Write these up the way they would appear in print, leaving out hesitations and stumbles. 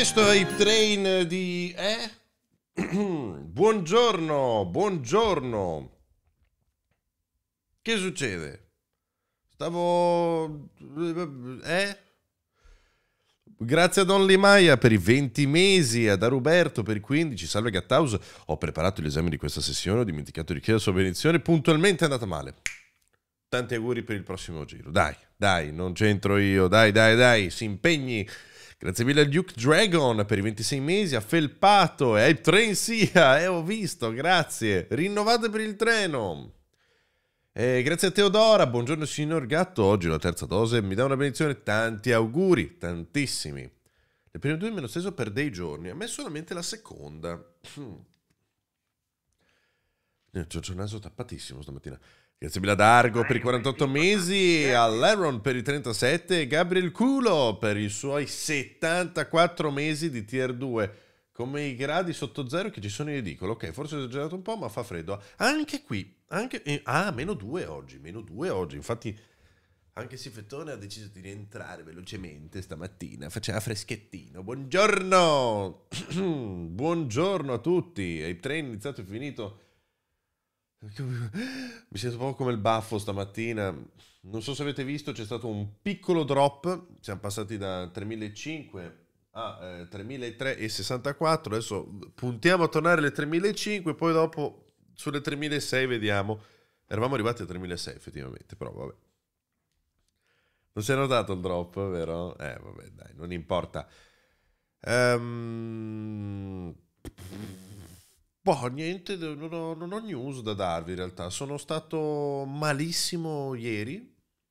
questo è il train di... Buongiorno, buongiorno. Che succede? Stavo... Grazie ad Don Limaia per i 20 mesi, ad Aruberto per i 15, salve Gattaus. Ho preparato l'esame di questa sessione, ho dimenticato di chiedere la sua benedizione, puntualmente è andata male. Tanti auguri per il prossimo giro. Dai, non c'entro io. Dai, si impegni. Grazie mille a Duke Dragon per i 26 mesi, a Felpato e al Train Sia, ho visto, grazie. Rinnovate per il treno. Grazie a Teodora, buongiorno signor Gatto, oggi la terza dose, mi dà una benedizione, tanti auguri, tantissimi. Le prime due me lo steso per dei giorni, a me solamente la seconda. C'ho il naso tappatissimo stamattina. Grazie mille ad Argo per i 48 mesi, a Leron per i 37 e Gabriel Culo per i suoi 74 mesi di tier 2. Come i gradi sotto zero che ci sono in edicolo. Ok, forse ho esagerato un po', ma fa freddo. Anche qui. Meno 2 oggi. Infatti, anche Sifettone ha deciso di rientrare velocemente stamattina. Faceva freschettino. Buongiorno! Buongiorno a tutti. Il treno è iniziato e finito. Mi sento un po' come il baffo stamattina. Non so se avete visto, c'è stato un piccolo drop. Siamo passati da 3500 a 3364. Adesso puntiamo a tornare alle 3005, poi dopo sulle 3006 vediamo. Eravamo arrivati a 3006 effettivamente, però vabbè. Non si è notato il drop, vero? Vabbè, dai, non importa. Boh, niente, non ho news da darvi in realtà. Sono stato malissimo ieri.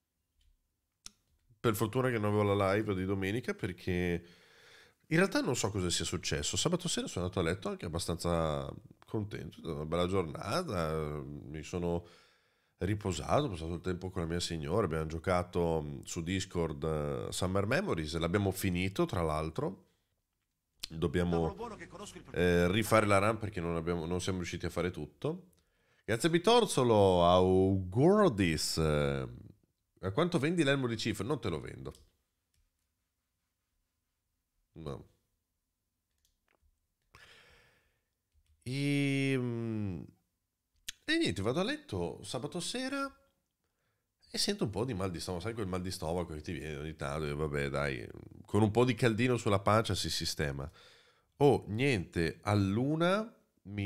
Per fortuna che non avevo la live di domenica, perché in realtà non so cosa sia successo. Sabato sera sono andato a letto anche abbastanza contento, è stata una bella giornata, mi sono riposato, ho passato il tempo con la mia signora, abbiamo giocato su Discord Summer Memories, l'abbiamo finito tra l'altro. Dobbiamo rifare la run perché non siamo riusciti a fare tutto. Grazie a Bitorzolo, Augurodis. A quanto vendi l'elmo di cifre? Non te lo vendo. No. E niente, vado a letto sabato sera e sento un po' di mal di stomaco. Sai quel mal di stomaco che ti viene ogni tanto? E vabbè, dai, con un po' di caldino sulla pancia si sistema. Oh, niente, all'una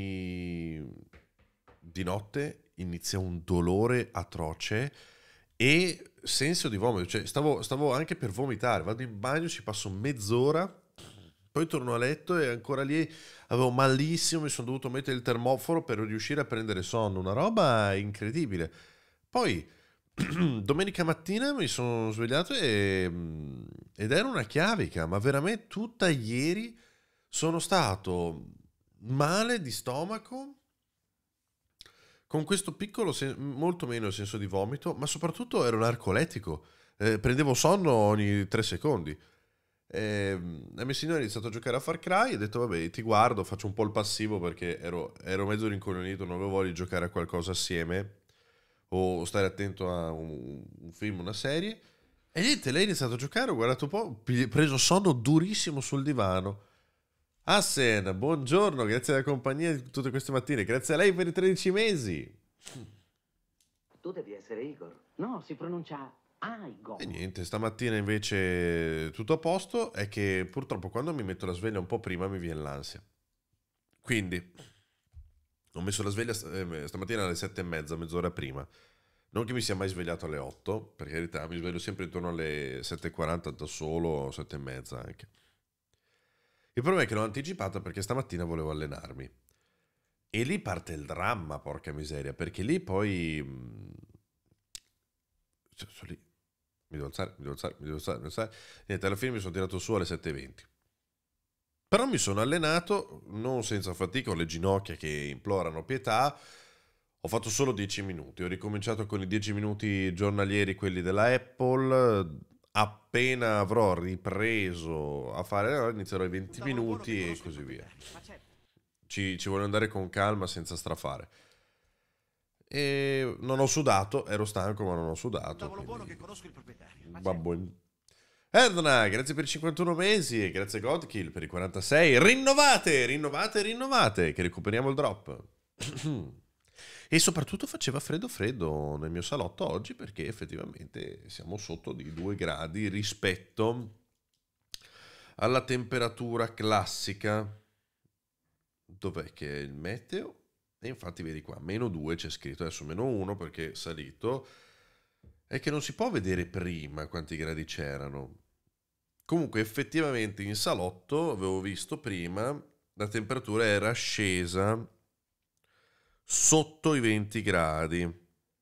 di notte inizia un dolore atroce e senso di vomito, cioè stavo anche per vomitare, vado in bagno, ci passo mezz'ora, poi torno a letto e ancora lì avevo malissimo, mi sono dovuto mettere il termoforo per riuscire a prendere sonno, una roba incredibile. Poi domenica mattina mi sono svegliato ed era una chiavica, ma veramente tutta ieri sono stato male di stomaco, con questo piccolo, molto meno senso di vomito, ma soprattutto ero narcoletico. Prendevo sonno ogni 3 secondi. La mia signora ha iniziato a giocare a Far Cry, ho detto vabbè ti guardo, faccio un po' il passivo perché ero mezzo rincoglionito, non avevo voglia di giocare a qualcosa assieme o stare attento a un film, una serie. E niente, lei ha iniziato a giocare, ho guardato un po', ho preso sonno durissimo sul divano. Assen, buongiorno, grazie della compagnia di tutte queste mattine, grazie a lei per i 13 mesi. Tu devi essere Igor. No, si pronuncia Igor. E niente, stamattina invece tutto a posto, è che purtroppo quando mi metto la sveglia un po' prima mi viene l'ansia. Quindi ho messo la sveglia stamattina alle 7:30, mezz'ora prima. Non che mi sia mai svegliato alle 8, per carità, mi sveglio sempre intorno alle 7:40 da solo, 7:30 anche. Il problema è che l'ho anticipata perché stamattina volevo allenarmi. E lì parte il dramma, porca miseria, perché lì poi... Sono lì. Mi devo alzare. Niente, alla fine mi sono tirato su alle 7:20. Però mi sono allenato, non senza fatica, ho le ginocchia che implorano pietà. Ho fatto solo 10 minuti. Ho ricominciato con i 10 minuti giornalieri, quelli della Apple. Appena avrò ripreso a fare, inizierò i 20 minuti e così via. Ci voglio andare con calma, senza strafare. E non ho sudato, ero stanco ma non ho sudato. Quindi... Babbo. Edna, grazie per i 51 mesi e grazie a Godkill per i 46. Rinnovate, rinnovate, rinnovate, che recuperiamo il drop. E soprattutto faceva freddo freddo nel mio salotto oggi perché effettivamente siamo sotto di 2 gradi rispetto alla temperatura classica. Dov'è che è il meteo? E infatti vedi qua, -2 c'è scritto, adesso -1 perché è salito. È che non si può vedere prima quanti gradi c'erano. Comunque effettivamente in salotto, avevo visto prima, la temperatura era scesa sotto i 20 gradi.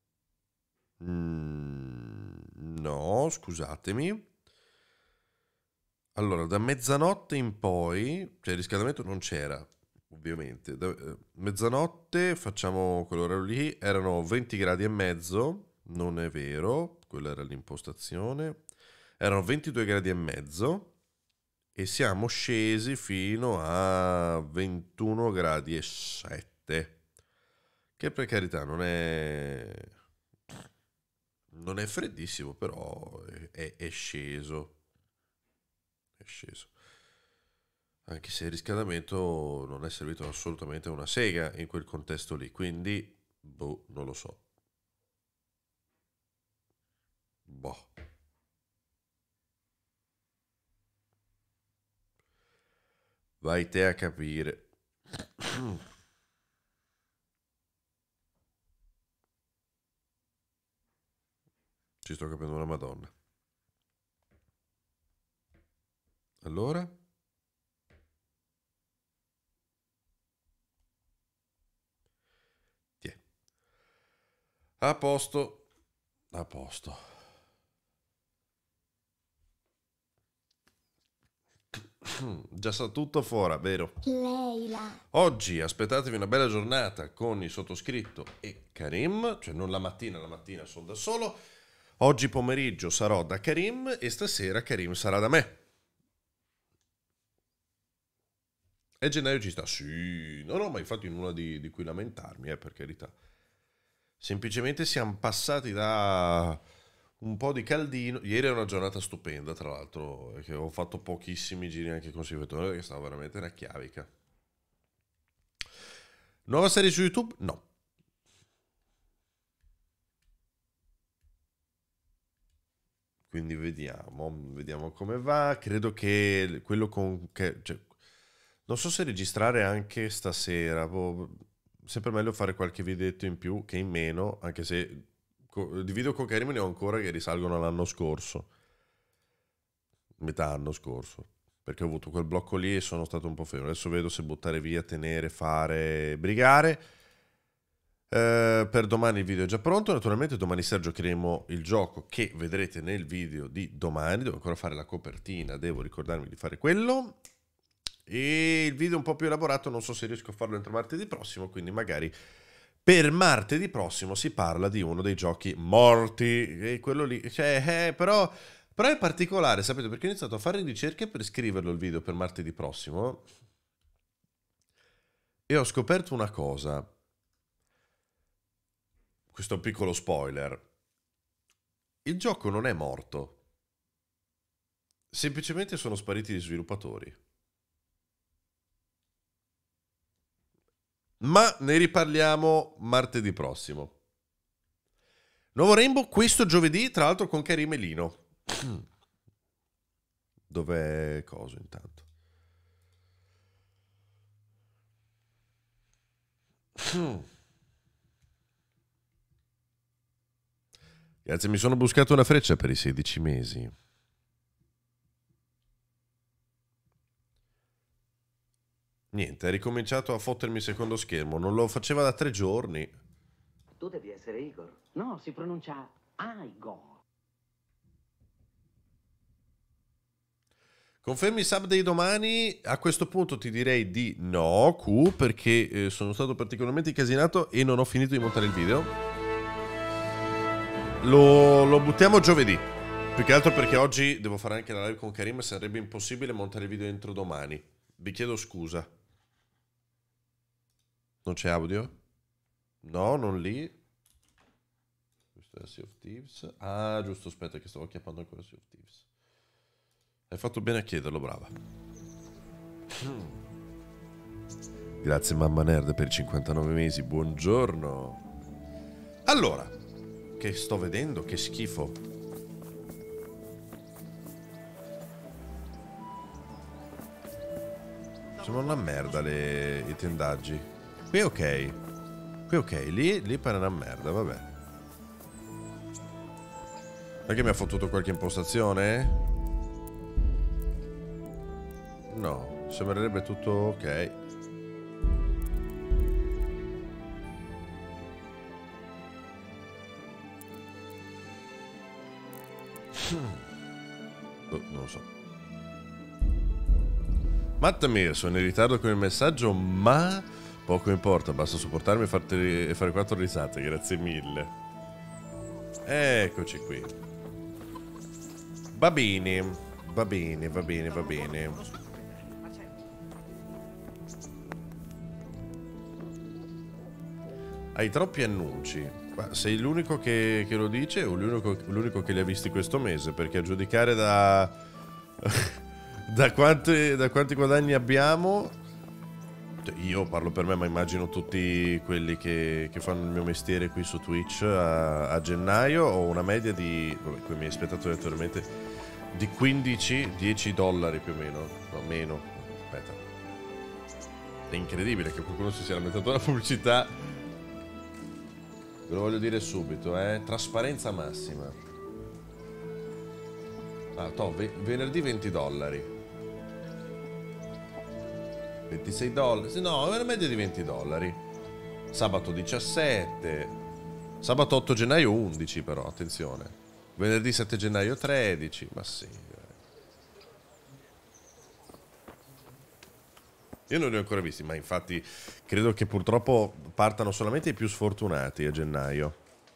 No, scusatemi. Allora, da mezzanotte in poi, cioè il riscaldamento non c'era, ovviamente. Da mezzanotte, facciamo quell'orario lì, erano 20 gradi e mezzo, non è vero, quella era l'impostazione. Erano 22 gradi e mezzo e siamo scesi fino a 21 gradi e 7, che per carità non è freddissimo, però è sceso. È sceso. Anche se il riscaldamento non è servito assolutamente a una sega in quel contesto lì, quindi, boh, non lo so. Boh. Vai te a capire. Ci sto capendo una Madonna. Allora? Tiè. A posto. A posto. Già sa tutto fuori, vero? Leila. Oggi aspettatevi una bella giornata con il sottoscritto e Karim, cioè non la mattina sono da solo. Oggi pomeriggio sarò da Karim e stasera Karim sarà da me. E gennaio ci sta, sì, no, ma infatti nulla di cui lamentarmi, per carità. Semplicemente siamo passati da un po' di caldino. Ieri è una giornata stupenda, tra l'altro, che ho fatto pochissimi giri anche con Silvetone, che stava veramente una chiavica. Nuova serie su YouTube? No. Quindi vediamo come va. Credo che quello cioè, non so se registrare anche stasera. Sempre meglio fare qualche videetto in più che in meno, anche se di video con Karim ne ho ancora che risalgono all'anno scorso. Metà anno scorso. Perché ho avuto quel blocco lì e sono stato un po' fermo. Adesso vedo se buttare via, tenere, fare, brigare. Per domani il video è già pronto. Naturalmente domani sera giocheremo il gioco che vedrete nel video di domani. Devo ancora fare la copertina, devo ricordarmi di fare quello. E il video un po' più elaborato non so se riesco a farlo entro martedì prossimo, quindi magari per martedì prossimo si parla di uno dei giochi morti. E quello lì, cioè, però è particolare, sapete, perché ho iniziato a fare ricerche per scriverlo il video per martedì prossimo e ho scoperto una cosa. Questo è un piccolo spoiler. Il gioco non è morto. Semplicemente sono spariti gli sviluppatori. Ma ne riparliamo martedì prossimo. Nuovo Rainbow questo giovedì, tra l'altro con Karim e Lino. Dov'è coso intanto? Grazie, mi sono buscato una freccia per i 16 mesi. Niente, ha ricominciato a fottermi il secondo schermo. Non lo faceva da 3 giorni. Tu devi essere Igor. No, si pronuncia Igor. Confermi il sub dei domani? A questo punto ti direi di no, Q, perché sono stato particolarmente incasinato e non ho finito di montare il video. Lo buttiamo giovedì. Più che altro perché oggi devo fare anche la live con Karim, sarebbe impossibile montare il video entro domani. Vi chiedo scusa. Non c'è audio? No, non lì. Questo è Sea of Thieves. Ah, giusto, aspetta che stavo chiappando ancora Sea of Thieves. Hai fatto bene a chiederlo, brava. Grazie mamma nerd per i 59 mesi, buongiorno. Allora, che sto vedendo? Che schifo. Sono una merda i tendaggi. Qui è ok. Qui è ok, lì pare una merda, vabbè. Perché mi ha fottuto qualche impostazione? No, sembrerebbe tutto ok. Non lo so. Mattamir, sono in ritardo con il messaggio, ma poco importa, basta supportarmi e fare 4 risate, grazie mille. Eccoci qui. Va bene, va bene, va bene, va bene. Hai troppi annunci. Ma sei l'unico che lo dice o l'unico che li ha visti questo mese? Perché a giudicare da quanti guadagni abbiamo, io parlo per me, ma immagino tutti quelli che fanno il mio mestiere qui su Twitch a gennaio, ho una media di, vabbè, con i miei spettatori naturalmente, di 15-10 dollari più o meno. No, meno. Aspetta. È incredibile che qualcuno si sia lamentato della pubblicità. Ve lo voglio dire subito, trasparenza massima. Ah, venerdì 20 dollari. 26 dollari. No, è una media di 20 dollari. Sabato 17. Sabato 8 gennaio 11 però, attenzione. Venerdì 7 gennaio 13. Ma sì. Io non li ho ancora visti, ma infatti credo che purtroppo partano solamente i più sfortunati a gennaio.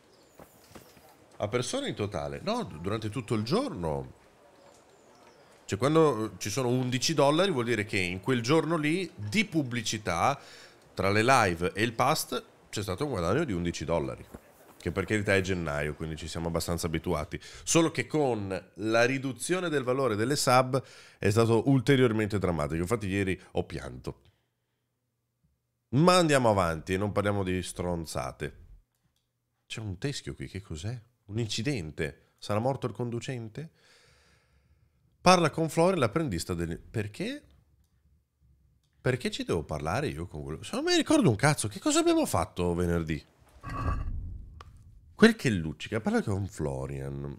A persone in totale? No, durante tutto il giorno. Cioè, quando ci sono 11 dollari vuol dire che in quel giorno lì di pubblicità, tra le live e il past, c'è stato un guadagno di 11 dollari. Che per carità è gennaio, quindi ci siamo abbastanza abituati. Solo che con la riduzione del valore delle sub è stato ulteriormente drammatico. Infatti ieri ho pianto. Ma andiamo avanti e non parliamo di stronzate. C'è un teschio qui, che cos'è? Un incidente? Sarà morto il conducente? Parla con Flori, l'apprendista del... Perché? Perché ci devo parlare io con quello? Se non mi ricordo un cazzo, che cosa abbiamo fatto venerdì? Quel che luccica, parla con Florian.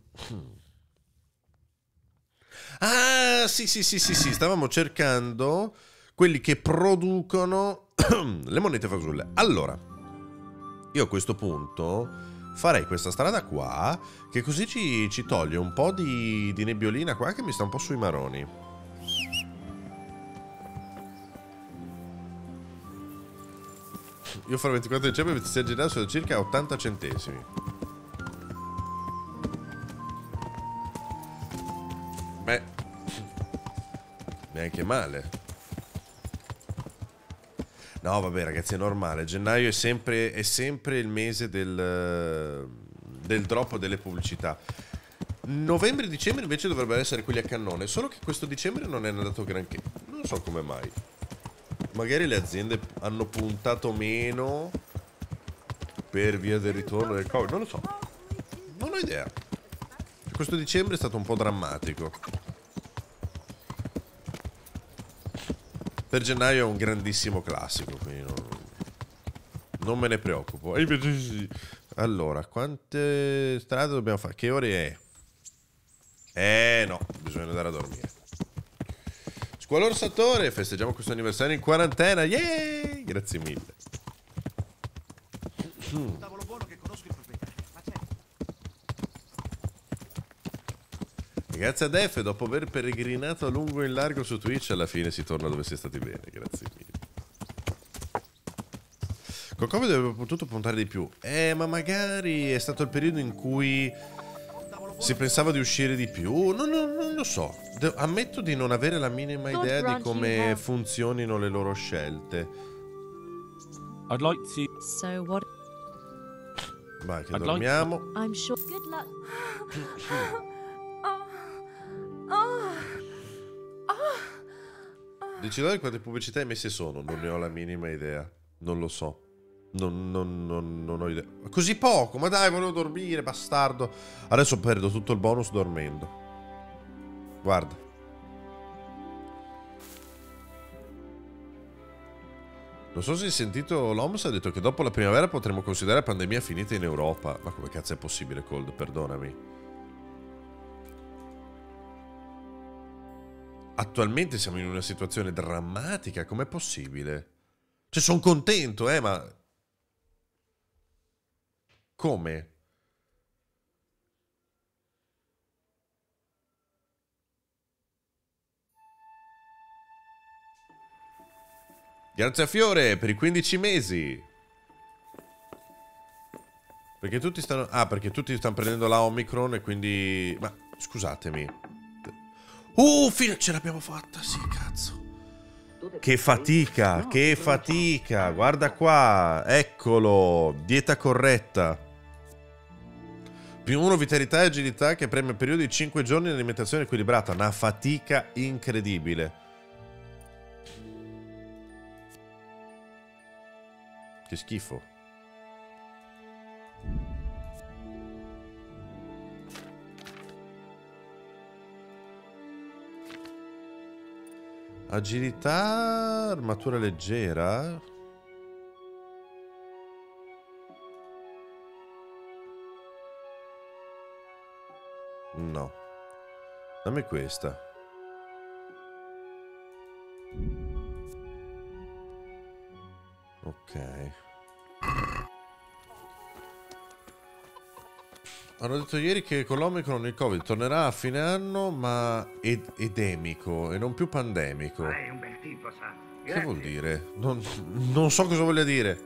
Ah, sì, stavamo cercando quelli che producono le monete fasulle. Allora, io a questo punto farei questa strada qua, che così ci toglie un po' di nebbiolina qua che mi sta un po' sui maroni. Io farò 24 dicembre e 26 gennaio sono circa 80 centesimi. Beh, neanche male. No, vabbè, ragazzi, è normale. Gennaio è sempre il mese del drop delle pubblicità. Novembre e dicembre invece dovrebbero essere quelli a cannone. Solo che questo dicembre non è andato granché. Non so come mai. Magari le aziende hanno puntato meno per via del ritorno del Covid. Non lo so. Non ho idea. Questo dicembre è stato un po' drammatico. Per gennaio è un grandissimo classico, quindi non me ne preoccupo. E invece sì. Allora, quante strade dobbiamo fare? Che ore è? No, bisogna andare a dormire. Squalor Satore, festeggiamo questo anniversario in quarantena. Yay! Grazie mille. Tavolo buono che conosco il proprietario. Ma c'è. Grazie a Def, dopo aver peregrinato a lungo e in largo su Twitch, alla fine si torna dove si è stati bene. Grazie mille. Con Covid avrebbe potuto puntare di più. Ma magari è stato il periodo in cui si pensava di uscire di più. Non lo so. Ammetto di non avere la minima idea di come funzionino le loro scelte. I'd like to. So what? Vai, che I'd dormiamo. I'm sure. Good luck. $10 quante pubblicità emesse sono? Non ne ho la minima idea. Non lo so. Non ho idea. Così poco, ma dai, volevo dormire, bastardo. Adesso perdo tutto il bonus dormendo. Guarda. Non so se hai sentito, l'OMS ha detto che dopo la primavera potremo considerare la pandemia finita in Europa. Ma come cazzo è possibile, Cold? Perdonami. Attualmente siamo in una situazione drammatica, com'è possibile? Cioè, sono contento, ma... Come? Grazie a Fiore per i 15 mesi. Perché tutti stanno... Ah, perché tutti stanno prendendo la Omicron e quindi... Ma, scusatemi. Ce l'abbiamo fatta, sì, cazzo. Che fatica, che fatica. Guarda qua, eccolo. Dieta corretta. Più 1 vitalità e agilità che premia periodi di 5 giorni in alimentazione equilibrata. Una fatica incredibile. Che schifo. Agilità, armatura leggera. No. Dammi questa. Ok. Hanno detto ieri che con l'Omicron il Covid tornerà a fine anno, ma endemico e non più pandemico. È un bel tipo, sa. Che vuol dire? Non so cosa voglia dire.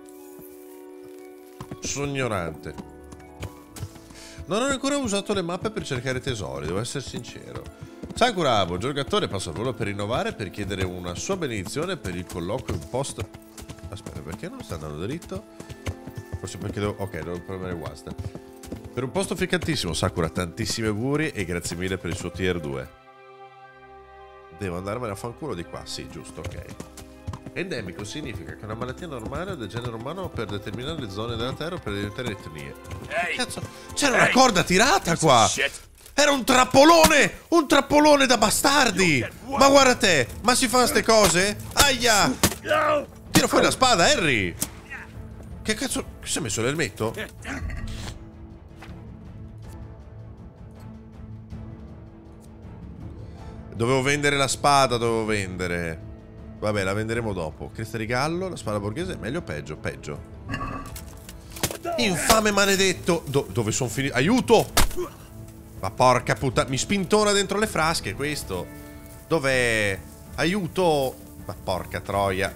Sono ignorante. Non ho ancora usato le mappe per cercare tesori, devo essere sincero. Sakurabo, giocatore, passa il volo per rinnovare per chiedere una sua benedizione per il colloquio in post. Aspetta, perché non sta andando dritto? Forse perché devo... Ok, devo premere WASD. Per un posto ficcantissimo, Sakura, tantissimi auguri e grazie mille per il suo tier 2. Devo andarmene a fanculo di qua, sì, giusto, ok. Endemico significa che è una malattia normale del genere umano per determinare zone della Terra o per diventare etnie. Cazzo, c'era una corda tirata qua! Era un trappolone da bastardi! Ma guarda te, ma si fanno ste cose? Aia! Tira fuori la spada, Harry! Che cazzo, che si è messo l'elmetto? Dovevo vendere la spada, dovevo vendere. Vabbè, la venderemo dopo. Cresta di gallo, la spada borghese, meglio o peggio? Peggio. Infame maledetto. Dove sono finito? Aiuto! Ma porca puttana, mi spintona dentro le frasche questo. Dov'è? Aiuto! Ma porca troia.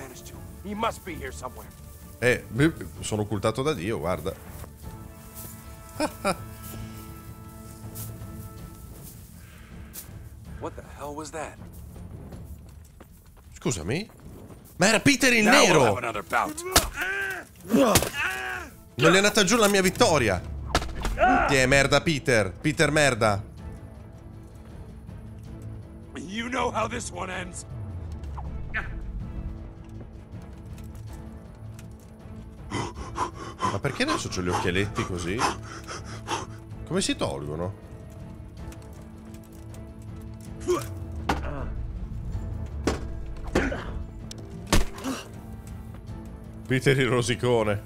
Sono occultato da Dio, guarda. What the hell was that? Scusami? Ma era Peter il nero! Non gli è andata giù la mia vittoria! Tiè, merda, Peter! Peter, merda! You know how this one ends. Ma perché adesso c'ho gli occhialetti così? Come si tolgono? Peter il rosicone.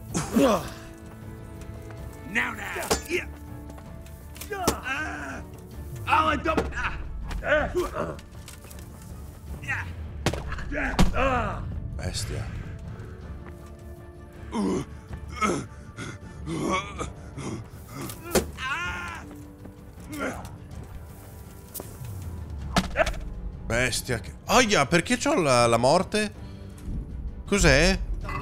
Bestia. Bestia. Aia, perché c'ho la morte? Cos'è?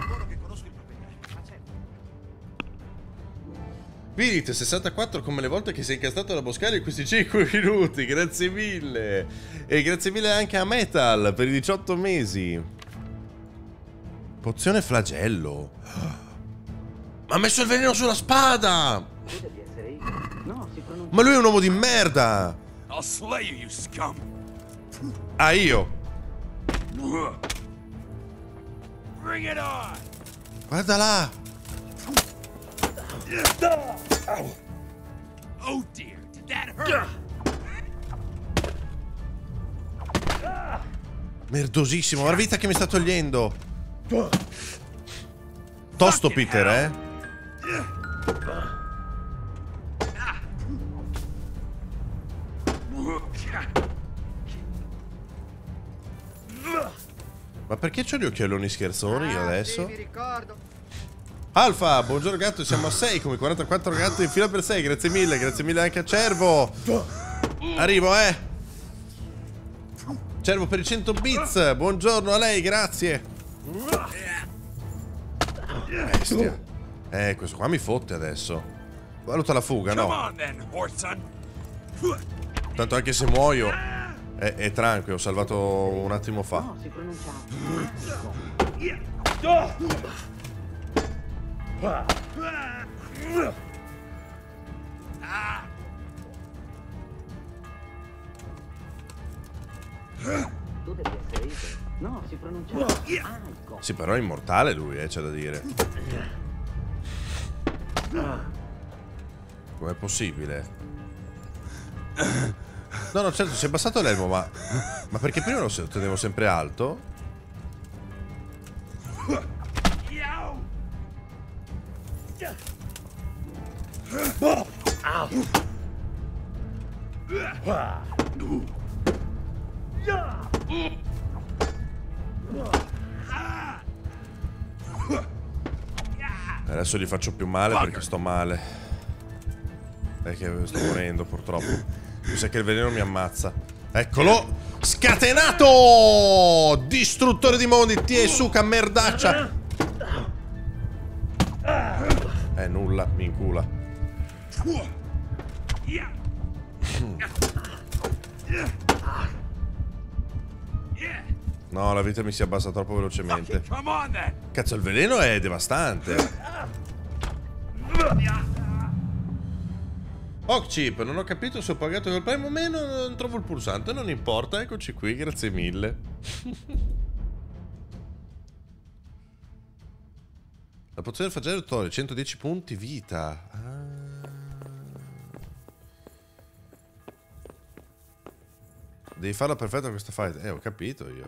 Spirit 64 come le volte che sei incastrato alla boscaglia in questi 5 minuti. Grazie mille. E grazie mille anche a Metal per i 18 mesi. Pozione flagello. Ma ha messo il veleno sulla spada. Ma lui è un uomo di merda. I'll slay you, you scum. Ah, io. Bring it on! Guarda là! Oh dear, did that hurt? Merdosissimo, la vita che mi sta togliendo. Tosto Peter, eh? Ma perché c'ho gli occhialoni scherzoni io adesso? Sì, mi ricordo. Alfa, buongiorno gatto, siamo a 6 come 44 gatto in fila per 6, grazie mille anche a Cervo. Arrivo, Cervo per i 100 bits, buongiorno a lei, grazie. Bestia. Questo qua mi fotte adesso. Valuta la fuga, Come no? on then, horse son. Tanto anche se muoio è tranquillo, ho salvato un attimo fa. No, si pronuncia Tu devi essere Igor. No, si pronuncia Alco. Sì, però è immortale lui, c'è da dire. Com'è possibile? No, no, certo, si è abbassato l'elmo, ma perché prima lo tenevo sempre alto? Adesso gli faccio più male perché sto male. È che sto morendo purtroppo. Mi sa che il veleno mi ammazza. Eccolo! Scatenato! Distruttore di mondi, Tiesuka merdaccia. Nulla, mi incula. No, la vita mi si abbassa troppo velocemente. Come on then. Cazzo, il veleno è devastante. Occhip, non ho capito se ho pagato col Prime o meno, non trovo il pulsante, non importa, eccoci qui, grazie mille. La pozione del fagiolo toglie 110 punti vita. Devi farla perfetta questa fight. Ho capito io.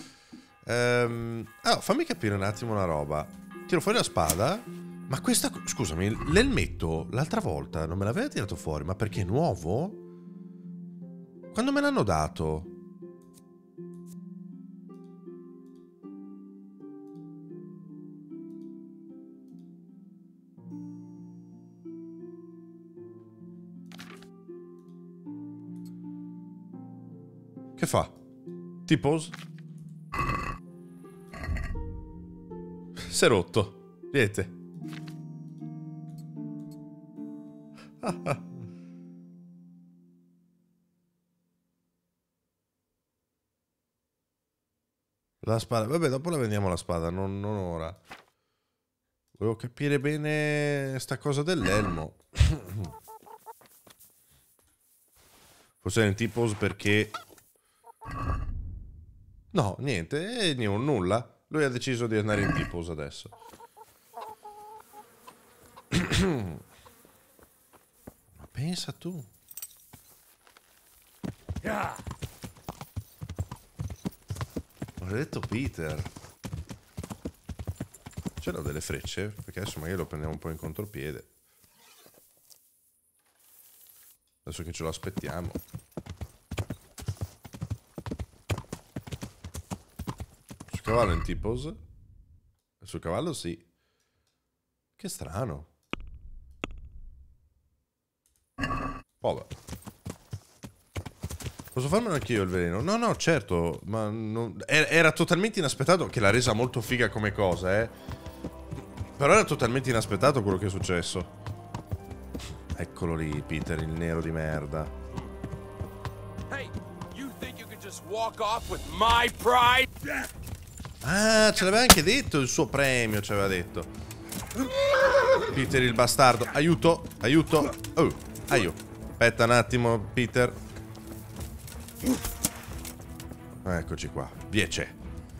Fammi capire un attimo una roba. Tiro fuori la spada. Ma questa... Scusami, l'elmetto l'altra volta non me l'aveva tirato fuori. Ma perché è nuovo? Quando me l'hanno dato? Che fa? T-pose? Si è rotto. Niente. La spada. Vabbè, dopo la vendiamo la spada, non ora. Volevo capire bene sta cosa dell'elmo. Forse è in T-pose perché... No, niente, nulla. Lui ha deciso di andare in T-pose adesso. Ma pensa tu. Maledetto Peter. C'erano delle frecce? Perché adesso magari lo prendiamo un po' in contropiede. Adesso che ce lo aspettiamo. Sul cavallo in T-pose? Sul cavallo sì. Che strano. Vabbè. Posso farmelo anch'io il veleno? No, no, certo. Ma non... era totalmente inaspettato. Che l'ha resa molto figa come cosa, eh. Però era totalmente inaspettato quello che è successo. Eccolo lì, Peter, il nero di merda. Hey, you think you could just walk off with my pride? Ah, ce l'aveva anche detto il suo premio, ci aveva detto. Peter il bastardo. Aiuto, aiuto. Oh, aiuto. Aspetta un attimo, Peter. Eccoci qua. 10.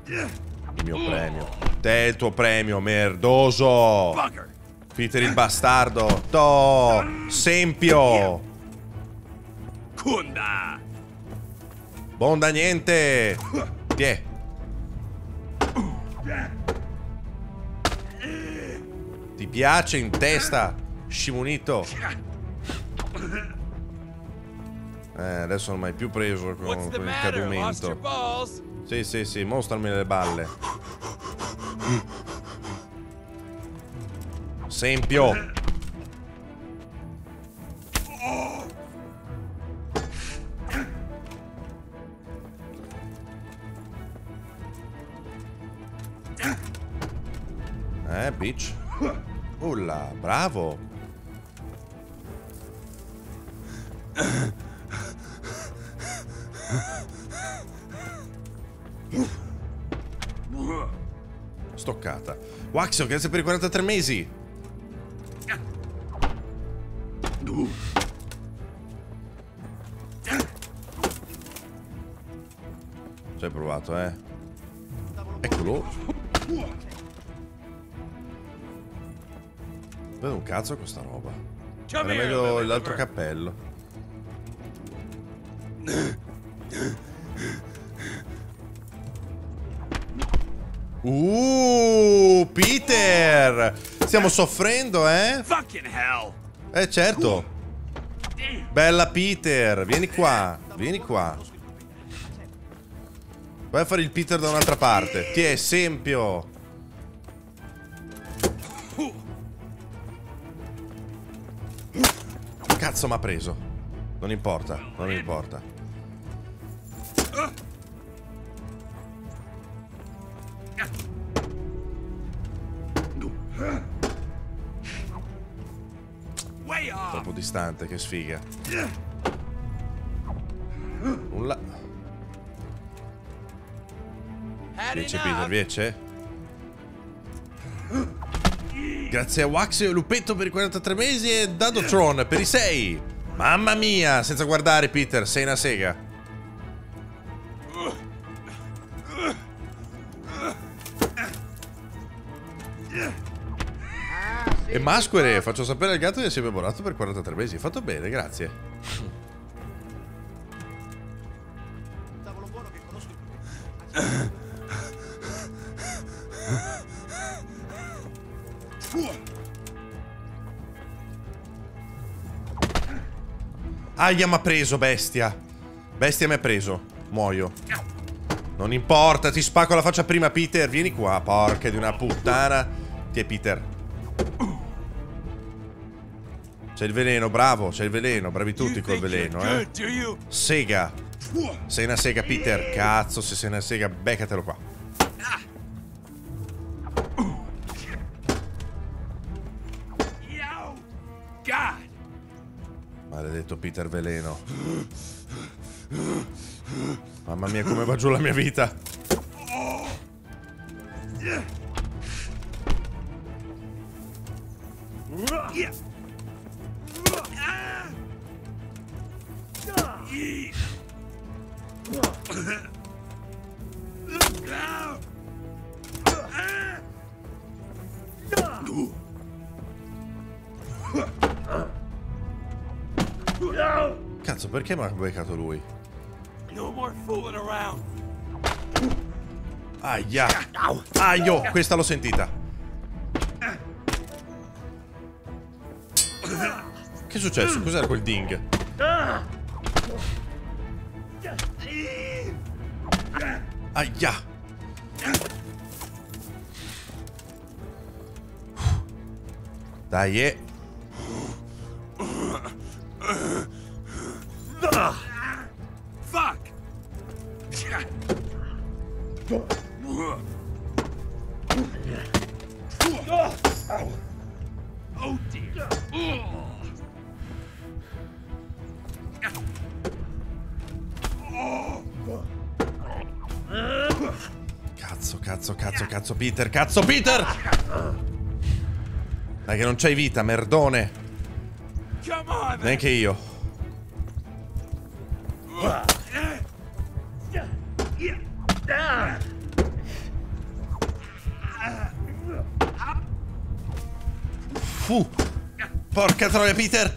Il mio premio. Te il tuo premio, merdoso. Peter il bastardo. To. Sempio. Kunda. Buon da niente. Tiè. Ti piace in testa, scimunito? Adesso non mi hai più preso con What's the il matter? Lost your cadumento. balls? Sì, mostrami le balle. Sempio. Bitch. Ulla, bravo. Stoccata. Waxio, grazie per i 43 mesi. Ci hai provato, eh? Eccolo. Vedo un cazzo questa roba. Era meglio l'altro cappello. Peter! Stiamo soffrendo, eh? Fucking hell. Certo. Bella Peter, vieni qua. Vieni qua. Vai a fare il Peter da un'altra parte. Ti è esempio. Cazzo m'ha preso. Non importa, non importa. Troppo distante, che sfiga. Nulla. Viece Peter, viece. Grazie a Waxio e Lupetto per i 43 mesi e Dadotron per i 6. Mamma mia, senza guardare Peter, sei una sega. E Masquere, faccio sapere al gatto di essermi abbonato per 43 mesi. Fatto bene, grazie. Tavolo buono che conosco il proprietario. Aia, m'ha preso, bestia. Bestia mi ha preso. Muoio. Non importa, ti spacco la faccia prima, Peter. Vieni qua, porca di una puttana. Ti è Peter. C'è il veleno, bravo. C'è il veleno. Bravi tutti col veleno, eh. Sega. Sei una sega, Peter. Cazzo, se sei una sega, beccatelo qua. Maledetto Peter veleno. Mamma mia, come va giù la mia vita. Cazzo, perché mi ha beccato lui? No more fooling around. Aia. Aio, questa l'ho sentita. Che è successo? Cos'era quel ding? Aia. Dai, Fuck. Oh dear. Cazzo, Peter, cazzo, Peter! Dai che non c'hai vita, merdone. Come on. Neanche io. Porca troia, Peter!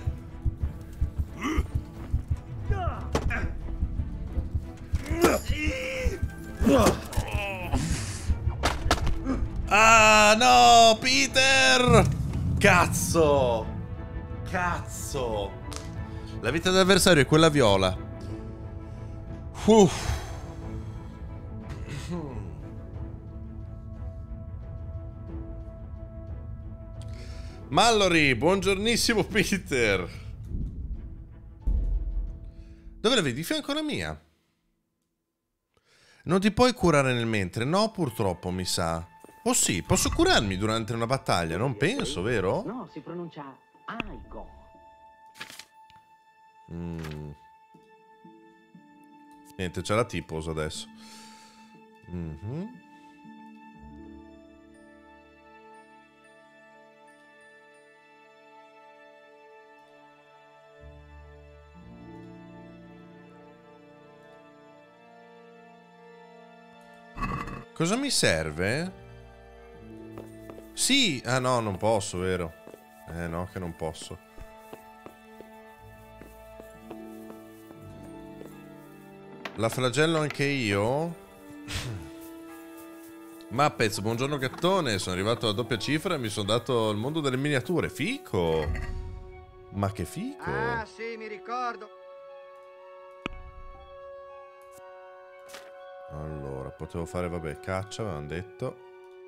Ah, no, Peter! Cazzo! Cazzo! La vita dell'avversario è quella viola. Mallory, buongiornissimo Peter. Dove la vedi? Di fianco alla mia. Non ti puoi curare nel mentre? No, purtroppo, mi sa. Oh sì, posso curarmi durante una battaglia? Non penso, vero? No, si pronuncia Aigo. Niente, c'è la T-pose adesso. Cosa mi serve? Sì, ah no, non posso, vero? No, che non posso. La flagello anche io? Muppets, buongiorno gattone, sono arrivato a doppia cifra e mi sono dato il mondo delle miniature. Fico! Ma che fico! Ah, sì, mi ricordo. Allora, potevo fare, vabbè, caccia, avevano detto.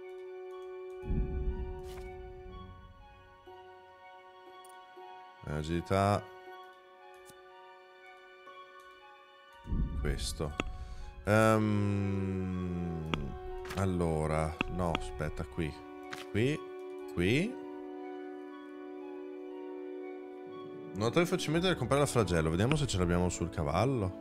Agilità. Questo. Allora, no, aspetta, qui. Qui. Notavi facilmente da comprare la flagello. Vediamo se ce l'abbiamo sul cavallo.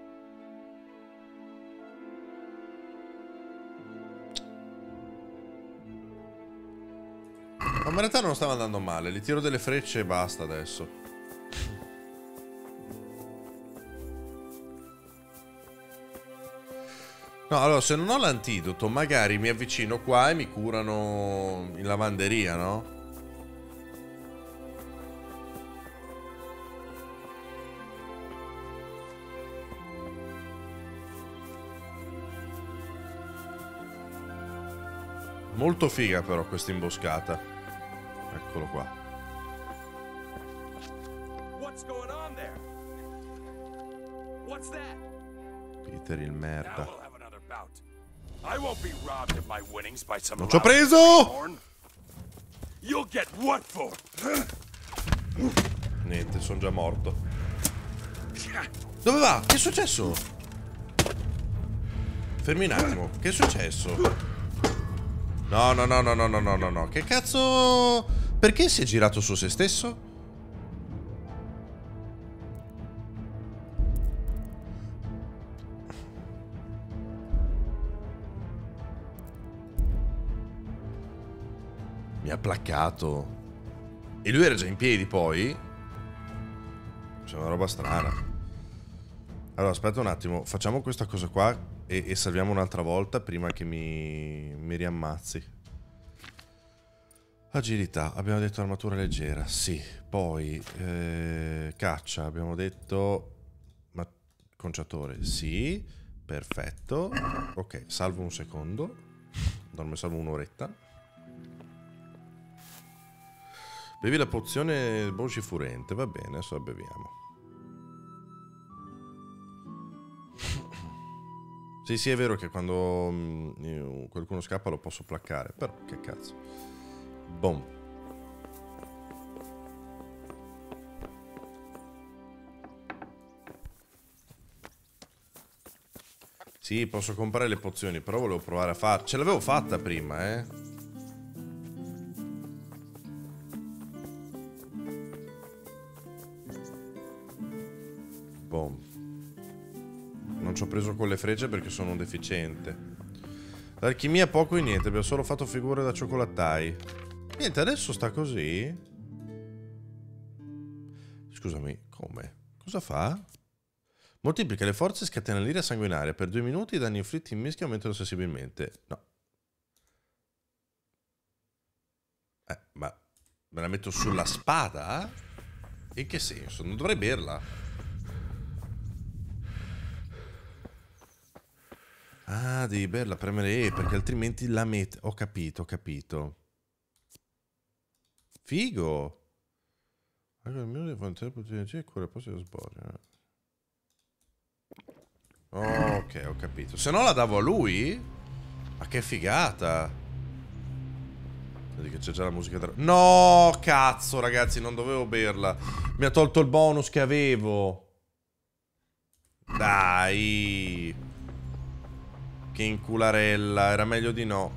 Ma in realtà non stava andando male. Li tiro delle frecce e basta adesso. No, allora, se non ho l'antidoto, magari mi avvicino qua e mi curano in lavanderia, no? Molto figa però questa imboscata. Eccolo qua. What's going on there? What's that? Peter il Now merda. we'll have another bout. I won't be robbed of my winnings by some Non ci ho loud preso! horn. You'll get what for? Niente, sono già morto. Dove va? Che è successo? Fermi un attimo. Che è successo? No. Che cazzo? Perché si è girato su se stesso? Mi ha placcato. E lui era già in piedi poi? C'è una roba strana. Allora, aspetta un attimo. Facciamo questa cosa qua e salviamo un'altra volta prima che mi riammazzi. Agilità. Abbiamo detto armatura leggera. Sì. Poi caccia. Abbiamo detto conciatore. Sì. Perfetto. Ok. Salvo un secondo. Dorme salvo un'oretta. Bevi la pozione voci furente. Va bene, adesso la beviamo. Sì, è vero che quando qualcuno scappa lo posso placcare, però che cazzo. Boom. Sì, posso comprare le pozioni, però volevo provare a farla. Ce l'avevo fatta prima, eh. Boom. Non ci ho preso con le frecce perché sono un deficiente. L'alchimia poco e niente, abbiamo solo fatto figure da cioccolattai. Niente, adesso sta così. Scusami, come? Cosa fa? Moltiplica le forze e scatena l'ira sanguinaria. Per 2 minuti i danni inflitti in mischia aumentano sensibilmente. No. Ma Me la metto sulla spada? In che senso? Non dovrei berla. Ah, devi berla, premere E, perché altrimenti la metti... Ho capito, ho capito. Figo. Ok, ho capito. Se no la davo a lui? Ma che figata. Vedi che c'è già la musica. No, cazzo, ragazzi, non dovevo berla. Mi ha tolto il bonus che avevo. Dai. Che incularella. Era meglio di no.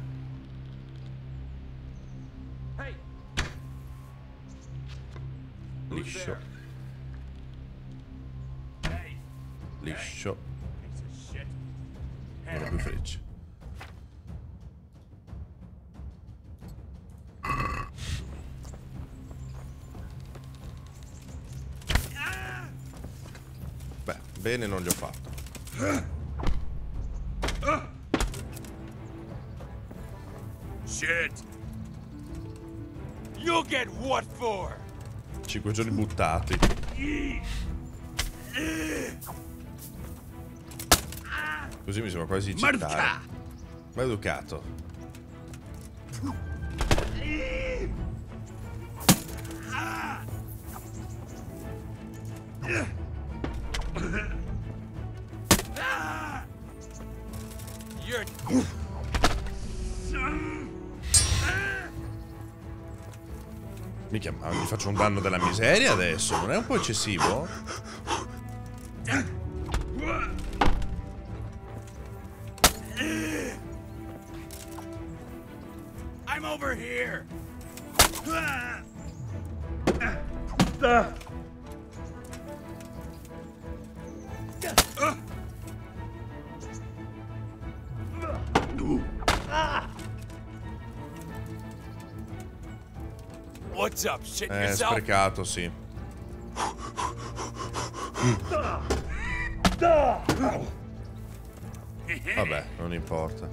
Liscio. Liscio. Non ho più frecce. Beh, bene non gli ho fatto. Shit. You'll get what for? 5 giorni buttati. Così mi sembra quasi citare. Ma educato. Mica, ma gli faccio un danno della miseria adesso, non è un po' eccessivo? I'm over here. What's up? Shit yourself? Sprecato, sì. Vabbè, non importa.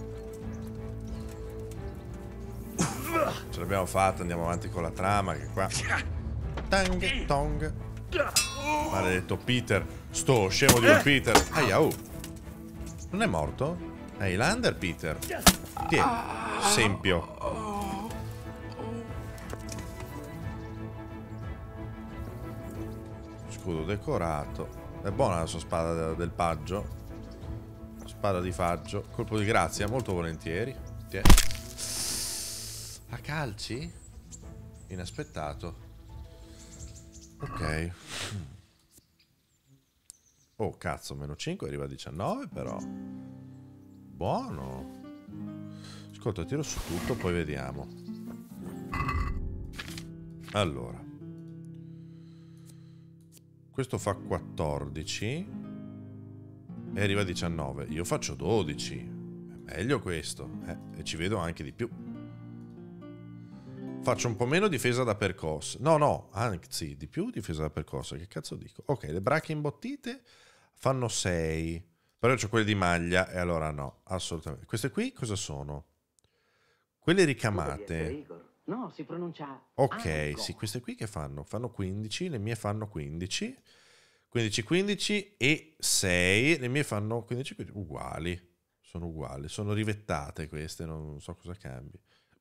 Ce l'abbiamo fatta, andiamo avanti con la trama, che qua... Tang, tong. Maledetto Peter. Sto scemo di un Peter. Aia, oh. Non è morto? È Highlander, Peter. Tiè, Sempio. Scudo decorato. È buona la sua spada del paggio. Spada di faggio. Colpo di grazia, molto volentieri. Tiè. A calci? Inaspettato. Ok. Oh, cazzo, meno 5 arriva a 19 però. Buono. Ascolta, tiro su tutto, poi vediamo. Allora. Questo fa 14 e arriva a 19. Io faccio 12. È meglio questo. E ci vedo anche di più. Faccio un po' meno difesa da percosse. No, anzi, di più difesa da percosse. Che cazzo dico? Ok, le brache imbottite fanno 6. Però c'ho quelle di maglia e allora no, assolutamente. Queste qui cosa sono? Quelle ricamate. No, si pronuncia... Ok, sì, queste qui che fanno? Fanno 15, le mie fanno 15. 15, 15 e 6. Le mie fanno 15, 15. Uguali. Sono uguali. Sono rivettate queste, non so cosa cambi.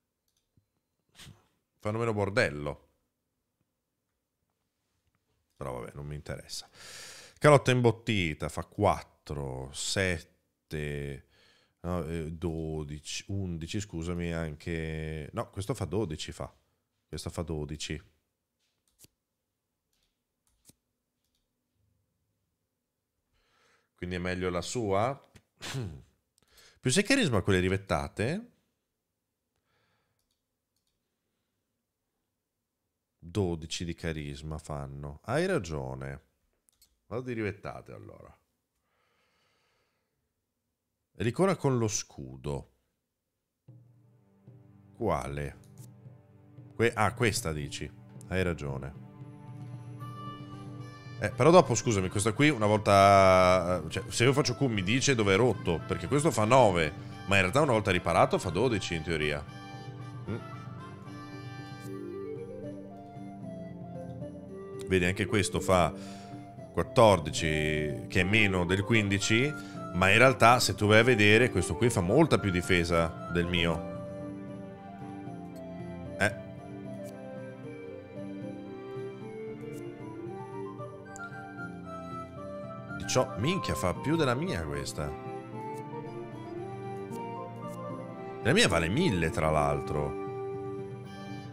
Fanno meno bordello. Però vabbè, non mi interessa. Calotta imbottita fa 4, 7... No, 12, 11, scusami, anche... No, questo fa 12, fa. Questo fa 12. Quindi è meglio la sua. Più 6 carisma quelle rivettate. 12 di carisma fanno. Hai ragione. Vado di rivettate allora. Ricora con lo scudo. Quale? Questa dici. Hai ragione. Però dopo, scusami, questa qui una volta... Cioè, se io faccio Q mi dice dove è rotto. Perché questo fa 9. Ma in realtà una volta riparato fa 12 in teoria. Vedi, anche questo fa 14, che è meno del 15, ma in realtà se tu vai a vedere, questo qui fa molta più difesa del mio. Minchia, fa più della mia questa. La mia vale 1000, tra l'altro.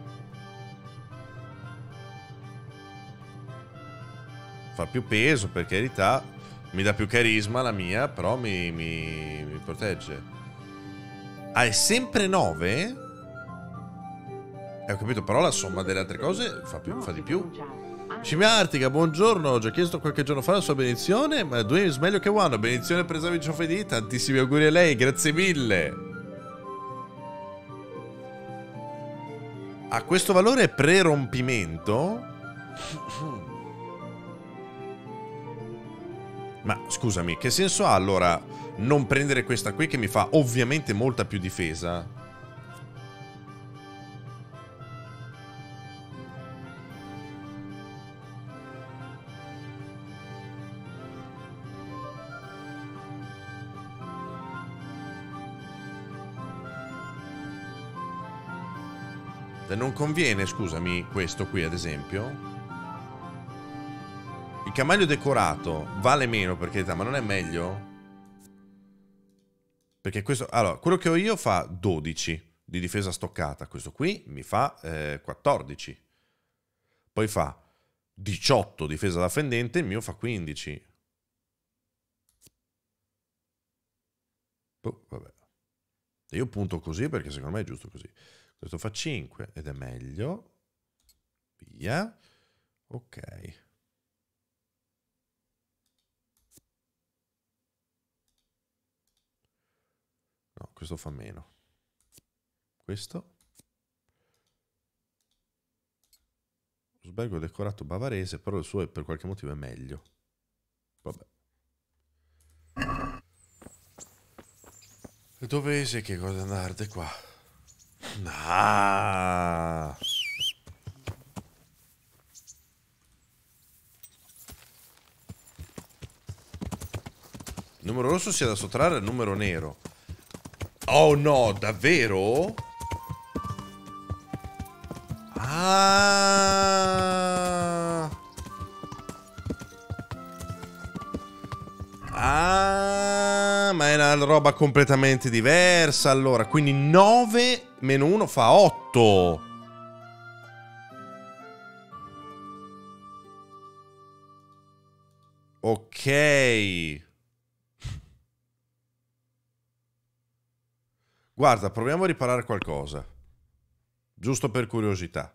Fa più peso, per carità. Mi dà più carisma la mia, però mi protegge. Ah, è sempre 9? Ho capito, però la somma delle altre cose fa di più. Scimmia Artica, buongiorno. Ho già chiesto qualche giorno fa la sua benedizione, ma 2 è meglio che 1. Benedizione per esami ciofedì. Tantissimi auguri a lei, grazie mille. A questo valore pre-rompimento. Ma scusami, che senso ha allora non prendere questa qui che mi fa ovviamente molta più difesa? Non conviene, scusami, questo qui ad esempio. Il camaglio decorato vale meno per carità, ma non è meglio? Perché questo... Allora, quello che ho io fa 12 di difesa stoccata. Questo qui mi fa 14. Poi fa 18 difesa da fendente, il mio fa 15. Oh, vabbè. Io punto così perché secondo me è giusto così. Questo fa 5 ed è meglio. Via. Ok. No, questo fa meno. Questo. Lo sbergo decorato bavarese, però il suo per qualche motivo è meglio. Vabbè. E dove sei che cosa andare qua? Ah. Il numero rosso sia da sottrarre al numero nero. Oh no, davvero? Ah. Ah, ma è una roba completamente diversa allora. Quindi 9 meno 1 fa 8. Ok. Guarda, proviamo a riparare qualcosa. Giusto per curiosità.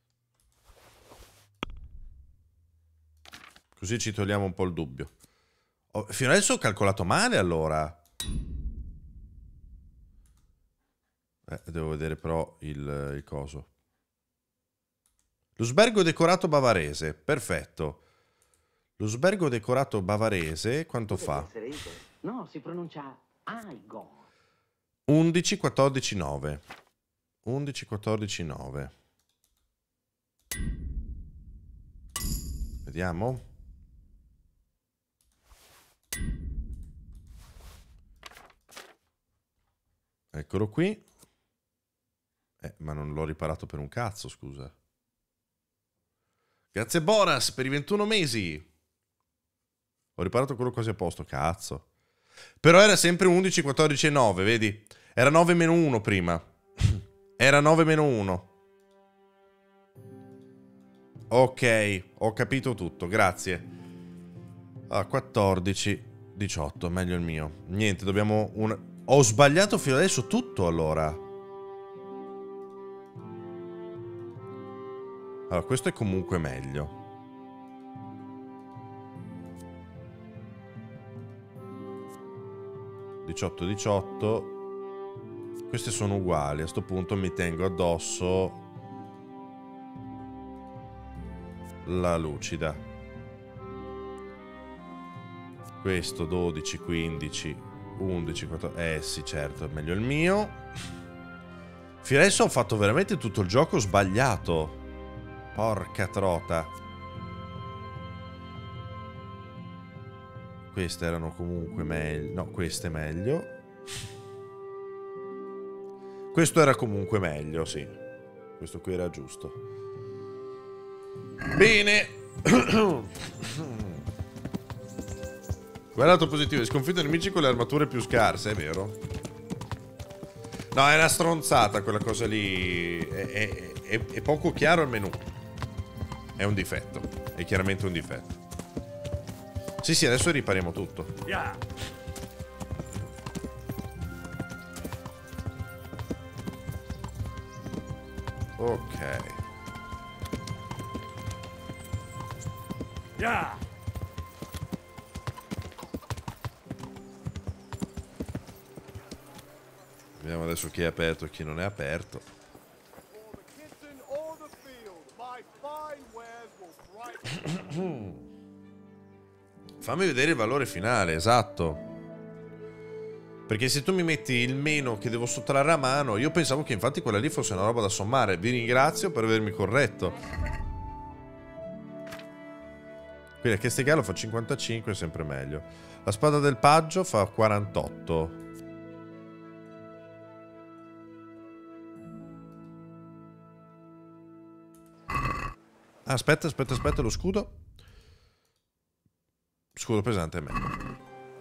Così ci togliamo un po' il dubbio. Oh, fino adesso ho calcolato male allora. Devo vedere però il coso. Lo sbergo decorato bavarese. Perfetto. Lo sbergo decorato bavarese quanto fa? No, si pronuncia Aigo. 11, 14, 9. 11, 14, 9. Vediamo. Eccolo qui. Ma non l'ho riparato per un cazzo, scusa. Grazie Boras per i 21 mesi. Ho riparato quello quasi a posto, cazzo. Però era sempre 11, 14 e 9, vedi? Era 9 meno 1 prima. Era 9 meno 1. Ok, ho capito tutto, grazie. 14, 18, meglio il mio. Niente, dobbiamo... Ho sbagliato fino adesso tutto, allora. Allora, questo è comunque meglio. (18, 18). Queste sono uguali. A sto punto mi tengo addosso la lucida. Questo 12, 15, 11, 14. Sì, certo, è meglio il mio. Fino adesso ho fatto veramente tutto il gioco sbagliato. Porca trota. Queste erano comunque meglio. No, queste meglio. Questo era comunque meglio, sì. Questo qui era giusto. Bene. Guardato positivo, hai sconfitto i nemici con le armature più scarse, è vero? No, è una stronzata quella cosa lì. È poco chiaro il menu. È un difetto. È chiaramente un difetto. Sì, sì, adesso ripariamo tutto. Yeah. Ok. Yeah. Vediamo adesso chi è aperto e chi non è aperto. Fammi vedere il valore finale, esatto. Perché se tu mi metti il meno che devo sottrarre a mano, io pensavo che infatti quella lì fosse una roba da sommare. Vi ringrazio per avermi corretto. Quindi a Castigallo fa 55, è sempre meglio. La spada del paggio fa 48. Aspetta, lo scudo. Scudo pesante è meglio.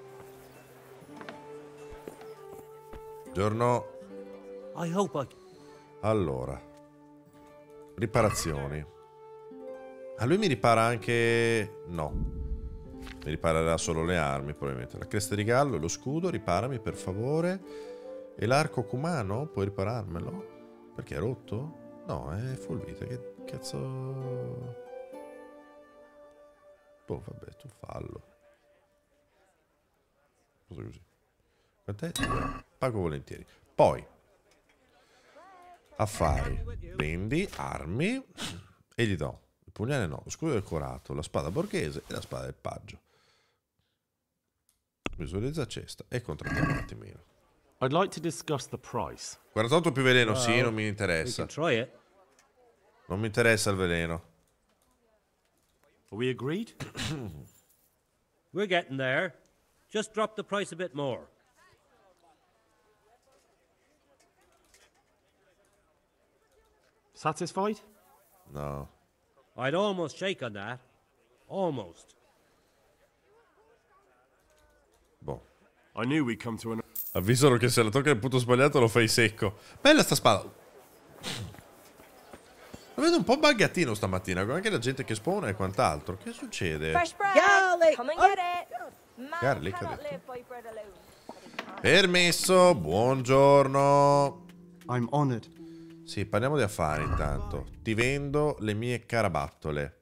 Giorno. I hope I... Allora. Riparazioni. A lui mi ripara anche... No. Mi riparerà solo le armi, probabilmente. La cresta di gallo e lo scudo, riparami per favore. E l'arco cumano, puoi ripararmelo? Perché è rotto? No, è full vita. Che cazzo... Oh, vabbè, tu fallo. Cosa così? Quant'è? Pago volentieri. Poi affari. Prendi armi e gli do il pugnale no, lo scudo decorato, la spada borghese e la spada del paggio. Visualizza cesta e contrattiamo un attimino. I'd like to discuss the price. 48 più veleno, sì, non mi We interessa. can try it. Non mi interessa il veleno. Are we agreed? We're getting there. Just drop the price a bit more. Satisfied? No. I'd almost shake on that. Almost. Boh. I knew we'd come to an... Avvisano che se la tocca il punto sbagliato lo fai secco. Bella sta spada. Lo vedo un po' buggatino stamattina, con anche la gente che spawna e quant'altro. Che succede? Fresh bread. Garlic. Come and get it. Man Garlic, ha cannot detto. live by bread alone. Permesso, buongiorno. I'm honored. Sì, parliamo di affari intanto. Ti vendo le mie carabattole.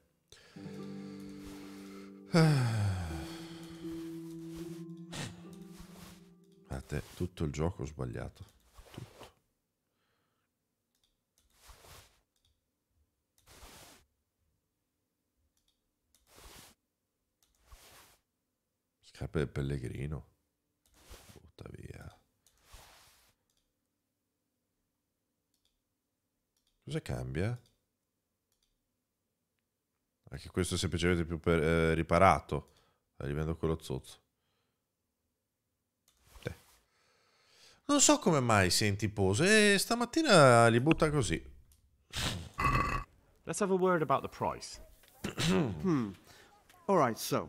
Guardate, tutto il gioco ho sbagliato. Tutto. Scarpe del pellegrino. Butta via. Cosa cambia? Anche questo è semplicemente più riparato. Rivendo quello zozzo. Non so come mai senti pose. Stamattina li butta così. Let's have a word about the price. All right, so.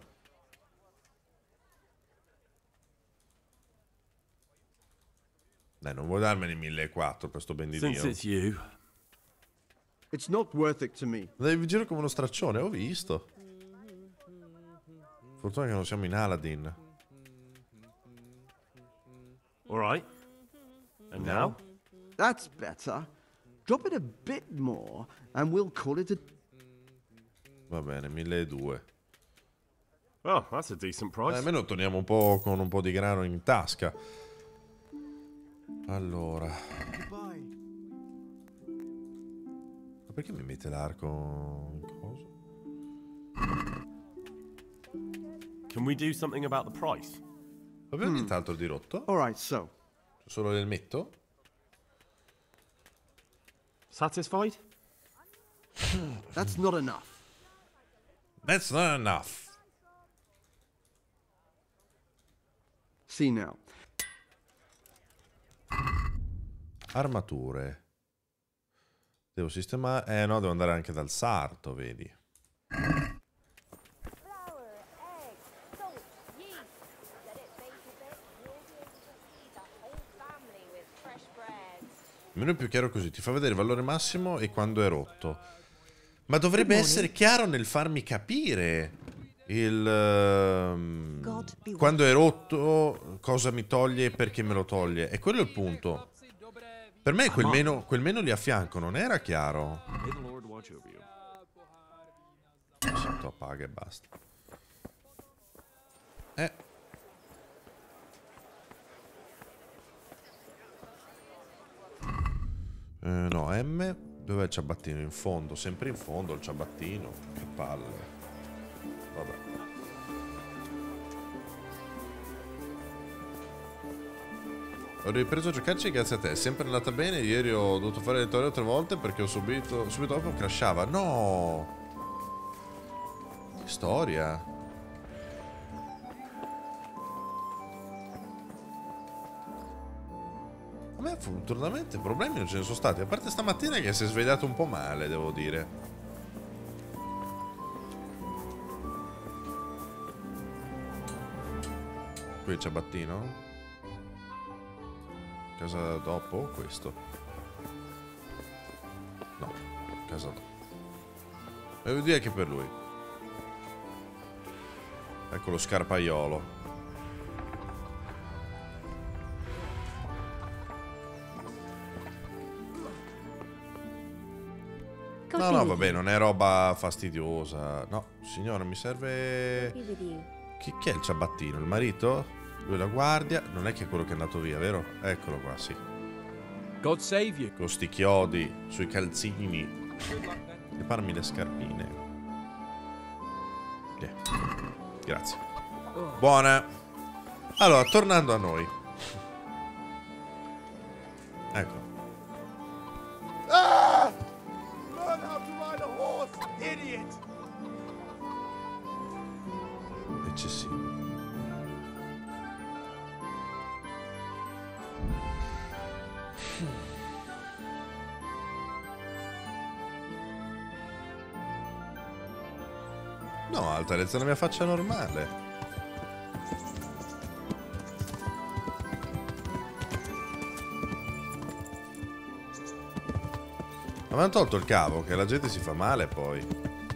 Dai, non vuoi darmene 1.400 per sto ben di Since Dio. it's you, It's not worth it to me. Andavi in giro come uno straccione, ho visto. Fortuna che non siamo in Aladdin. all right? And now? That's better. Drop it a bit more and we'll call it a... Va bene, 1.200. Well, that's a decent price. Almeno torniamo un po' con un po' di grano in tasca. Allora. Ma perché mi mette l'arco in cosa? Can we do something about the price? Abbiamo nient'altro di rotto? All right, so. Solo l'elmetto? Satisfied? That's not enough. That's not enough. See now. Armature. Devo sistemare... no, devo andare anche dal sarto, vedi. Flour, egg, salt, yeast. Let it bake a bit. You'll be able to feed the whole family with fresh bread. Il menu è più chiaro così, ti fa vedere il valore massimo e quando è rotto. Ma dovrebbe essere chiaro nel farmi capire il quando è rotto, cosa mi toglie e perché me lo toglie. E quello è il punto. Per me quel menu lì a fianco non era chiaro. May the Lord watch over you. Sento, appaga e basta. No, M. Dov'è il ciabattino? In fondo, sempre in fondo il ciabattino. Che palle. Vabbè. Ho ripreso a giocarci grazie a te. È sempre andata bene. Ieri ho dovuto fare le torre 3 volte perché ho subito dopo crashava. No! Che storia. A me fortunatamente problemi non ce ne sono stati. A parte stamattina che si è svegliato un po' male, devo dire. Qui il ciabattino. Casa dopo questo. No, casa dopo. Devo dire che per lui. Ecco lo scarpaiolo. No, vabbè, non è roba fastidiosa. No, signora, mi serve... Chi è il ciabattino? Il marito? Lui è la guardia. Non è che è quello che è andato via, vero? Eccolo qua, sì. God save you. Con sti chiodi sui calzini. E parmi le scarpine. Grazie. Buona. Allora, tornando a noi. Ecco. Ah! Learn how to ride a horse, idiot! Eccessivo. No, altezza la mia faccia normale. Ma mi hanno tolto il cavo, che la gente si fa male poi.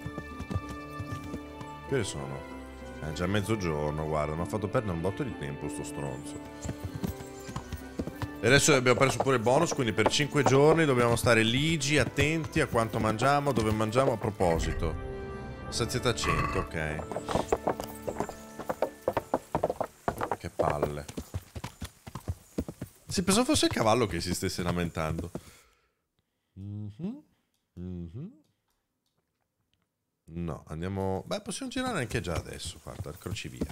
Che sono? È già mezzogiorno, guarda, mi ha fatto perdere un botto di tempo sto stronzo. E adesso abbiamo perso pure il bonus, quindi per 5 giorni dobbiamo stare ligi, attenti a quanto mangiamo, dove mangiamo a proposito. Sazietà 100, ok. Che palle. Si pensavo fosse il cavallo che si stesse lamentando. No, andiamo... Beh, possiamo girare anche già adesso, guarda, il crocevia.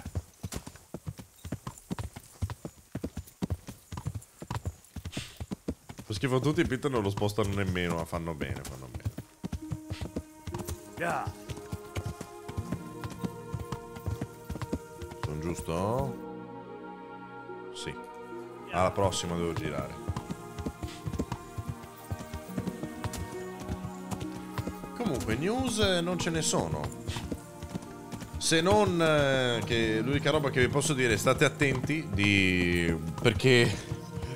Lo schifo tutti, Peter non lo spostano nemmeno, ma fanno bene, fanno bene. Yeah. Sono giusto? Sì. Alla prossima devo girare. Comunque, news non ce ne sono. Se non che l'unica roba che vi posso dire, state attenti perché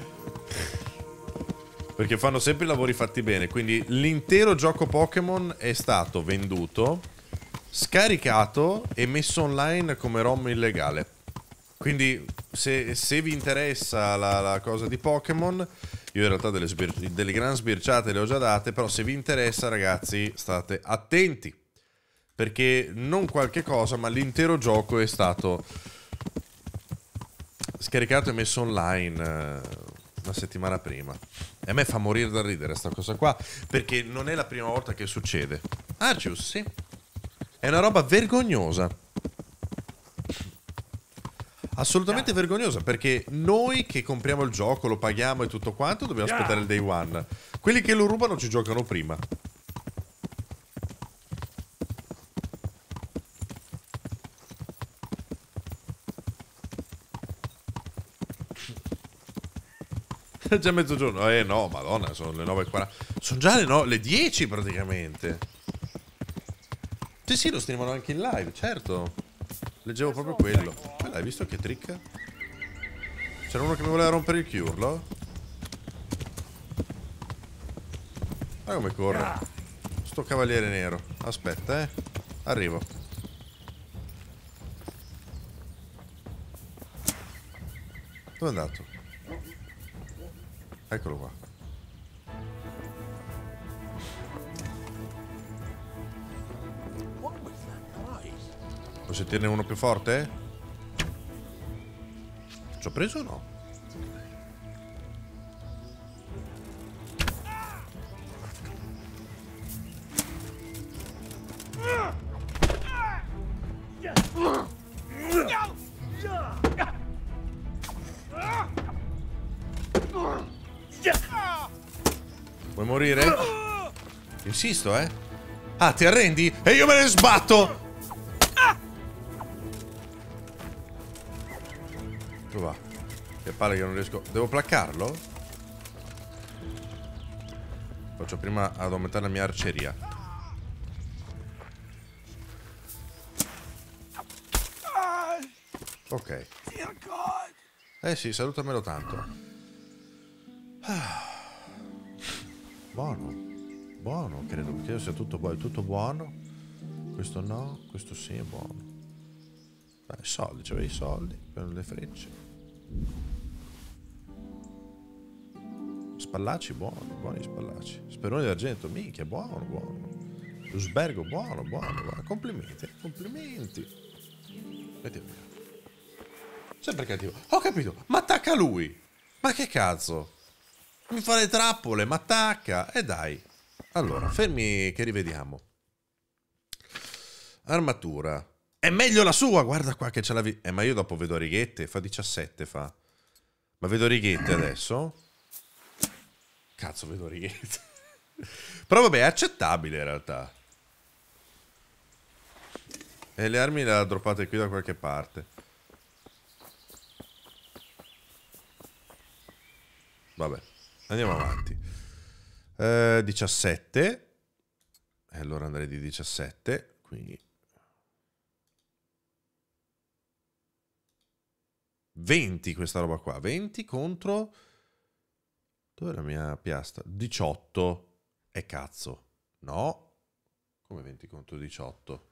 fanno sempre i lavori fatti bene. Quindi l'intero gioco Pokémon è stato venduto, scaricato e messo online come ROM illegale. Quindi se vi interessa la cosa di Pokémon, io in realtà delle gran sbirciate le ho già date, però se vi interessa, ragazzi, state attenti, perché non qualche cosa, ma l'intero gioco è stato scaricato e messo online una settimana prima. E a me fa morire da ridere sta cosa qua, perché non è la prima volta che succede. Arceus, sì. È una roba vergognosa. Assolutamente vergognosa, perché noi che compriamo il gioco, lo paghiamo e tutto quanto, dobbiamo aspettare il day one. Quelli che lo rubano ci giocano prima. È già mezzogiorno. No, madonna, sono le 9:40. Sono già le 10 praticamente. Sì, lo streamano anche in live, certo. Leggevo proprio quello. Hai visto che trick? C'era uno che mi voleva rompere il chiurlo. Guarda come corre. Sto cavaliere nero. Aspetta, arrivo. Dove è andato? Eccolo qua. Puoi sentirne uno più forte? Ci ho preso o no? Vuoi morire? Insisto, Ah, ti arrendi? E io me ne sbatto! Dove va? Che palle che non riesco... Devo placcarlo? Faccio prima ad aumentare la mia arceria. Ok. Sì, salutamelo tanto. Buono. Buono, credo sia tutto buono. Questo no, questo sì è buono. Soldi, c'avevi i soldi per le frecce. Spallacci, buoni spallacci. Speroni d'argento, minchia, buono. Lo sbergo, buono. Complimenti. Metti via. Sempre cattivo. Ho capito, ma attacca lui. Ma che cazzo? Mi fa le trappole, ma attacca. E dai. Allora, fermi che rivediamo. Armatura. È meglio la sua, guarda qua che ce l'avevi. Ma io dopo vedo righette, fa 17 fa. Ma vedo righette adesso? Cazzo, vedo righette. Però vabbè, è accettabile in realtà. E le armi le ha droppate qui da qualche parte. Vabbè, andiamo avanti. 17. E allora andrei di 17. Quindi 20 questa roba qua. 20 contro... Dov'è la mia piastra? 18. E cazzo. No. Come 20 contro 18?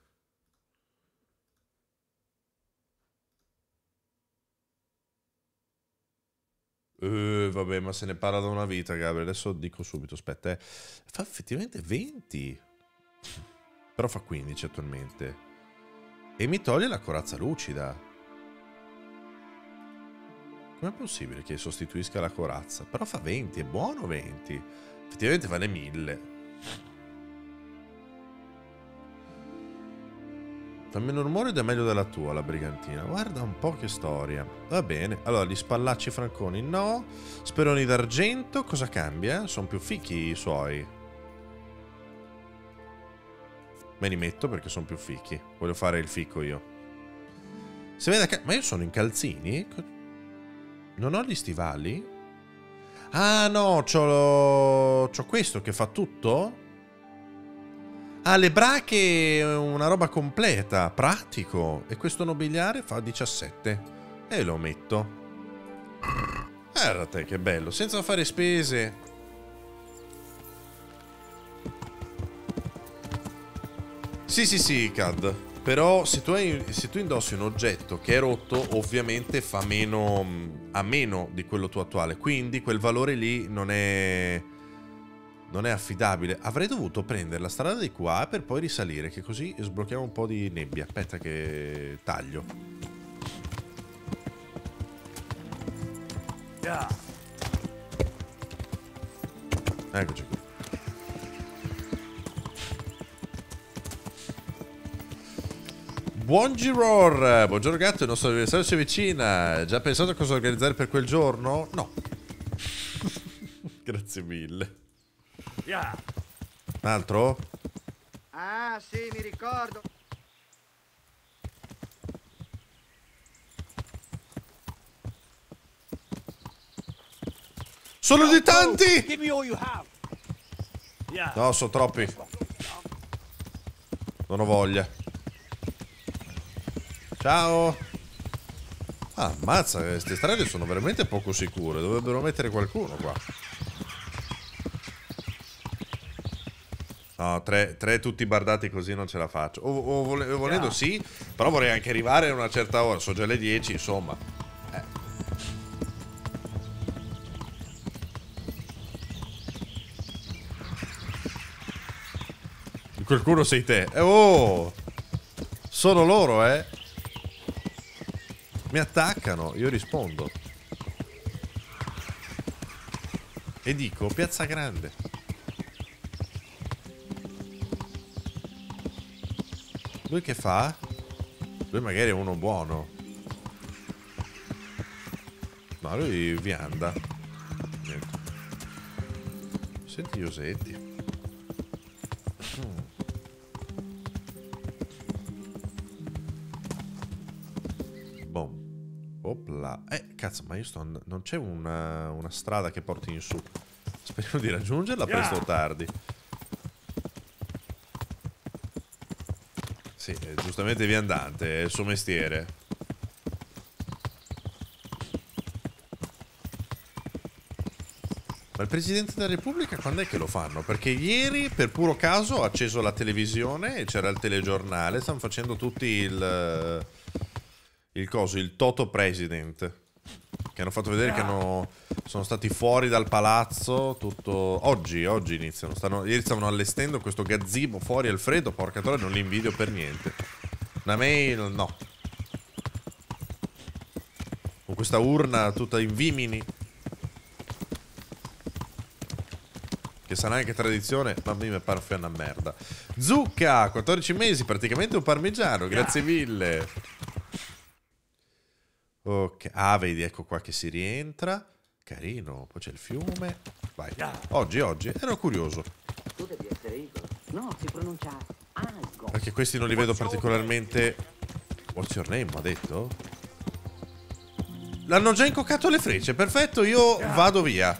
Vabbè, ma se ne parla da una vita, Gabriele. Adesso dico subito, aspetta. Fa effettivamente 20. Però fa 15 attualmente. E mi toglie la corazza lucida. Com'è possibile che sostituisca la corazza? Però fa 20, è buono 20. Effettivamente vale 1000. Fa meno rumore ed è meglio della tua, la brigantina. Guarda un po' che storia. Va bene. Allora, gli spallacci franconi no. Speroni d'argento, cosa cambia? Sono più fichi i suoi. Me li metto perché sono più fichi. Voglio fare il fico io. Se vede ma io sono in calzini? Non ho gli stivali? Ah no, c'ho questo che fa tutto? Ah, le brache, una roba completa, pratico. E questo nobiliare fa 17. E lo metto. Guarda te, che bello, senza fare spese. Sì, Cad. Però se tu indossi un oggetto che è rotto, ovviamente fa meno... a meno di quello tuo attuale. Quindi quel valore lì non è affidabile. Avrei dovuto prendere la strada di qua per poi risalire, che così sblocchiamo un po' di nebbia. Aspetta che taglio. Eccoci qui. Buongiorno gatto, il nostro anniversario si avvicina. Già pensato a cosa organizzare per quel giorno? No. Grazie mille. Un altro? Ah, sì, mi ricordo. Sono di tanti! Give me all you have. Yeah. No, sono troppi. Non ho voglia. Ciao. Ah, ammazza, queste strade sono veramente poco sicure. Dovrebbero mettere qualcuno qua. No, tre tutti bardati così non ce la faccio. Volendo sì, però vorrei anche arrivare a una certa ora. Sono già le 10, insomma. Qualcuno sei te. Oh! Sono loro, eh. Mi attaccano, io rispondo. E dico, Piazza Grande. Lui che fa? Lui magari è uno buono. No, lui vianda. Niente. Senti Iosetti. Opla. Cazzo, ma io non c'è una strada che porti in su. Speriamo di raggiungerla presto o tardi. Sì, giustamente viandante, è il suo mestiere. Ma il Presidente della Repubblica quando è che lo fanno? Perché ieri, per puro caso, ho acceso la televisione e c'era il telegiornale. Stanno facendo tutti il Toto President. Che hanno fatto vedere che sono stati fuori dal palazzo tutto. Oggi iniziano. Ieri stavano allestendo questo gazebo fuori al freddo. Porca troia, non li invidio per niente. Una mail, no. Con questa urna tutta in vimini. Che sarà anche tradizione, ma a me mi pare una merda. Zucca, 14 mesi, praticamente un parmigiano, grazie mille. Ok, vedi, ecco qua che si rientra. Carino, poi c'è il fiume. Vai, oggi, ero curioso. Tu devi essere Igor. No, si pronuncia Igor. Perché questi non li vedo particolarmente. What's your name, ha detto? L'hanno già incoccato le frecce, perfetto, io vado via.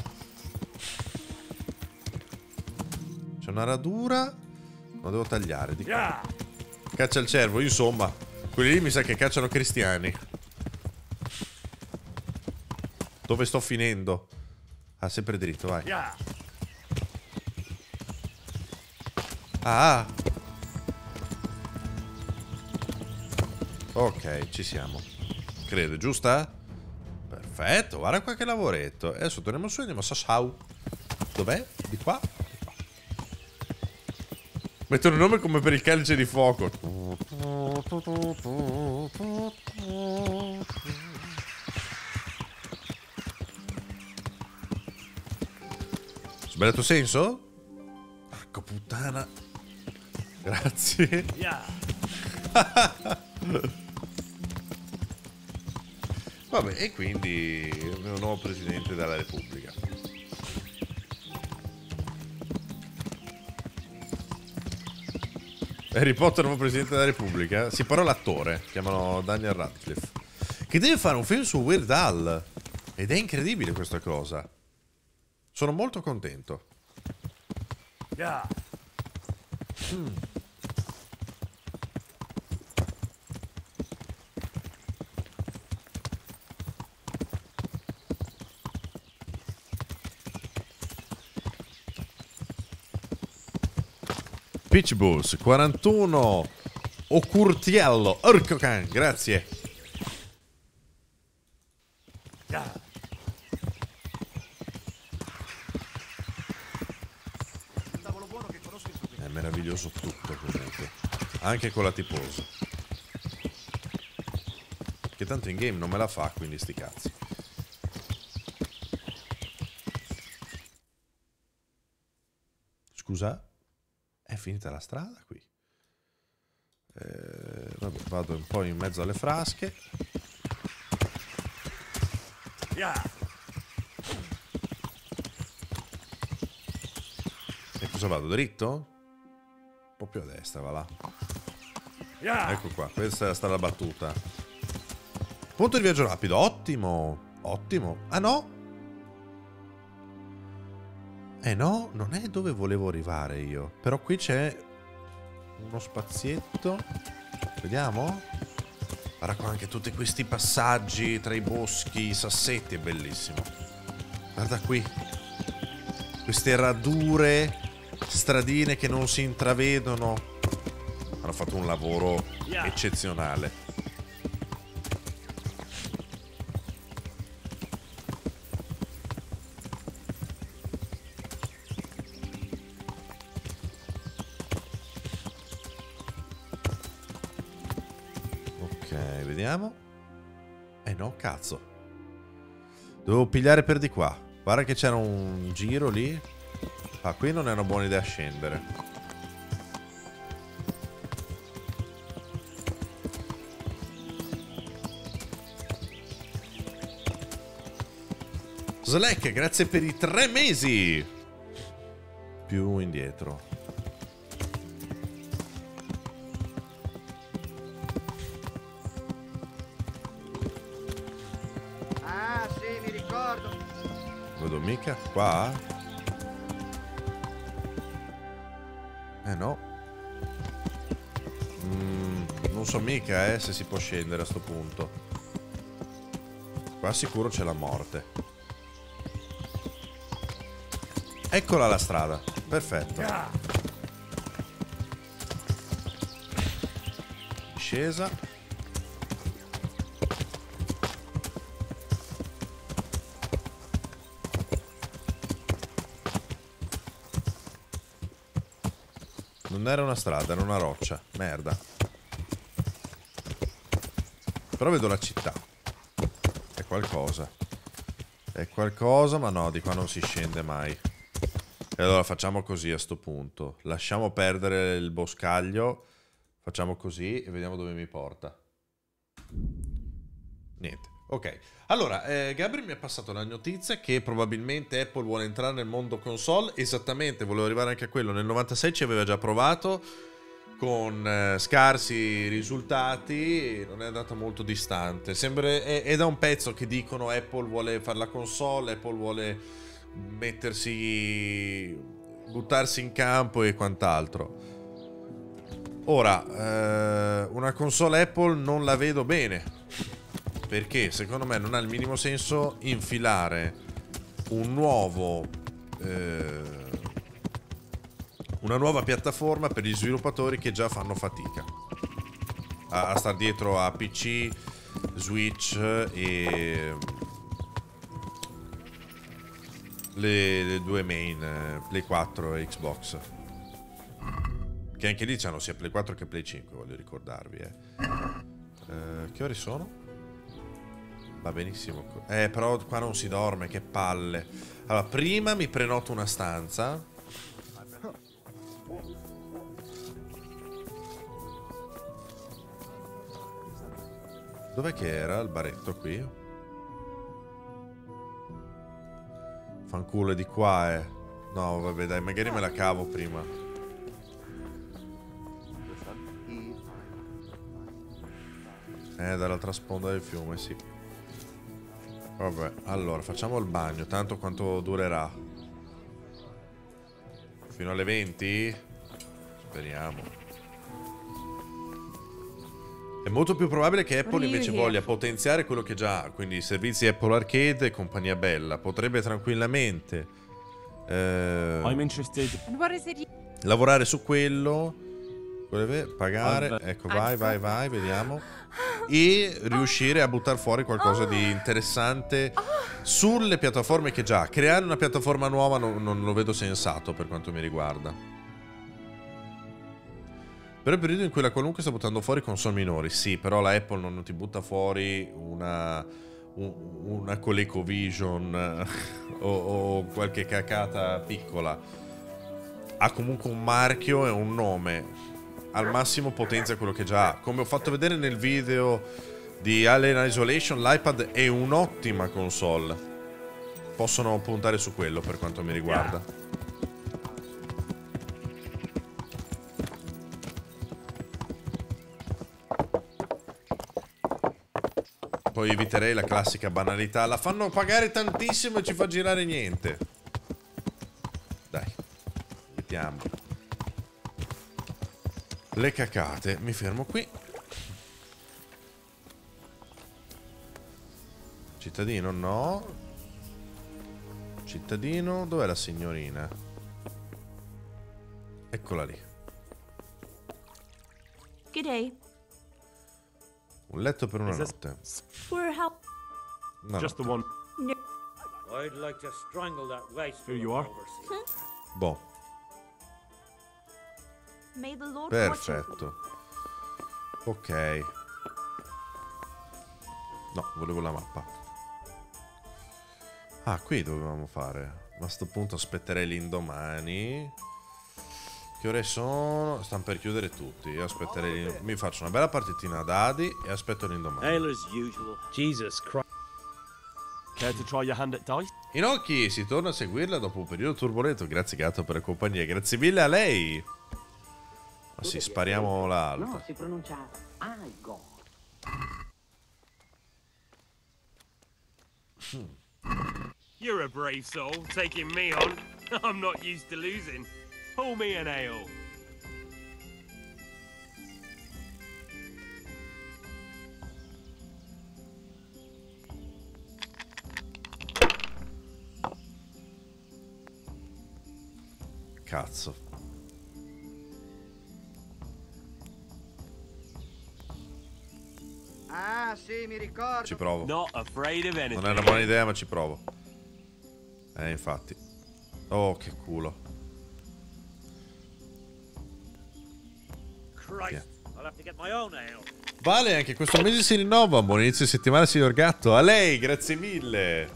C'è una radura. Lo devo tagliare di qua. Caccia il cervo, insomma. Quelli lì mi sa che cacciano cristiani. Dove sto finendo? Ah, sempre dritto, vai. Ah. Ok, ci siamo. Credo, giusta? Perfetto, guarda qua che lavoretto. Adesso torniamo su e andiamo a Sassau. Dov'è? Di qua? Mettono il nome come per il calice di fuoco. Sbagliato senso? Porco puttana. Grazie. Vabbè, e quindi il nuovo presidente della Repubblica. Harry Potter, nuovo presidente della Repubblica. Si parla l'attore, chiamano Daniel Radcliffe, che deve fare un film su Weird Al. Ed è incredibile questa cosa. Sono molto contento. Pitch Bulls 41. Ocurtiello. Orco can, grazie. È meraviglioso tutto comunque. Anche con la tiposa. Che tanto in game non me la fa, quindi sti cazzi. Scusa? È finita la strada qui. Vabbè, vado un po' in mezzo alle frasche. E cosa vado? Dritto? Un po' più a destra, va là. Ecco qua, questa è la strada battuta. Punto di viaggio rapido, ottimo. Ottimo. Ah no? Eh no, non è dove volevo arrivare io. Però qui c'è uno spazietto. Vediamo. Guarda qua anche tutti questi passaggi tra i boschi, i sassetti, è bellissimo. Guarda qui. Queste radure, stradine che non si intravedono. Hanno fatto un lavoro eccezionale. Ok, vediamo. Eh no, cazzo. Dovevo pigliare per di qua. Guarda che c'era un giro lì. Ah, qui non è una buona idea scendere. Slack, grazie per i 3 mesi. Più indietro. Ah, sì, mi ricordo. Vedo mica qua? No. Non so mica se si può scendere a sto punto. Qua sicuro c'è la morte. Eccola la strada. Perfetto. Discesa. Non era una strada, era una roccia. Merda. Però vedo la città. È qualcosa. È qualcosa, ma no, di qua non si scende mai. E allora facciamo così a sto punto. Lasciamo perdere il boscaglio. Facciamo così e vediamo dove mi porta. Niente. Ok. Allora, Gabriel mi ha passato la notizia che probabilmente Apple vuole entrare nel mondo console. Esattamente, volevo arrivare anche a quello. Nel 96 ci aveva già provato con scarsi risultati. Non è andata molto distante. Sembra, è da un pezzo che dicono Apple vuole fare la console, Apple vuole buttarsi in campo e quant'altro. Ora, una console Apple non la vedo bene. Perché secondo me non ha il minimo senso infilare un nuovo una nuova piattaforma per gli sviluppatori che già fanno fatica a star dietro a PC, Switch e le due main, Play 4 e Xbox, che anche lì c'hanno sia Play 4 che Play 5, voglio ricordarvi. Che ore sono? Va benissimo. Però qua non si dorme, che palle. Allora, prima mi prenoto una stanza. Dov'è che era il baretto qui? Fanculo, è di qua, eh. No, vabbè, dai, magari me la cavo prima. Dall'altra sponda del fiume, sì. Vabbè, allora, facciamo il bagno. Tanto quanto durerà? Fino alle 20? Speriamo. È molto più probabile che Apple invece voglia potenziare quello che già ha. Quindi servizi Apple Arcade e compagnia bella. Potrebbe tranquillamente lavorare su quello. Pagare. Ecco, vai, vediamo. E riuscire a buttare fuori qualcosa di interessante sulle piattaforme che già. Creare una piattaforma nuova non lo vedo sensato per quanto mi riguarda. Per il periodo in cui la qualunque sta buttando fuori console minori, sì, però la Apple non ti butta fuori una ColecoVision o qualche cacata piccola. Ha comunque un marchio e un nome. Al massimo potenzia quello che già ha. Come ho fatto vedere nel video di Alien Isolation, l'iPad è un'ottima console. Possono puntare su quello per quanto mi riguarda. Poi eviterei la classica banalità. La fanno pagare tantissimo e ci fa girare niente. aspettiamo. Le cacate. Mi fermo qui. Cittadino, no. Cittadino, dov'è la signorina? Eccola lì. Good day. Un letto per una notte. We're help. No, Just the one. I'd like to strangle that waste. Here you are. boh, May the Lord watch you. perfetto. Ok. No, volevo la mappa. Ah, qui dovevamo fare. Ma a sto punto aspetterei l'indomani. Che ore sono? Stanno per chiudere tutti. Io aspetterei l'indomani. Mi faccio una bella partitina a dadi e aspetto l'indomani. Hail as usual. Jesus Christ. Care to try your hand at dice? Inoki, si torna a seguirla dopo un periodo turbolento. Grazie gatto per la compagnia. Grazie mille a lei. Ma sì, spariamo l'altra. No, si pronuncia Igor. You're a brave soul, taking me on. I'm not used to losing. Pour me an ale. Cazzo. Ah, sì, mi ricordo. Ci provo. Not afraid of anything. Non è una buona idea, ma ci provo. Infatti. Oh, che culo. Christ. I'll have to get my own ale. Vale, anche questo mese si rinnova. Buon inizio di settimana, signor Gatto. A lei, grazie mille.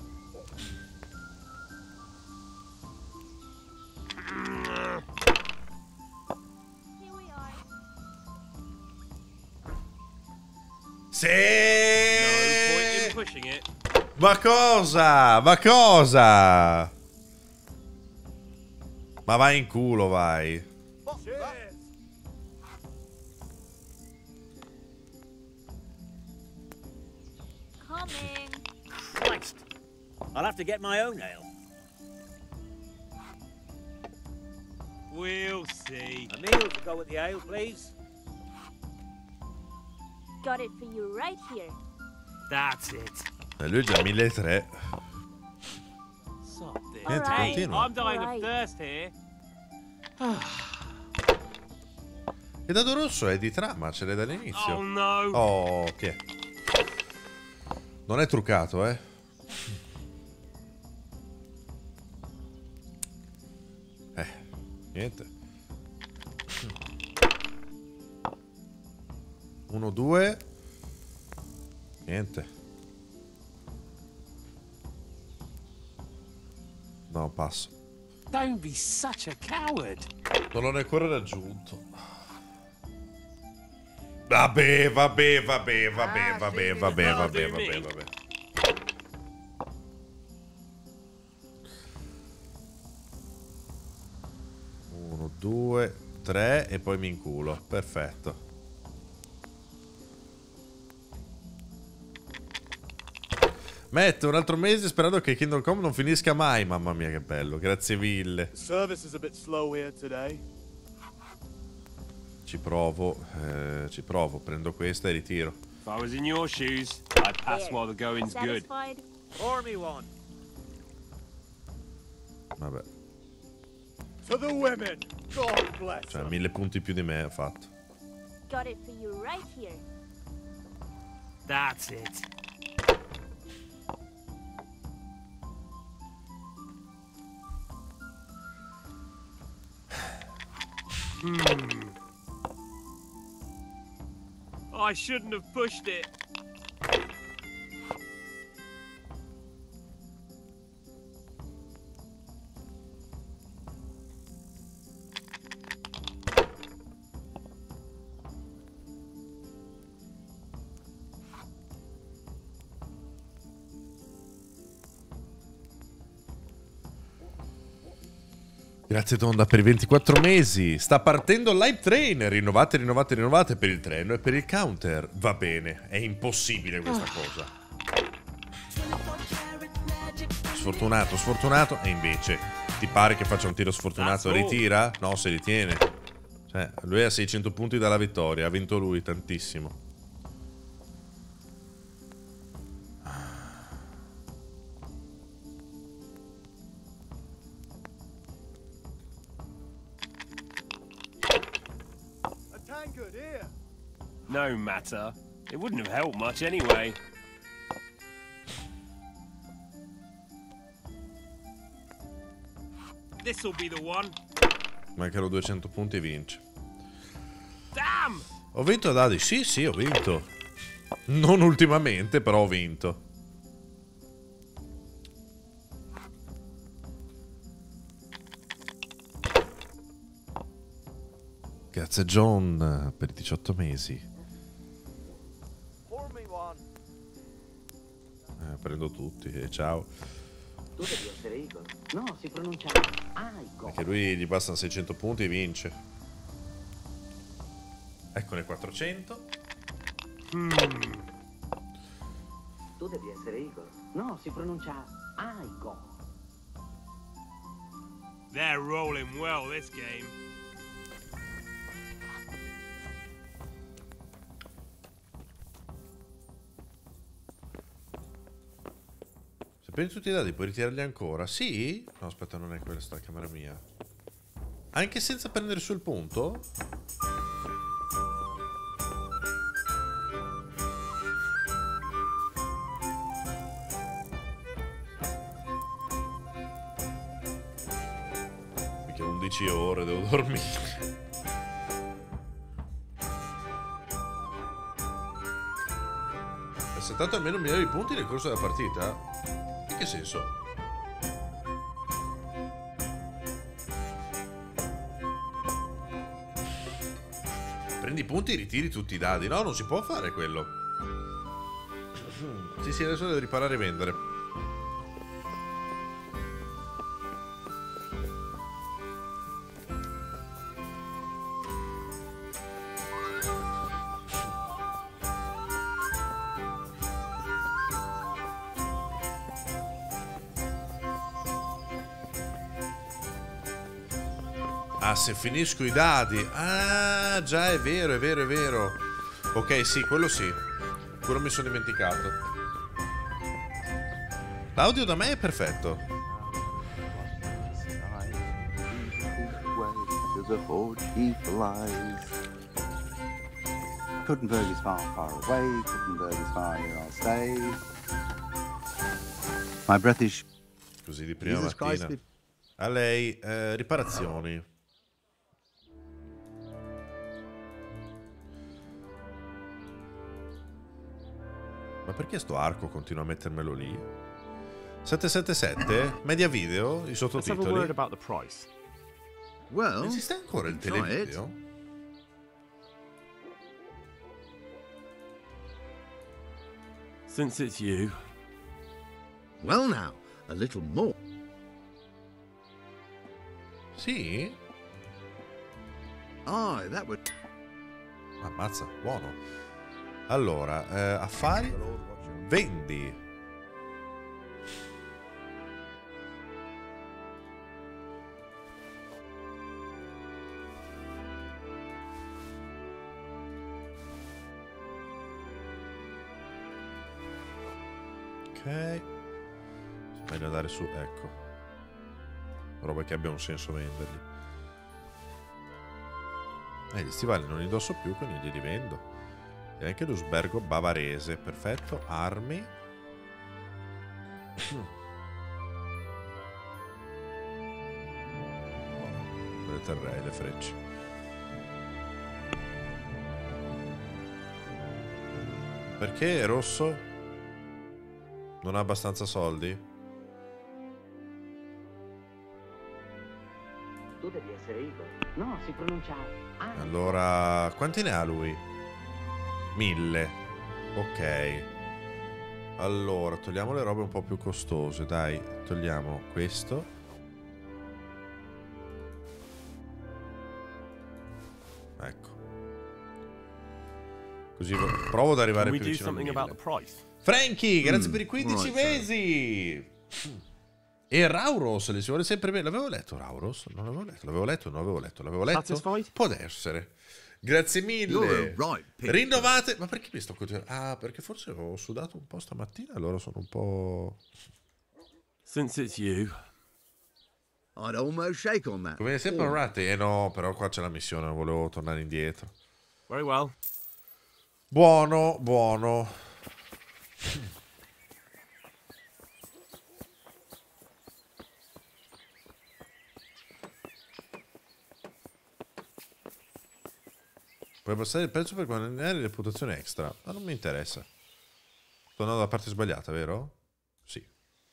Here we are. Sì! No point in pushing it. Ma cosa? Ma cosa? Ma vai in culo, vai. Coming. Christ. I'll have to get my own ale. We'll see. A meal to go with the ale, please. Got it for you right here. That's it. E lui è già 1.300. Stop this. Niente, Alright. continua. I'm dying Alright. of thirst here. Il dado rosso è di trama, ce l'hai Oh dall'inizio. no. Oh, chi è? Non è truccato, eh? Niente. 1, 2. Niente. No, passo. Don't be such a coward. Non l'ho ancora raggiunto. Vabbè, vabbè, vabbè, vabbè, Ah, vabbè, sì, vabbè, no, vabbè, do vabbè, me. vabbè. 1, 2, 3 e poi mi inculo. Perfetto. Metto un altro mese sperando che Kingdom Come non finisca mai. Mamma mia, che bello. Grazie mille. Service is a bit slow here today. Ci provo. Ci provo. Prendo questa e ritiro. If I was in your shoes, I'd pass while the going's good. Satisfied? Pour me one. Vabbè. To the women, God bless Cioè, them. 1000 punti più di me ha fatto. Got it for you right here. That's it. I shouldn't have pushed it. Grazie Tonda per i 24 mesi. Sta partendo il live train. Rinnovate, rinnovate, rinnovate per il treno e per il counter. Va bene, è impossibile questa cosa. Sfortunato, sfortunato. E invece Ti pare che faccia un tiro sfortunato? That's all. Ritira? No, si ritiene. Cioè, lui ha 600 punti dalla vittoria. Ha vinto lui tantissimo. A tankard here. No matter. It wouldn't have helped much anyway. This'll be the one. Mancano 200 punti e vince. Damn! Ho vinto a dadi? Sì, sì, ho vinto. Non ultimamente, però ho vinto. Grazie John per i 18 mesi. Pour me one. Prendo tutti e ciao. Tu devi essere Igor. No, si pronuncia Igor. Perché lui gli bastano 600 punti e vince. Eccone 400. Tu devi essere Igor. No, si pronuncia Igor. They're rolling well this game. Se prendi tutti i dadi puoi ritirarli ancora? Sì? No, aspetta, non è questa la camera mia. Anche senza prendere sul punto? Mica 11 ore, devo dormire. È settato almeno un milione di punti nel corso della partita? In che senso? Prendi i punti e ritiri tutti i dadi. No, non si può fare quello. Sì, sì, adesso devo riparare e vendere. Ah, se finisco i dadi. Ah, già, è vero, è vero, è vero. Ok, sì, quello sì. Quello mi sono dimenticato. L'audio da me è perfetto. Kuttenberg is far, far away. Kuttenberg is far, here I'll stay. My breath is... Così di prima Jesus mattina. Christ. A lei, riparazioni. Ma perché sto arco continua a mettermelo lì? 777? Media video? I Let's have a word sottotitoli? about the price. Well, Esiste ancora il try it. televideo? Since it's you, well now, a little more. Sì? Oh, that would... Ammazza, buono. Allora, affari? Vendi. Ok. Meglio andare su, ecco. Roba che abbia un senso venderli. Gli stivali non li indosso più, quindi li rivendo. E anche l'usbergo bavarese, perfetto. Armi. Le terrei, le frecce. Perché è rosso? Non ha abbastanza soldi? Tu devi essere Igor. No, si pronuncia Allora, quanti ne ha lui? 1000. Ok. Allora, togliamo le robe un po' più costose, dai. Togliamo questo. Ecco. Così provo ad arrivare can we più do vicino al something 1000. about the price? Frankie, grazie per i 15 right, mesi. E Rauros, li si vuole sempre bene. L'avevo letto Rauros? Non l'avevo letto, l'avevo letto. Satisfied? Può essere. Grazie mille. Rinnovate. Ma perché mi sto continuando? Ah, perché forse ho sudato un po' stamattina, allora sono un po'... Since it's you. I'd almost shake on that. Come sempre onorati? No, però qua c'è la missione, volevo tornare indietro. Very well. Buono, buono. Puoi passare il prezzo per guadagnare reputazione extra. Ma non mi interessa. Sto andando dalla parte sbagliata, vero? Sì.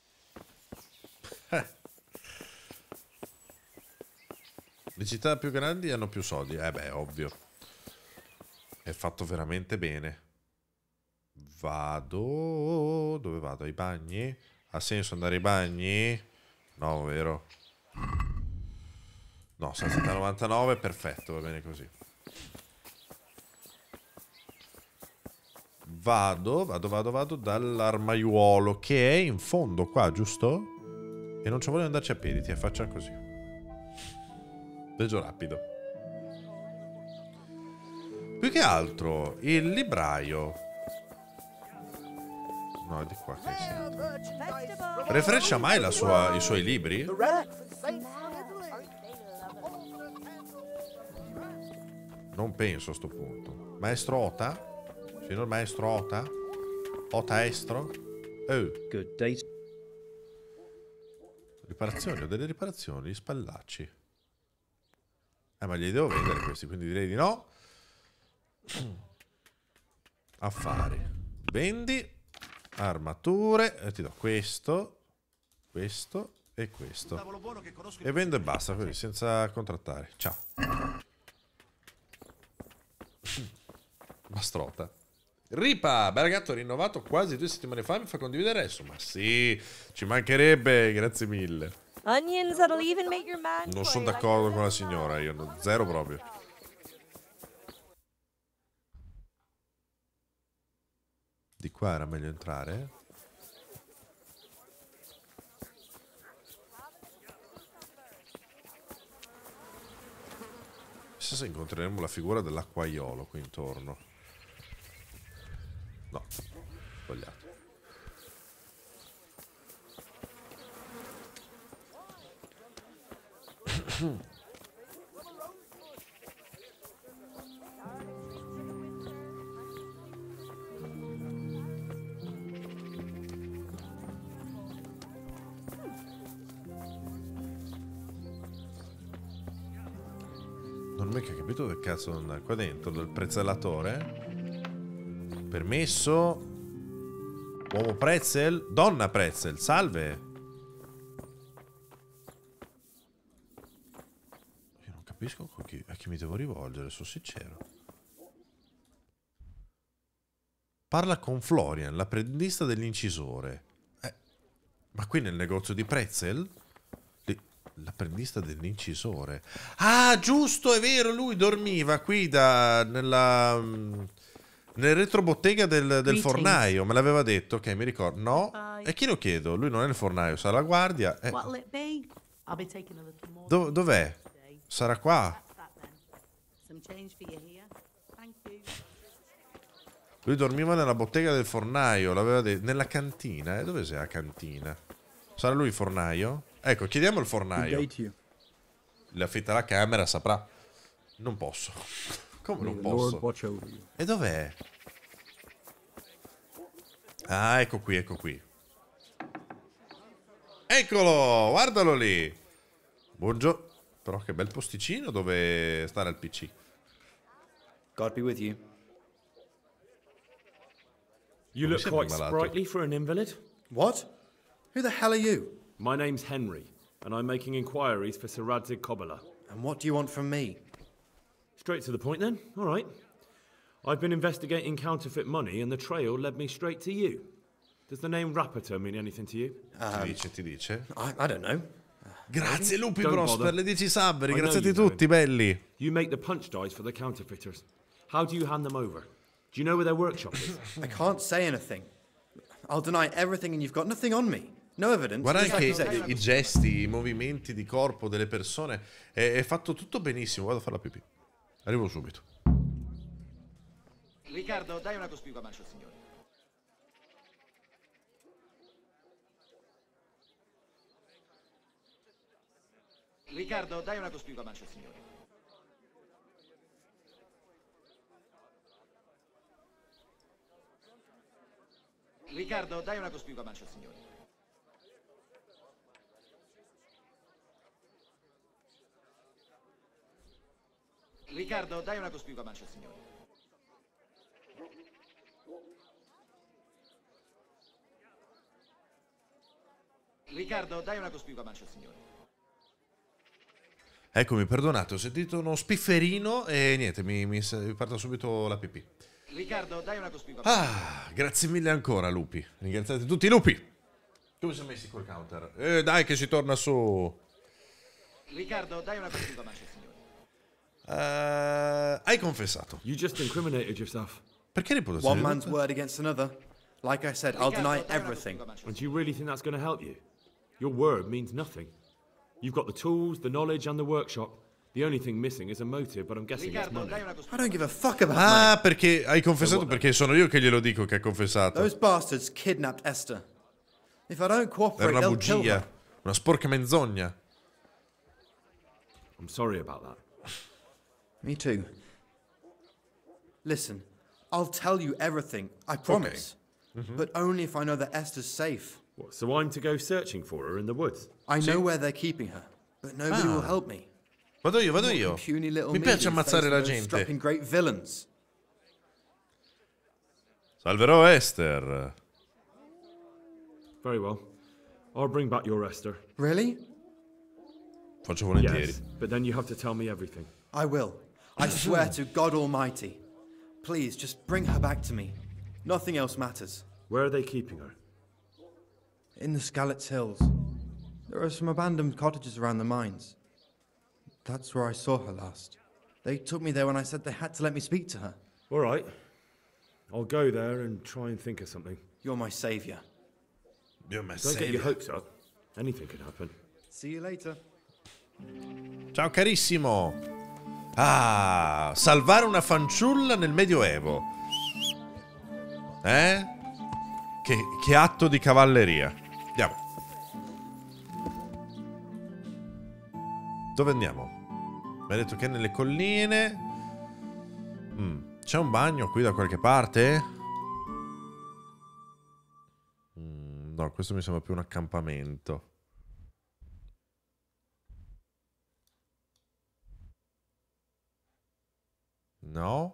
Le città più grandi hanno più soldi. Beh, ovvio. È fatto veramente bene. Vado... Dove vado? Ai bagni? Ha senso andare ai bagni? No, vero? No, 799, perfetto, va bene così. Vado dall'armaiuolo che è in fondo qua, giusto? E non ci voglio andarci a piedi, ti affaccia così. Veggio rapido. Più che altro, il libraio. No, è di qua che sia. Refrescia mai i suoi libri? Non penso a sto punto. Maestro Ota? Signor Maestro Ota? Ota Estro? Oh. Good day. Riparazioni, ho delle riparazioni, gli spallacci. Ma li devo vendere questi, quindi direi di no. Affari. Vendi. Armature. E ti do questo. Questo e questo. E vendo e basta, così, senza contrattare. Ciao. Mastrota. Ripa, bel gatto rinnovato quasi 2 settimane fa, mi fa condividere adesso. Ma sì, ci mancherebbe, grazie mille. Onions that'll even make your man. Non sono d'accordo con la signora, io no, zero proprio. Di qua era meglio entrare. Chissà se incontreremo la figura dell'acquaiolo qui intorno. No, sbagliato. Non ho mica capito che cazzo andare qua dentro del prezzellatore. Permesso. Uomo pretzel. Donna pretzel. Salve. Io non capisco a chi mi devo rivolgere, sono sincero. Parla con Florian, l'apprendista dell'incisore. Ma qui nel negozio di pretzel? L'apprendista dell'incisore. Ah, giusto, è vero, lui dormiva qui nel retrobottega del fornaio, me l'aveva detto, ok, mi ricordo. No, e chi lo chiedo? Lui non è il fornaio, sarà la guardia. Dov'è? Sarà qua. Lui dormiva nella bottega del fornaio, l'aveva detto. Nella cantina, dove sei la cantina? Sarà lui il fornaio? Ecco, chiediamo al fornaio. Le affitta la camera, saprà. Non posso. Come non posso? E dov'è? Ah, ecco qui, ecco qui. Eccolo, guardalo lì. Buongiorno. Però che bel posticino dove stare al PC. God be with you. You look quite sprightly for an invalid. What? Who the hell are you? My name's Henry, and I'm making inquiries for Sir Radzig Kobyla. And what do you want from me? Straight to the point then. All right. I've been investigating counterfeit money, and the trail led me straight to you. Does the name Rapiter mean anything to you? Ti dice? I don't know. Grazie Lupi Bros per le 10 sabberi, grazie a tutti belli. You make the punch dice for the counterfeiters. How do you hand them over? Do you know where their workshop is? I can't say anything. I'll deny everything and you've got nothing on me. No evidence. Guarda just anche like you said. i gesti, i movimenti di corpo delle persone. È fatto tutto benissimo. Vado a fare la pipì. Arrivo subito. Riccardo, dai una cospicua mancia al signore. Riccardo, dai una cospicua mancia al signore. Riccardo, dai una cospicua mancia al signore. Riccardo, dai una cospicua mancia al signore. Riccardo, dai una cospicua mancia al signore. Eccomi, perdonate, ho sentito uno spifferino e niente, mi parto subito la pipì. Riccardo, dai una cospicua. Grazie mille ancora, lupi. Ringraziate tutti i lupi. Come siamo messi col counter? Dai che si torna su. Riccardo, dai una cospicua mancia al signore. Hai confessato. You just incriminated yourself. Perché reputazione? One man's word against another. Like I said, I'll deny everything. And do you really think that's going to help you? Your word means nothing. You've got the tools, the knowledge and the workshop. The only thing missing is a motive, but I'm guessing it's money. I don't give a fuck about money. Perché hai confessato? Perché sono io che glielo dico che ha confessato. Those bastards kidnapped Esther. If I don't cooperate, Era una they'll kill her. bugia, una sporca menzogna. I'm sorry about that. Me too. Listen, I'll tell you everything, I promise. But only if I know that Esther's safe. What, so I'm to go searching for her in the woods? I know where they're keeping her, but nobody will help me. Vado io. Puny little Mi piace me ammazzare la facing those strapping gente. great villains. Salverò Esther. Very well. I'll bring back your Esther. Really? Faccio volentieri. Yes, but then you have to tell me everything. I will. I swear to God Almighty. Please, just bring her back to me. Nothing else matters. Where are they keeping her? In the Skalitz Hills. There are some abandoned cottages around the mines. That's where I saw her last. They took me there when I said they had to let me speak to her. All right. I'll go there and try and think of something. You're my savior. You're my Don't get your hopes up. Anything can happen. See you later. Ciao carissimo. Salvare una fanciulla nel Medioevo. Che atto di cavalleria. Andiamo. Dove andiamo? Mi ha detto che è nelle colline. C'è un bagno qui da qualche parte? No, questo mi sembra più un accampamento. No?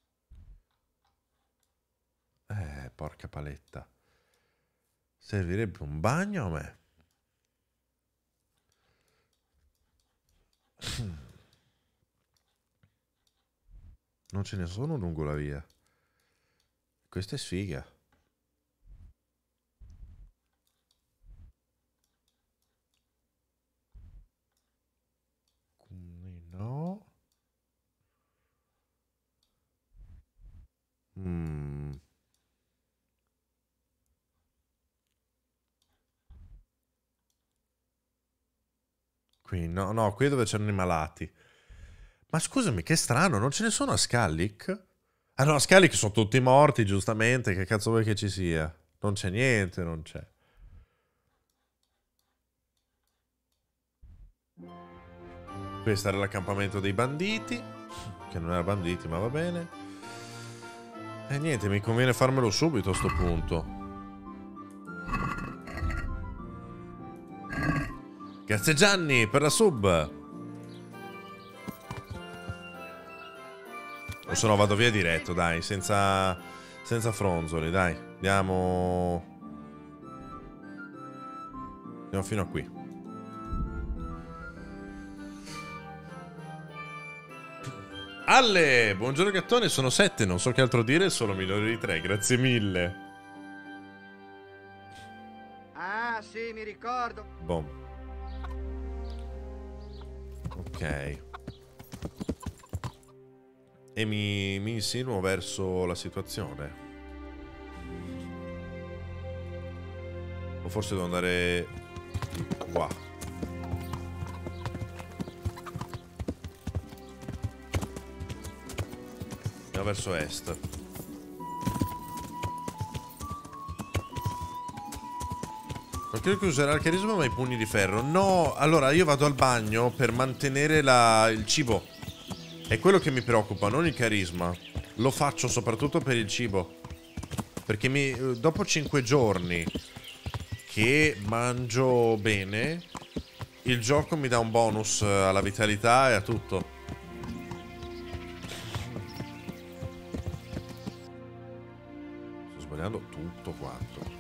Porca paletta. Servirebbe un bagno a me. Non ce ne sono lungo la via. Questa è sfiga. No. Qui, no, qui è dove c'erano i malati. Ma scusami, che strano, non ce ne sono a Skellig? Ah no, a Skellig sono tutti morti, giustamente, che cazzo vuoi che ci sia? Non c'è niente, non c'è. Questo era l'accampamento dei banditi, che non era banditi, ma va bene. E niente, mi conviene farmelo subito a sto punto. Grazie Gianni per la sub. O se no vado via diretto, dai, senza fronzoli, dai. Andiamo fino a qui. Alle, buongiorno gattone, sono 7, non so che altro dire, sono minore di 3, grazie mille. Ah, sì, mi ricordo. Boom. Ok. E mi insinuo verso la situazione. O forse devo andare di qua. Andiamo verso est. Non credo che userà il carisma ma i pugni di ferro. No, allora io vado al bagno per mantenere il cibo. È quello che mi preoccupa, non il carisma. Lo faccio soprattutto per il cibo. Perché dopo 5 giorni che mangio bene, il gioco mi dà un bonus alla vitalità e a tutto. Sto sbagliando tutto quanto.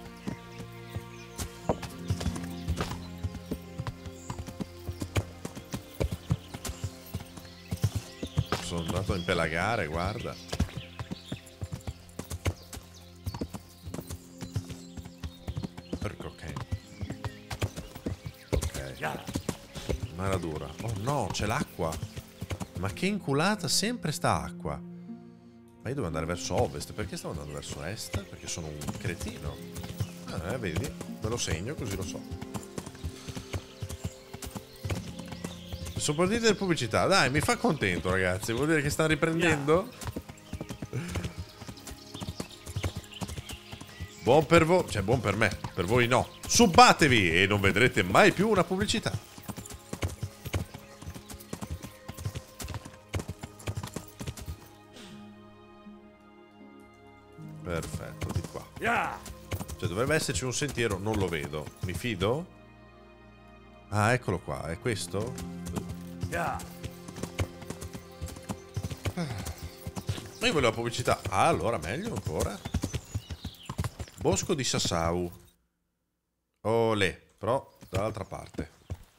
Sono andato a impelagare, guarda. Porco che. Ok. Maradura. Oh no, c'è l'acqua. Ma che inculata sempre sta acqua. Ma io devo andare verso ovest. Perché stavo andando verso est? Perché sono un cretino. Vedi? Me lo segno così lo so. Sono partite le pubblicità. Dai, mi fa contento, ragazzi. Vuol dire che sta riprendendo? Buon per voi. Cioè, buon per me. Per voi no. Subbatevi e non vedrete mai più una pubblicità. Perfetto, di qua. Cioè, dovrebbe esserci un sentiero. Non lo vedo. Mi fido? Ah, eccolo qua. È questo? Ma io volevo la pubblicità. Ah, allora meglio ancora. Bosco di Sassau. Olè. Però dall'altra parte.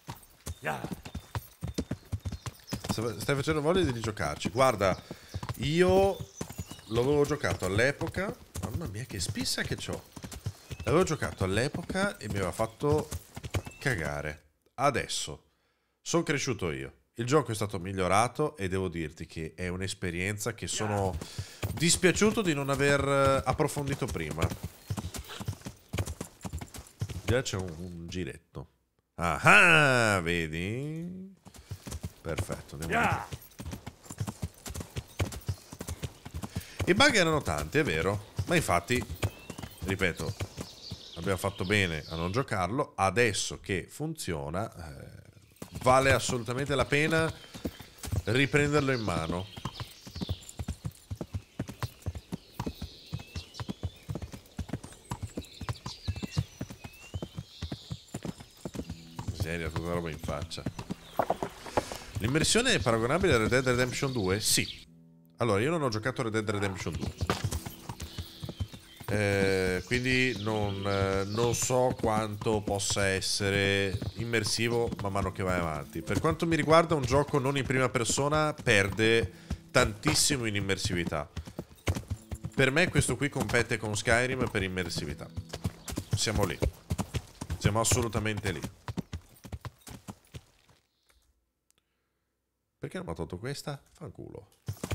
Stai facendo voglia di giocarci. Guarda, io l'avevo giocato all'epoca. Mamma mia che spissa che c'ho. L'avevo giocato all'epoca e mi aveva fatto cagare. Adesso sono cresciuto io. Il gioco è stato migliorato e devo dirti che è un'esperienza che sono dispiaciuto di non aver approfondito prima. Già c'è un giretto. Ah, vedi? Perfetto, andiamo. I bug erano tanti, è vero. Ma infatti, ripeto, abbiamo fatto bene a non giocarlo. Adesso che funziona, vale assolutamente la pena riprenderlo in mano. Miseria, tutta roba in faccia. L'immersione è paragonabile a Red Dead Redemption 2? Sì. Allora, io non ho giocato a Red Dead Redemption 2. Quindi non so quanto possa essere immersivo man mano che vai avanti. Per quanto mi riguarda, un gioco non in prima persona perde tantissimo in immersività. Per me questo qui compete con Skyrim per immersività. Siamo lì. Siamo assolutamente lì. Perché non mi ha tolto questa? Fanculo.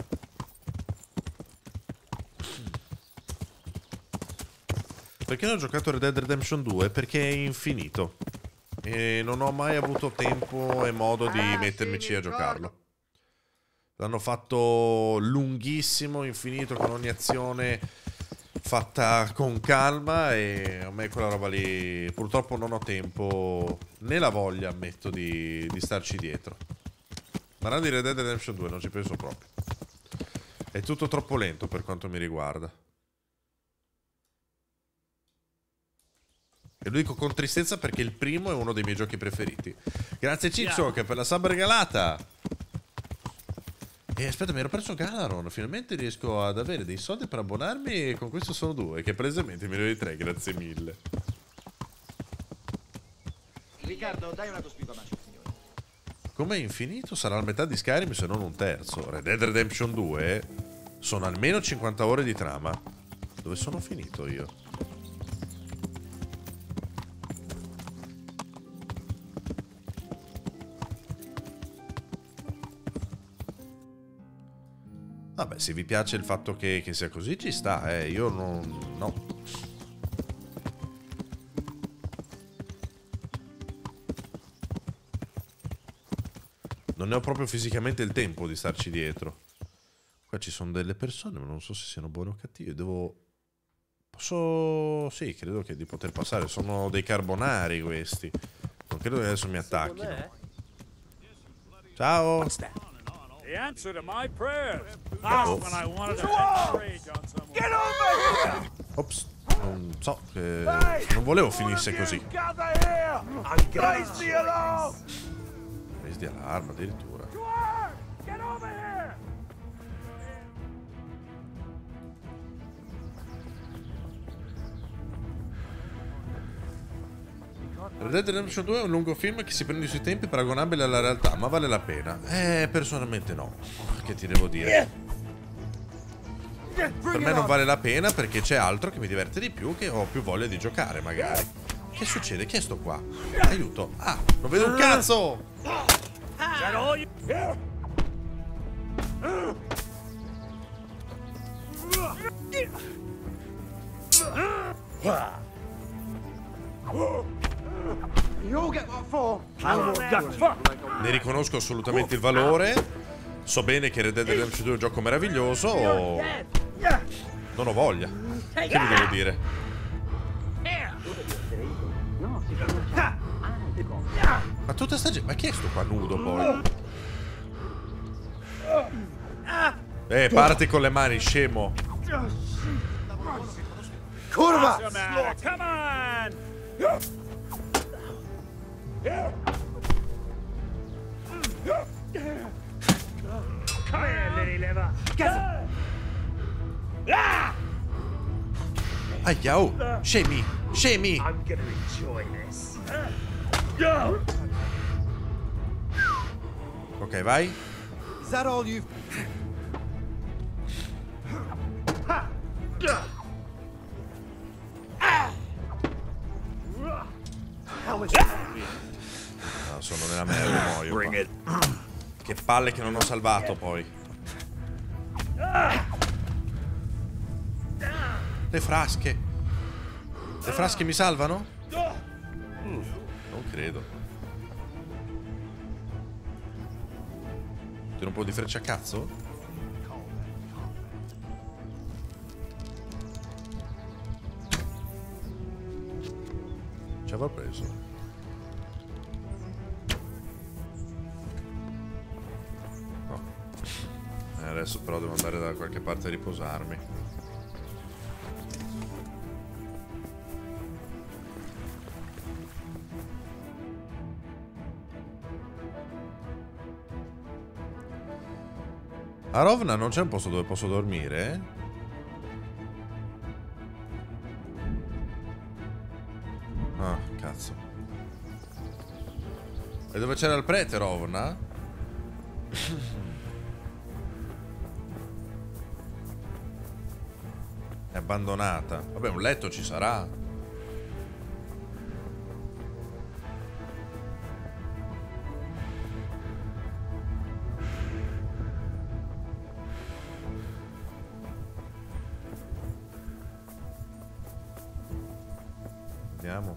Perché non ho giocato Red Dead Redemption 2? Perché è infinito e non ho mai avuto tempo e modo di mettermici a giocarlo. L'hanno fatto lunghissimo, infinito, con ogni azione fatta con calma e a me quella roba lì purtroppo non ho tempo né la voglia, ammetto, di starci dietro. Ma di Red Dead Redemption 2 non ci penso proprio. È tutto troppo lento per quanto mi riguarda. E lo dico con tristezza perché il primo è uno dei miei giochi preferiti. Grazie Ciccio che per la sub regalata. E aspetta, mi ero perso Galaron. Finalmente riesco ad avere dei soldi per abbonarmi e con questo sono 2. Che palesemente mi di 3, grazie mille. Riccardo, dai una cospicua mancia, signore. Come è infinito sarà la metà di Skyrim se non un terzo. Red Dead Redemption 2 sono almeno 50 ore di trama. Dove sono finito io? Vabbè, se vi piace il fatto che sia così ci sta, io non... no. Non ne ho proprio fisicamente il tempo di starci dietro. Qua ci sono delle persone, ma non so se siano buone o cattive. Posso... Sì, credo che di poter passare. Sono dei carbonari questi. Non credo che adesso mi attacchino. Ciao! The answer to my prayers. Oh. When I wanted to rage on someone. Get over here! Ops, non so, non volevo finisse così. Raise the alarm! Presi di allarme addirittura. Get over here! Red Dead Redemption 2 è un lungo film che si prende i suoi tempi paragonabile alla realtà, ma vale la pena. Personalmente no. Che ti devo dire? Per me non vale la pena perché c'è altro che mi diverte di più, che ho più voglia di giocare magari. Che succede? Chi è sto qua? Aiuto! Ah, non vedo un cazzo! Ne riconosco assolutamente il valore. So bene che Red Dead Redemption 2 è un gioco meraviglioso. Non ho voglia. Che vi devo dire? Ma tutta sta gente... Ma chi è sto qua nudo poi? Parti con le mani, scemo. Curva! Come on! Come here, lily liver! Aia, oh! Scemi! Scemi! I'm gonna enjoy this. Ok, vai. Is that all you've... No, sono nella merda, muoio qua. Che palle che non ho salvato poi. Le frasche. Le frasche mi salvano? Non credo. Tiro un po' di freccia a cazzo? Ci avrò preso. Adesso però devo andare da qualche parte a riposarmi. A Rovna non c'è un posto dove posso dormire? Ah, cazzo. E dove c'era il prete, Rovna? È abbandonata. Vabbè, un letto ci sarà. Andiamo.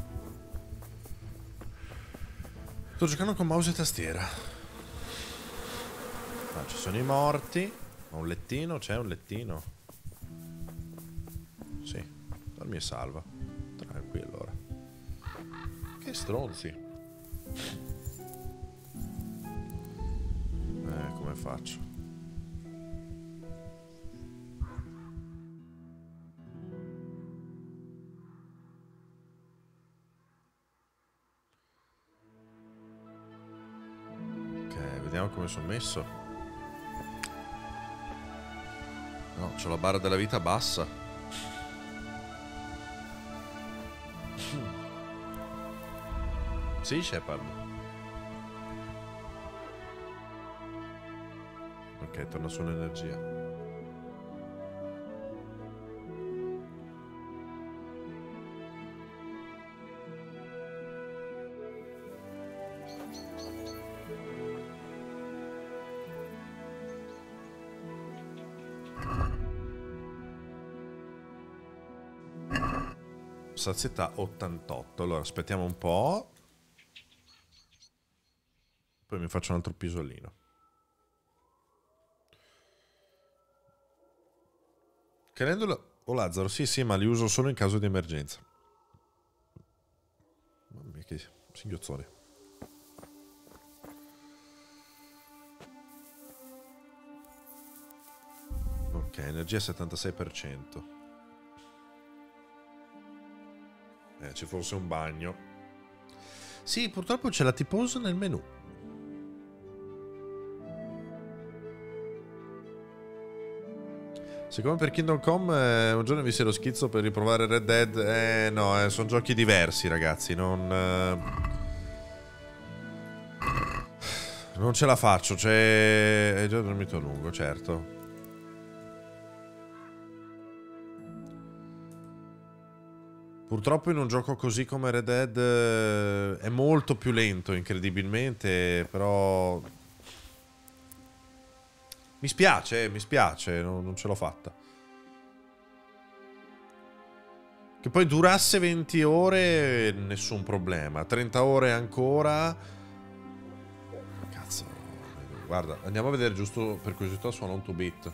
Sto giocando con mouse e tastiera. Ah, ci sono i morti. Un lettino, c'è un lettino. Sì, dormi e salva. Tranquillo ora. Che stronzi. Come faccio? Ok, vediamo come sono messo. No, c'ho la barra della vita bassa. Sì, Shepard. Ok, torna sull'energia. Sazietà 88. Allora, aspettiamo un po'. Poi mi faccio un altro pisolino. Calendola o Lazzaro? Sì, sì, ma li uso solo in caso di emergenza. Mamma mia, che singhiozzone. Ok, energia 76%. Ci fosse un bagno. Sì, purtroppo c'è la T-Pose nel menu. Siccome per Kingdom Come un giorno vi sia lo schizzo per riprovare Red Dead, no, sono giochi diversi, ragazzi, non ce la faccio, hai già dormito a lungo, certo. Purtroppo in un gioco così come Red Dead è molto più lento, incredibilmente, però mi spiace, non ce l'ho fatta. Che poi durasse 20 ore, nessun problema. 30 ore ancora. Cazzo. Guarda, andiamo a vedere giusto per curiosità su On 2 Bit.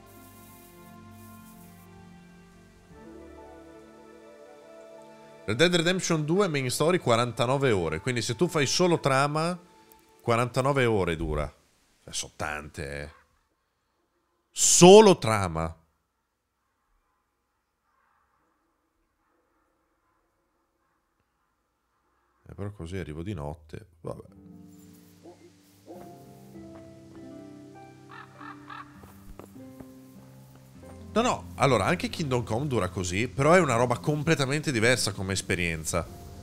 Red Dead Redemption 2 main story 49 ore. Quindi se tu fai solo trama, 49 ore dura. Sono tante, Solo trama. Però così arrivo di notte. Vabbè. No, allora anche Kingdom Come dura così, però è una roba completamente diversa come esperienza.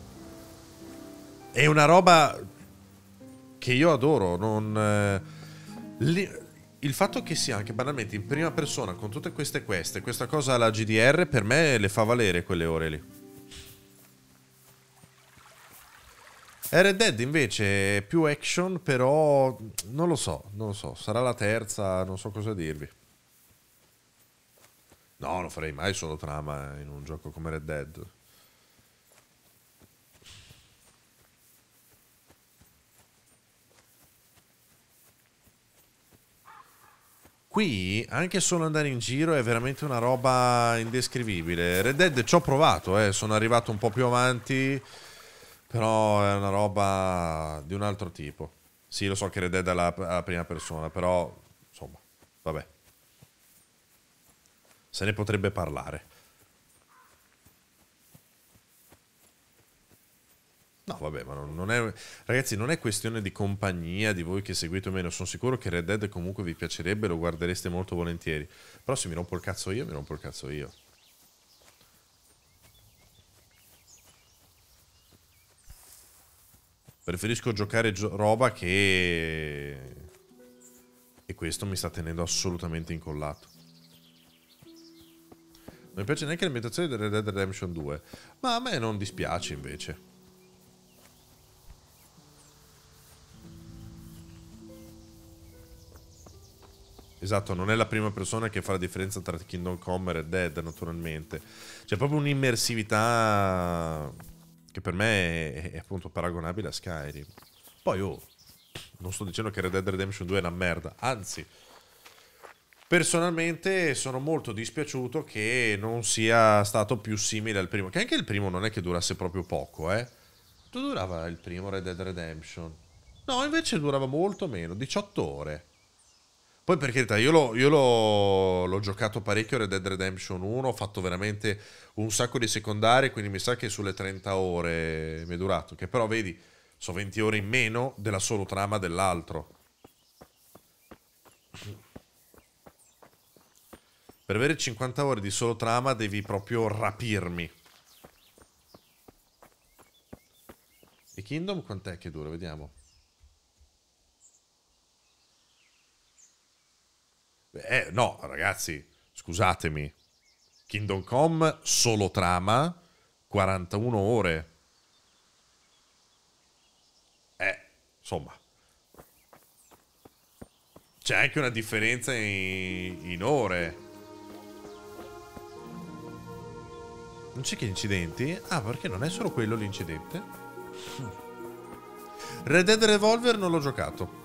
È una roba che io adoro, il fatto che sia anche banalmente in prima persona con tutte queste questa cosa alla GDR per me le fa valere quelle ore lì. Red Dead invece è più action, però non lo so, sarà la terza, non so cosa dirvi. No, non farei mai solo trama in un gioco come Red Dead. Qui anche solo andare in giro è veramente una roba indescrivibile. Red Dead ci ho provato, sono arrivato un po' più avanti, però è una roba di un altro tipo. Sì, lo so che Red Dead è la prima persona, però insomma, vabbè. Se ne potrebbe parlare. No, vabbè, ma non è... Ragazzi, non è questione di compagnia, di voi che seguite o meno. Sono sicuro che Red Dead comunque vi piacerebbe, lo guardereste molto volentieri. Però se mi rompo il cazzo io, mi rompo il cazzo io. Preferisco giocare roba che... E questo mi sta tenendo assolutamente incollato. Non mi piace neanche l'ambientazione di Red Dead Redemption 2. Ma a me non dispiace invece. Esatto, non è la prima persona che fa la differenza tra Kingdom Come e Red Dead, naturalmente. C'è proprio un'immersività che per me è appunto paragonabile a Skyrim. Poi, non sto dicendo che Red Dead Redemption 2 è una merda, anzi, personalmente sono molto dispiaciuto che non sia stato più simile al primo. Che anche il primo non è che durasse proprio poco, Quanto durava il primo Red Dead Redemption? No, invece durava molto meno, 18 ore. Poi per carità, io l'ho giocato parecchio Red Dead Redemption 1, ho fatto veramente un sacco di secondari, quindi mi sa che sulle 30 ore mi è durato. Che però, vedi, sono 20 ore in meno della solo trama dell'altro. Per avere 50 ore di solo trama devi proprio rapirmi. E Kingdom quant'è che dura? Vediamo. No, ragazzi, scusatemi. Kingdom Come, solo trama, 41 ore. Insomma. C'è anche una differenza in ore. Non c'è che incidenti? Ah, perché non è solo quello l'incidente? Red Dead Revolver non l'ho giocato.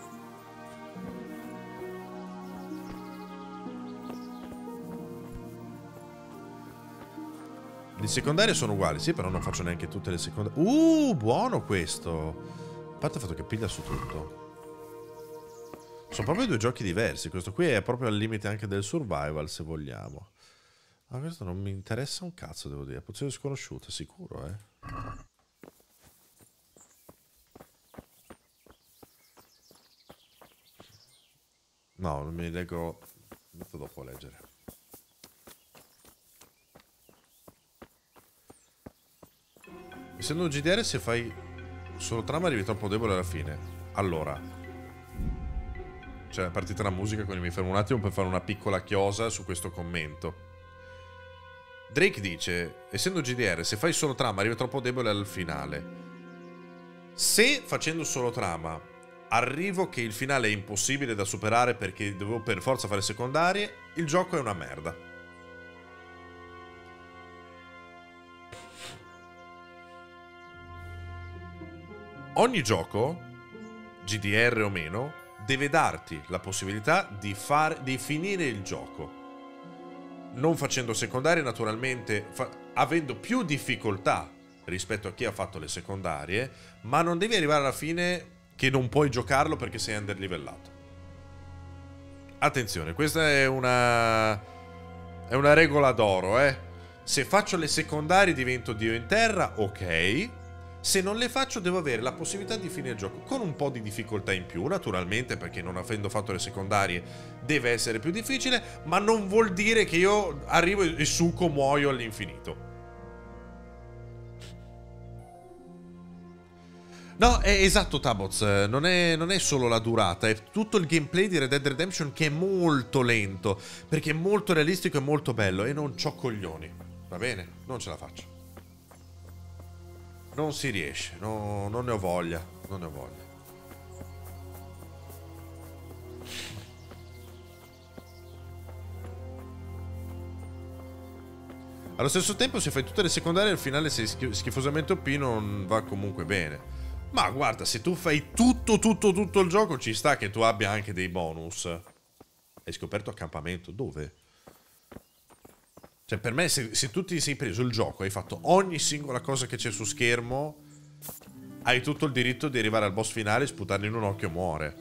Le secondarie sono uguali, sì, però non faccio neanche tutte le secondarie. Buono questo. A parte il fatto che piglia su tutto. Sono proprio due giochi diversi. Questo qui è proprio al limite anche del survival, se vogliamo. Ma questo non mi interessa un cazzo, devo dire. Pozione sconosciuta, sicuro, No, non mi leggo. Metto dopo a leggere. Essendo un GDR, se fai solo trama arrivi troppo debole alla fine. Allora, cioè è partita la musica, quindi mi fermo un attimo per fare una piccola chiosa su questo commento. Drake dice: essendo GDR, se fai solo trama arrivi troppo debole al finale. Se facendo solo trama arrivo che il finale è impossibile da superare perché dovevo per forza fare secondarie, il gioco è una merda. Ogni gioco, GDR o meno, deve darti la possibilità di finire il gioco. Non facendo secondarie, naturalmente, avendo più difficoltà rispetto a chi ha fatto le secondarie, ma non devi arrivare alla fine che non puoi giocarlo perché sei underlivellato. Attenzione, questa è una regola d'oro, Se faccio le secondarie divento Dio in terra, ok. Se non le faccio devo avere la possibilità di finire il gioco con un po' di difficoltà in più, naturalmente, perché non avendo fatto le secondarie deve essere più difficile, ma non vuol dire che io arrivo e succo, muoio all'infinito. No, è esatto, Taboz, non è solo la durata, è tutto il gameplay di Red Dead Redemption che è molto lento, perché è molto realistico e molto bello, e non c'ho coglioni, va bene? Non ce la faccio. Non si riesce, no, non ne ho voglia, non ne ho voglia. Allo stesso tempo, se fai tutte le secondarie, al finale sei schifosamente OP, non va comunque bene. Ma guarda, se tu fai tutto il gioco, ci sta che tu abbia anche dei bonus. Hai scoperto accampamento? Dove? Cioè, per me, se tu ti sei preso il gioco, hai fatto ogni singola cosa che c'è su schermo, hai tutto il diritto di arrivare al boss finale, sputarlo in un occhio e muore.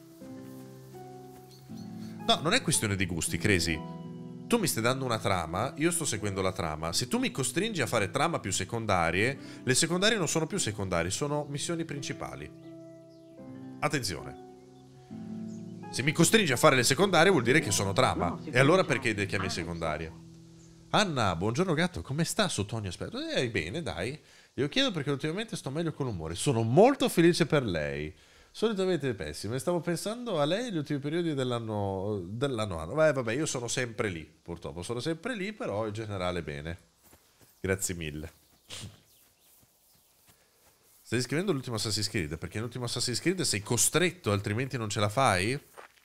No, non è questione di gusti, Crazy. Tu mi stai dando una trama, io sto seguendo la trama. Se tu mi costringi a fare trama più secondarie, le secondarie non sono più secondarie, sono missioni principali. Attenzione. Se mi costringi a fare le secondarie vuol dire che sono trama. E allora perché le chiami secondarie? Anna, buongiorno gatto, come sta su Tony Aspetto? Bene, dai. Io chiedo perché ultimamente sto meglio con l'umore. Sono molto felice per lei. Solitamente pessimo. Stavo pensando a lei negli ultimi periodi dell'anno. Vabbè, io sono sempre lì, purtroppo. Sono sempre lì, però in generale bene. Grazie mille. Stai scrivendo l'ultimo Assassin's Creed? Perché l'ultimo Assassin's Creed sei costretto, altrimenti non ce la fai?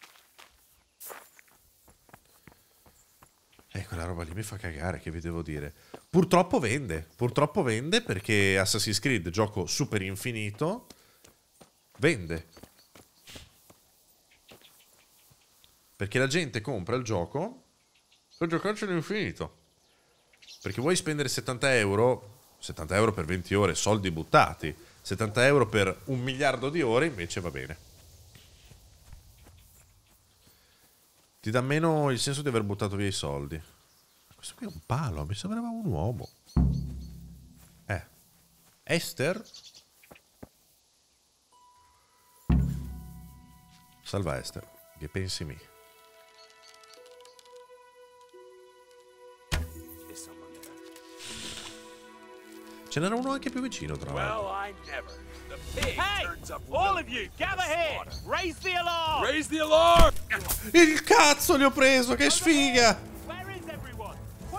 Quella roba lì mi fa cagare, che vi devo dire. Purtroppo vende perché Assassin's Creed, gioco super infinito, vende. Perché la gente compra il gioco per giocarci all'infinito. Perché vuoi spendere 70 euro per 20 ore, soldi buttati. 70 euro per 1 miliardo di ore invece va bene. Ti dà meno il senso di aver buttato via i soldi. Questo qui è un palo, mi sembrava un uomo. Esther? Salva Esther, che pensi mi? Ce n'era uno anche più vicino, tra l'altro. Hey! All of you, gather here! Raise the alarm! Raise the alarm! Il cazzo li ho preso, che sfiga! Where is everyone?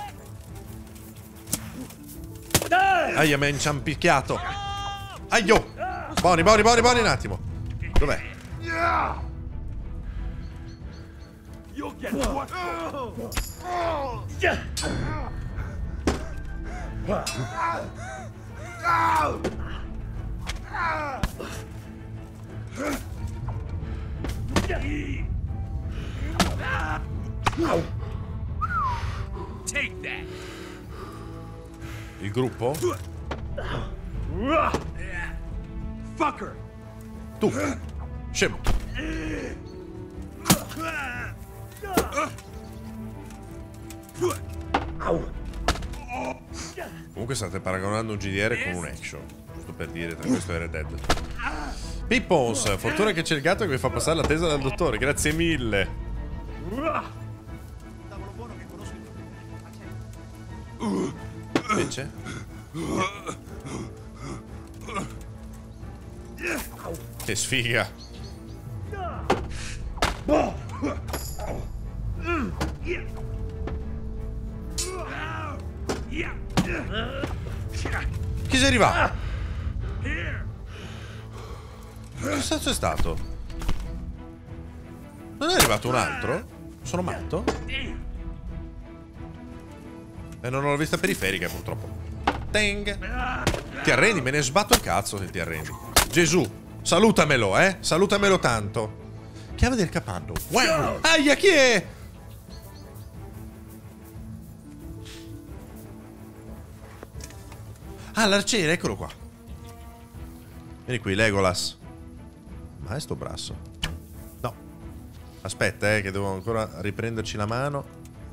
Aia, mi ha inciampicchiato. Aio! Buoni un attimo. Dov'è? You'll get what? Take that. Il gruppo? Fucker! Tu! Scemo! Comunque state paragonando un GDR con un action. Giusto per dire, tra questo e Red Dead. Pippons, fortuna che c'è il gatto che mi fa passare l'attesa dal dottore, grazie mille. Invece? Che sfiga. Chi sei arrivato? Che cazzo è stato? Non è arrivato un altro? Sono matto? E non ho la vista periferica purtroppo. Teng. Ti arrendi? Me ne sbatto il cazzo se ti arrendi. Gesù, salutamelo, salutamelo tanto. Chiave del capanno. Wow. Aia, chi è? Ah, l'arciere, eccolo qua. Vieni qui, Legolas. Ma è sto braccio? No. Aspetta, che devo ancora riprenderci la mano.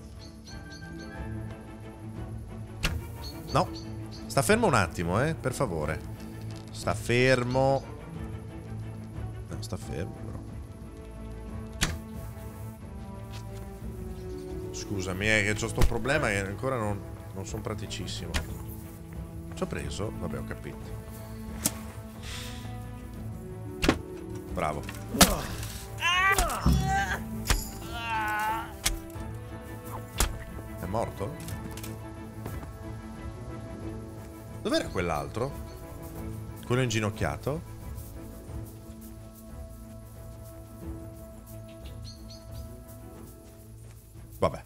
No. Sta fermo un attimo, per favore. Sta fermo. No, sta fermo, però. Scusami, che c'ho sto problema che ancora non sono praticissimo. Ci ho preso? Vabbè, ho capito. Bravo. È morto? Dov'era quell'altro? Quello inginocchiato? Vabbè.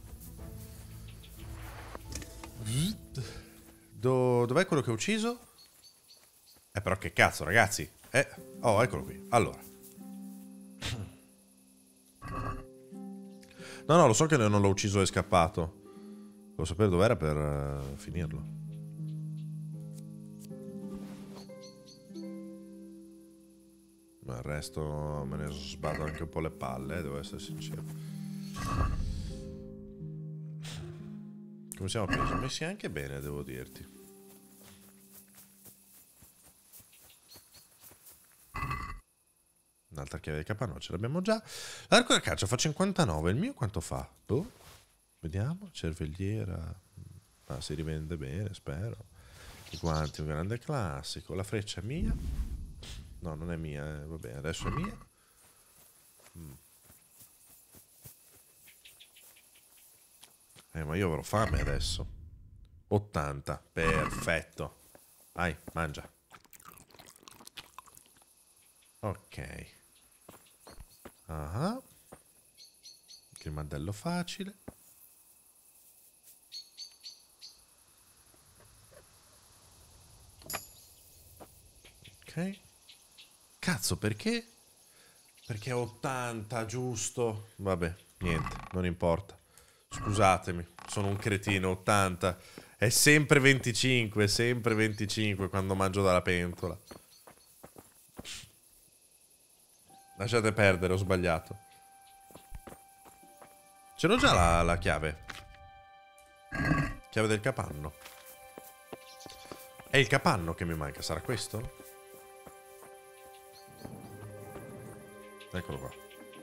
Dov'è quello che ho ucciso? Però che cazzo, ragazzi. Oh, eccolo qui. Allora. No, lo so che non l'ho ucciso e è scappato. Devo sapere dov'era per finirlo. Ma il resto me ne sbatto anche un po' le palle, devo essere sincero. Come siamo presi? Messi anche bene, devo dirti. Un'altra chiave di capanno ce l'abbiamo già. L'arco da caccia fa 59. Il mio quanto fa? Boh. Vediamo. Cervelliera. Si rivende bene, spero. I guanti, un grande classico. La freccia è mia. No, non è mia. Va bene, adesso è mia. Ma io avrò fame adesso. 80. Perfetto. Vai, mangia. Ok. Ah. Il mandello facile. Ok. Cazzo, perché? Perché è 80, giusto? Vabbè, niente, non importa. Scusatemi, sono un cretino, 80. È sempre 25 quando mangio dalla pentola. Lasciate perdere, ho sbagliato. Ce l'ho già la chiave. Chiave del capanno. È il capanno che mi manca, sarà questo? Eccolo qua.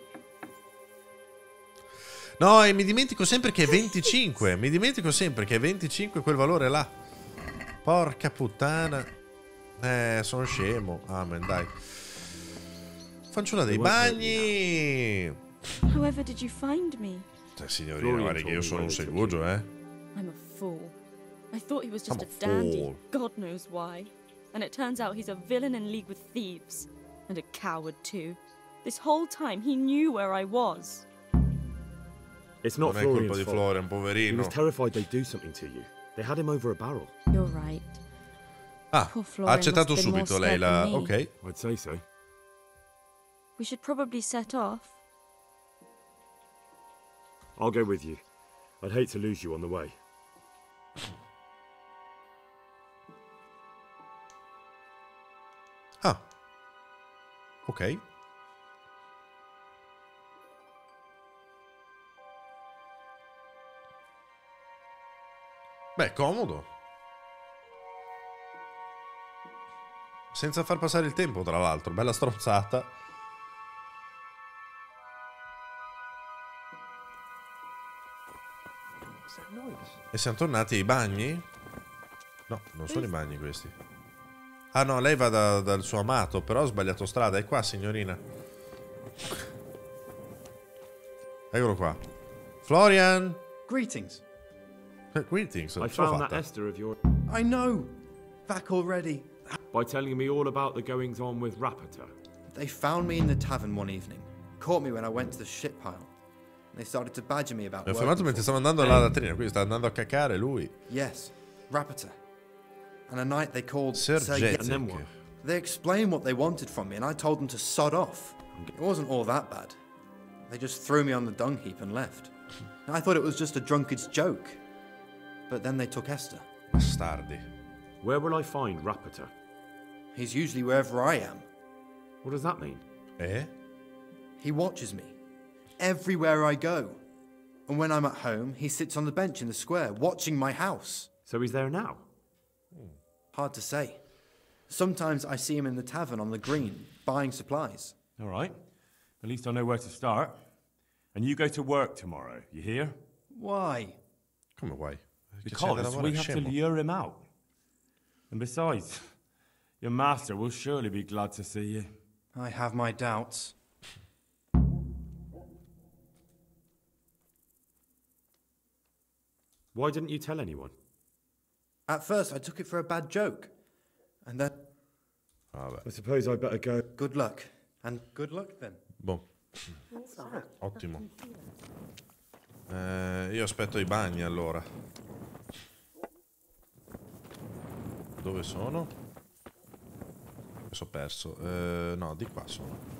No, e mi dimentico sempre che è 25. Mi dimentico sempre che è 25 quel valore là. Porca puttana. Sono scemo. Amen, dai. Fanciulla dei bagni. However did you find me? Signorina, guarda che io sono un segugio, I'm a fool. I thought he was just a dandy. God knows why. And it turns out he's a villain in league with thieves. And a coward too. This whole time he knew where I was. It's not Non è colpa Florian's di fault. Florian, He poverino. was terrified they'd do something to you. They had him over a barrel. You're right. Ah, Poor ha Florian accettato must have been subito more lei scared la... than me. Ok. I'd say so. We should probably set off. I'll go with you. I'd hate to lose you on the way. Ah. Ok. Beh, comodo. Senza far passare il tempo, tra l'altro. Bella stronzata. E siamo tornati ai bagni? No, non sono i bagni questi. Ah no, lei va dal suo amato, però ho sbagliato strada. È qua, signorina. Eccolo qua. Florian! Greetings. Greetings. I found that Esther of your... I know. Back already. By telling me all about the goings-on with Rapita. They found me in the tavern one evening. Caught me when I went to the ship pile. They started to badger me about Mi ho fermato mentre stavo andando alla latrina, quindi sta andando a cacare lui. Yes, Rapita. And a night they called Sir Jessic. And then what? They explained what they wanted from me, and I told them to sod off. It wasn't all that bad. They just threw me on the dung heap and left. I thought it was just a drunkard's joke. But then they took Esther. Bastardi. Where will I find Rapita? He's usually wherever I am. What does that mean? Eh? He watches me. Everywhere I go. And when I'm at home, he sits on the bench in the square, watching my house. So he's there now? Hard to say. Sometimes I see him in the tavern on the green, buying supplies. All right. At least I know where to start. And you go to work tomorrow, you hear? Why? Come why? Because we have to lure him out. And besides, your master will surely be glad to see you. I have my doubts. Why didn't you tell anyone? At first, I took it for a bad joke. And then... I suppose I better go. Good luck. And good luck, then. Boh. Ottimo. Io aspetto i bagni, allora. Dove sono? Mi sono perso. No, di qua sono.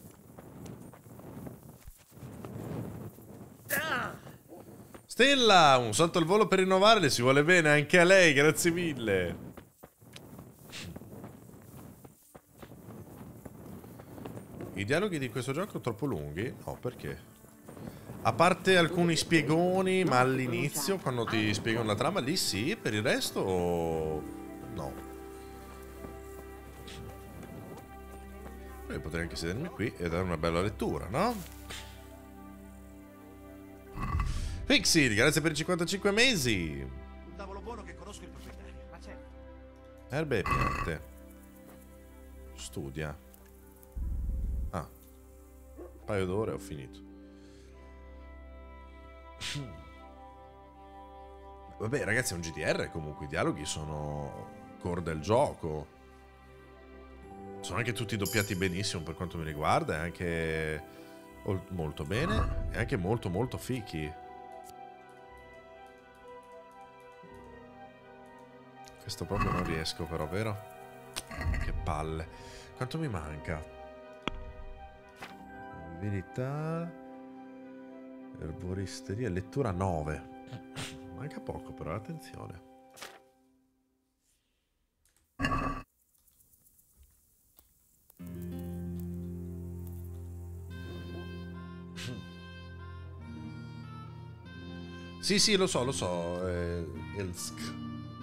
Stella, un salto al volo per rinnovare, le si vuole bene anche a lei, grazie mille. I dialoghi di questo gioco sono troppo lunghi? No, perché? A parte alcuni spiegoni, ma all'inizio, quando ti spiegano la trama, lì sì, per il resto no. Poi potrei anche sedermi qui e dare una bella lettura, no? Pixie, grazie per i 55 mesi. Un tavolo buono che conosco il proprietario. Ma c'è. Erbe e piante. Studia. Ah. Un paio d'ore ho finito. Vabbè ragazzi, è un GDR comunque. I dialoghi sono core del gioco. Sono anche tutti doppiati benissimo per quanto mi riguarda. È anche molto bene. E anche molto molto fichi. Questo proprio non riesco però, vero? Che palle. Quanto mi manca? Verità. Erboristeria. Lettura 9. Manca poco però, attenzione. Sì, lo so. Elsk.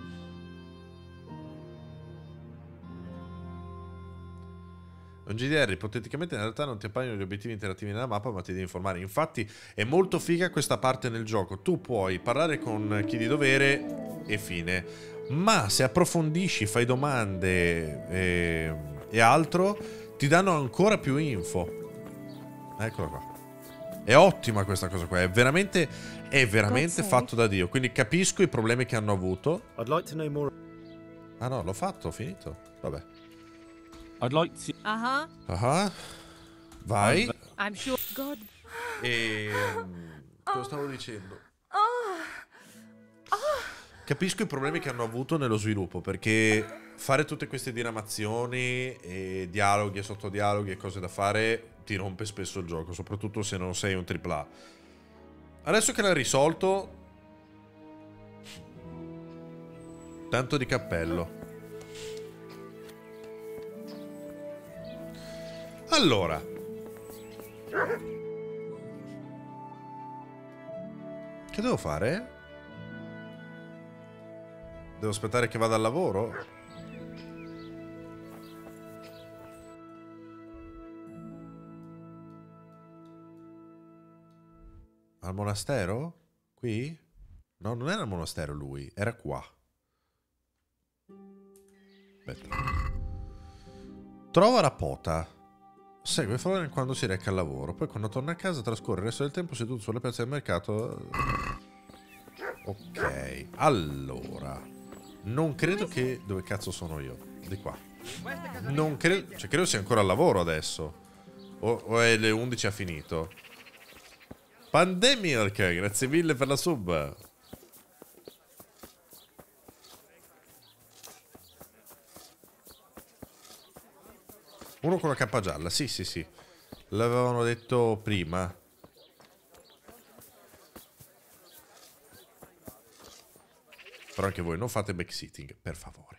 Un GDR, ipoteticamente in realtà non ti appaiono gli obiettivi interattivi nella mappa, ma ti devi informare. Infatti è molto figa questa parte nel gioco. Tu puoi parlare con chi di dovere e fine. Ma se approfondisci, fai domande e altro, ti danno ancora più info. Eccola qua. È ottima questa cosa qua. È veramente fatto da Dio. Quindi capisco i problemi che hanno avuto. I'd like to know more. Ah no, l'ho fatto, ho finito. Vabbè. I'd like to... Vai. I'm sure. God. E cosa stavo dicendo? Capisco i problemi che hanno avuto nello sviluppo, perché fare tutte queste diramazioni e dialoghi e sottodialoghi e cose da fare ti rompe spesso il gioco, soprattutto se non sei un AAA. Adesso che l'ha risolto, tanto di cappello. Allora, che devo fare? Devo aspettare che vada al lavoro? Al monastero? Qui? No, non era al monastero lui, era qua. Aspetta. Trova Rapota. Segue Florian quando si reca al lavoro. Poi quando torna a casa trascorre il resto del tempo seduto sulla piazza del mercato. Ok. Allora. Non credo che... Dove cazzo sono io? Di qua. Non credo... Cioè, credo sia ancora al lavoro adesso. O è le 11 ha finito. Pandemic, grazie mille per la sub. Uno con la cappa gialla, sì, sì, sì. L'avevano detto prima. Però anche voi non fate backsitting, per favore.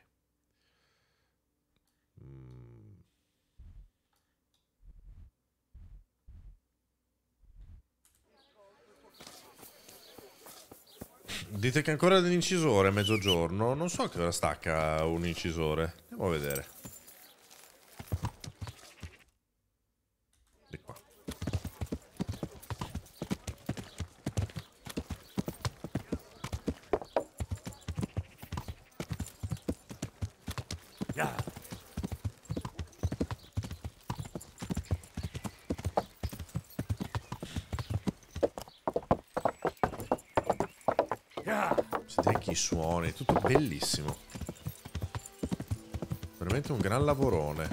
Dite che ancora dell'incisore a mezzogiorno. Non so che ora stacca un incisore. Andiamo a vedere. Di qua. Senti anche i suoni, tutto bellissimo. Veramente un gran lavorone.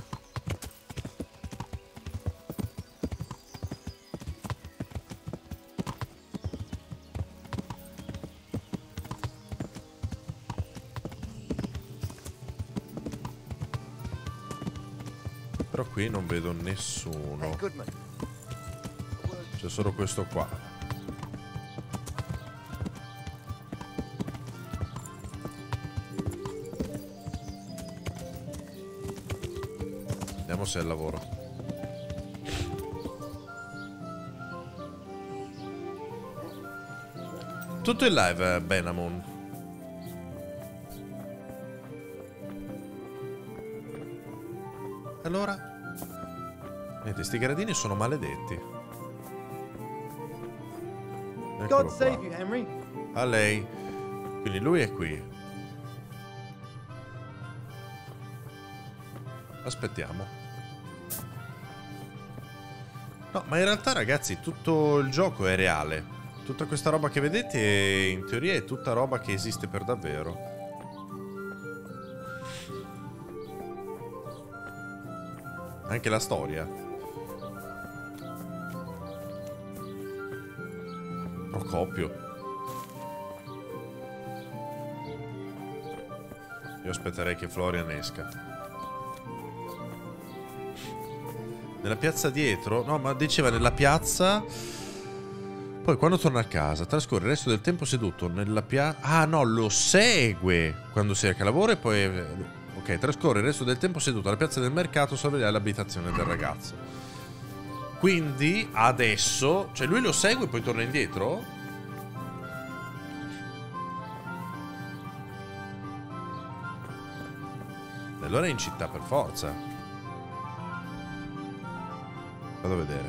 Però qui non vedo nessuno. C'è solo questo qua. Vediamo se è il lavoro. Tutto in live, Benamon. Allora? Niente, sti gradini sono maledetti. Eccolo qua. A lei. Quindi lui è qui. Aspettiamo. No, ma in realtà, ragazzi, tutto il gioco è reale. Tutta questa roba che vedete, in teoria, è tutta roba che esiste per davvero. Anche la storia. Procopio. Io aspetterei che Florian esca. Nella piazza dietro? No, ma diceva nella piazza. Poi quando torna a casa trascorre il resto del tempo seduto nella piazza. Ah no, lo segue quando si reca al lavoro e poi... Ok, trascorre il resto del tempo seduto alla piazza del mercato a sorvegliare l'abitazione del ragazzo. Quindi adesso... Cioè lui lo segue e poi torna indietro? E allora è in città per forza. Vado a vedere.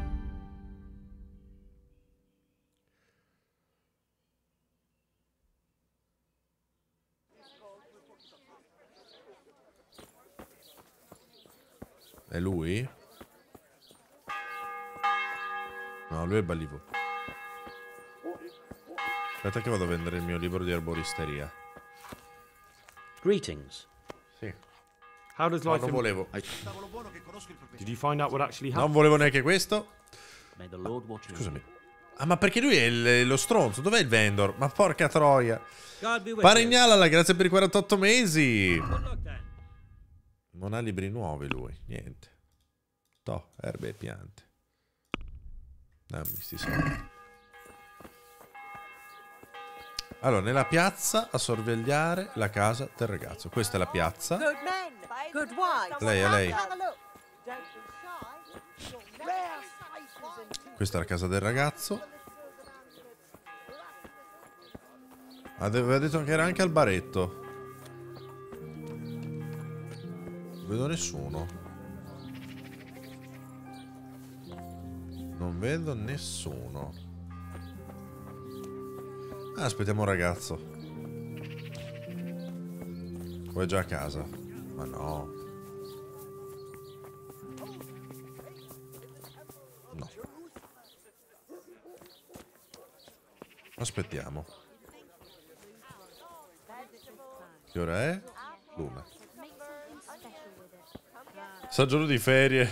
È lui? No, lui è Ballivo. Aspetta che vado a vendere il mio libro di erboristeria. Greetings. Sì. How does No, life non volevo. Did you find out what actually happened? Non volevo neanche questo. May the Lord watch over Scusami. Ah, ma perché lui è lo stronzo? Dov'è il vendor? Ma porca troia. God be with Parignala, grazie per i 48 mesi. Non ha libri nuovi lui. Niente. Toh, erbe e piante. Dammi sti soldi. Allora, nella piazza a sorvegliare la casa del ragazzo. Questa è la piazza. Good men, good wives. Lei è lei. Have a look. Don't be shy. Questa è la casa del ragazzo. Aveva detto che era anche al baretto. Non vedo nessuno. Non vedo nessuno. Ah, aspettiamo un ragazzo. O è già a casa? Ma no. No. Aspettiamo. Che ora è? L'una. Giorno di ferie.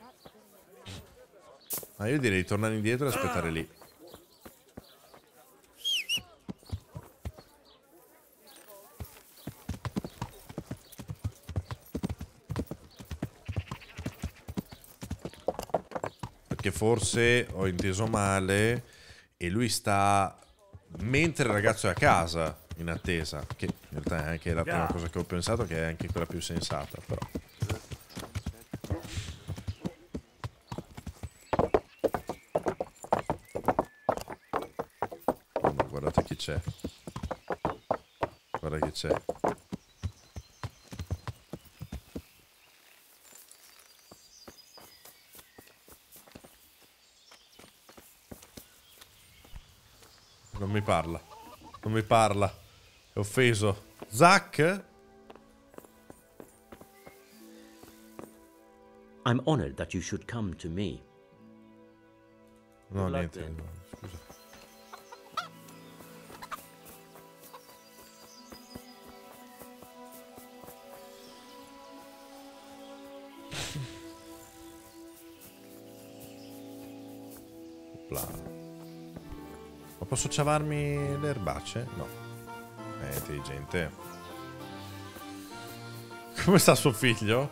Ma io direi di tornare indietro e aspettare lì. Perché forse ho inteso male e lui sta mentre il ragazzo è a casa in attesa, che in realtà è anche la prima cosa che ho pensato, che è anche quella più sensata, però. Oh, ma guardate chi c'è. Guarda chi c'è. Non mi parla. Non mi parla. È offeso. Zack? I'm honored that you should come to me. No, niente. Scusa. Ma posso ciavarmi le erbacce? No. È intelligente. Come sta suo figlio?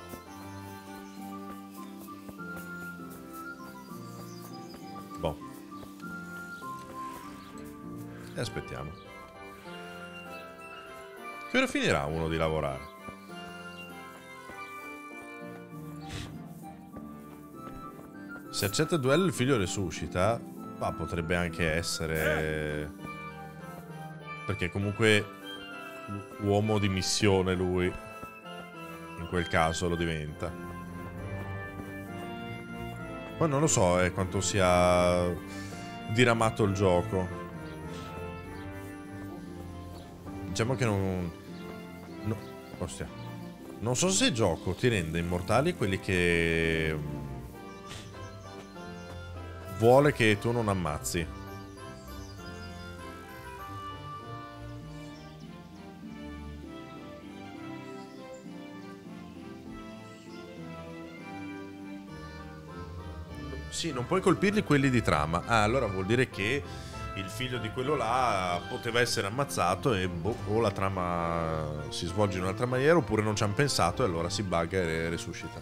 Boh. E aspettiamo. Che ora finirà uno di lavorare? Se accetta il duello il figlio resuscita. Ma potrebbe anche essere... Perché comunque uomo di missione lui. In quel caso lo diventa. Poi non lo so quanto sia diramato il gioco. Diciamo che non... No, ostia. Non so se il gioco ti rende immortali quelli che... vuole che tu non ammazzi. Sì, non puoi colpirli quelli di trama. Ah, allora vuol dire che il figlio di quello là poteva essere ammazzato e boh, o la trama si svolge in un'altra maniera oppure non ci hanno pensato e allora si bugga e resuscita.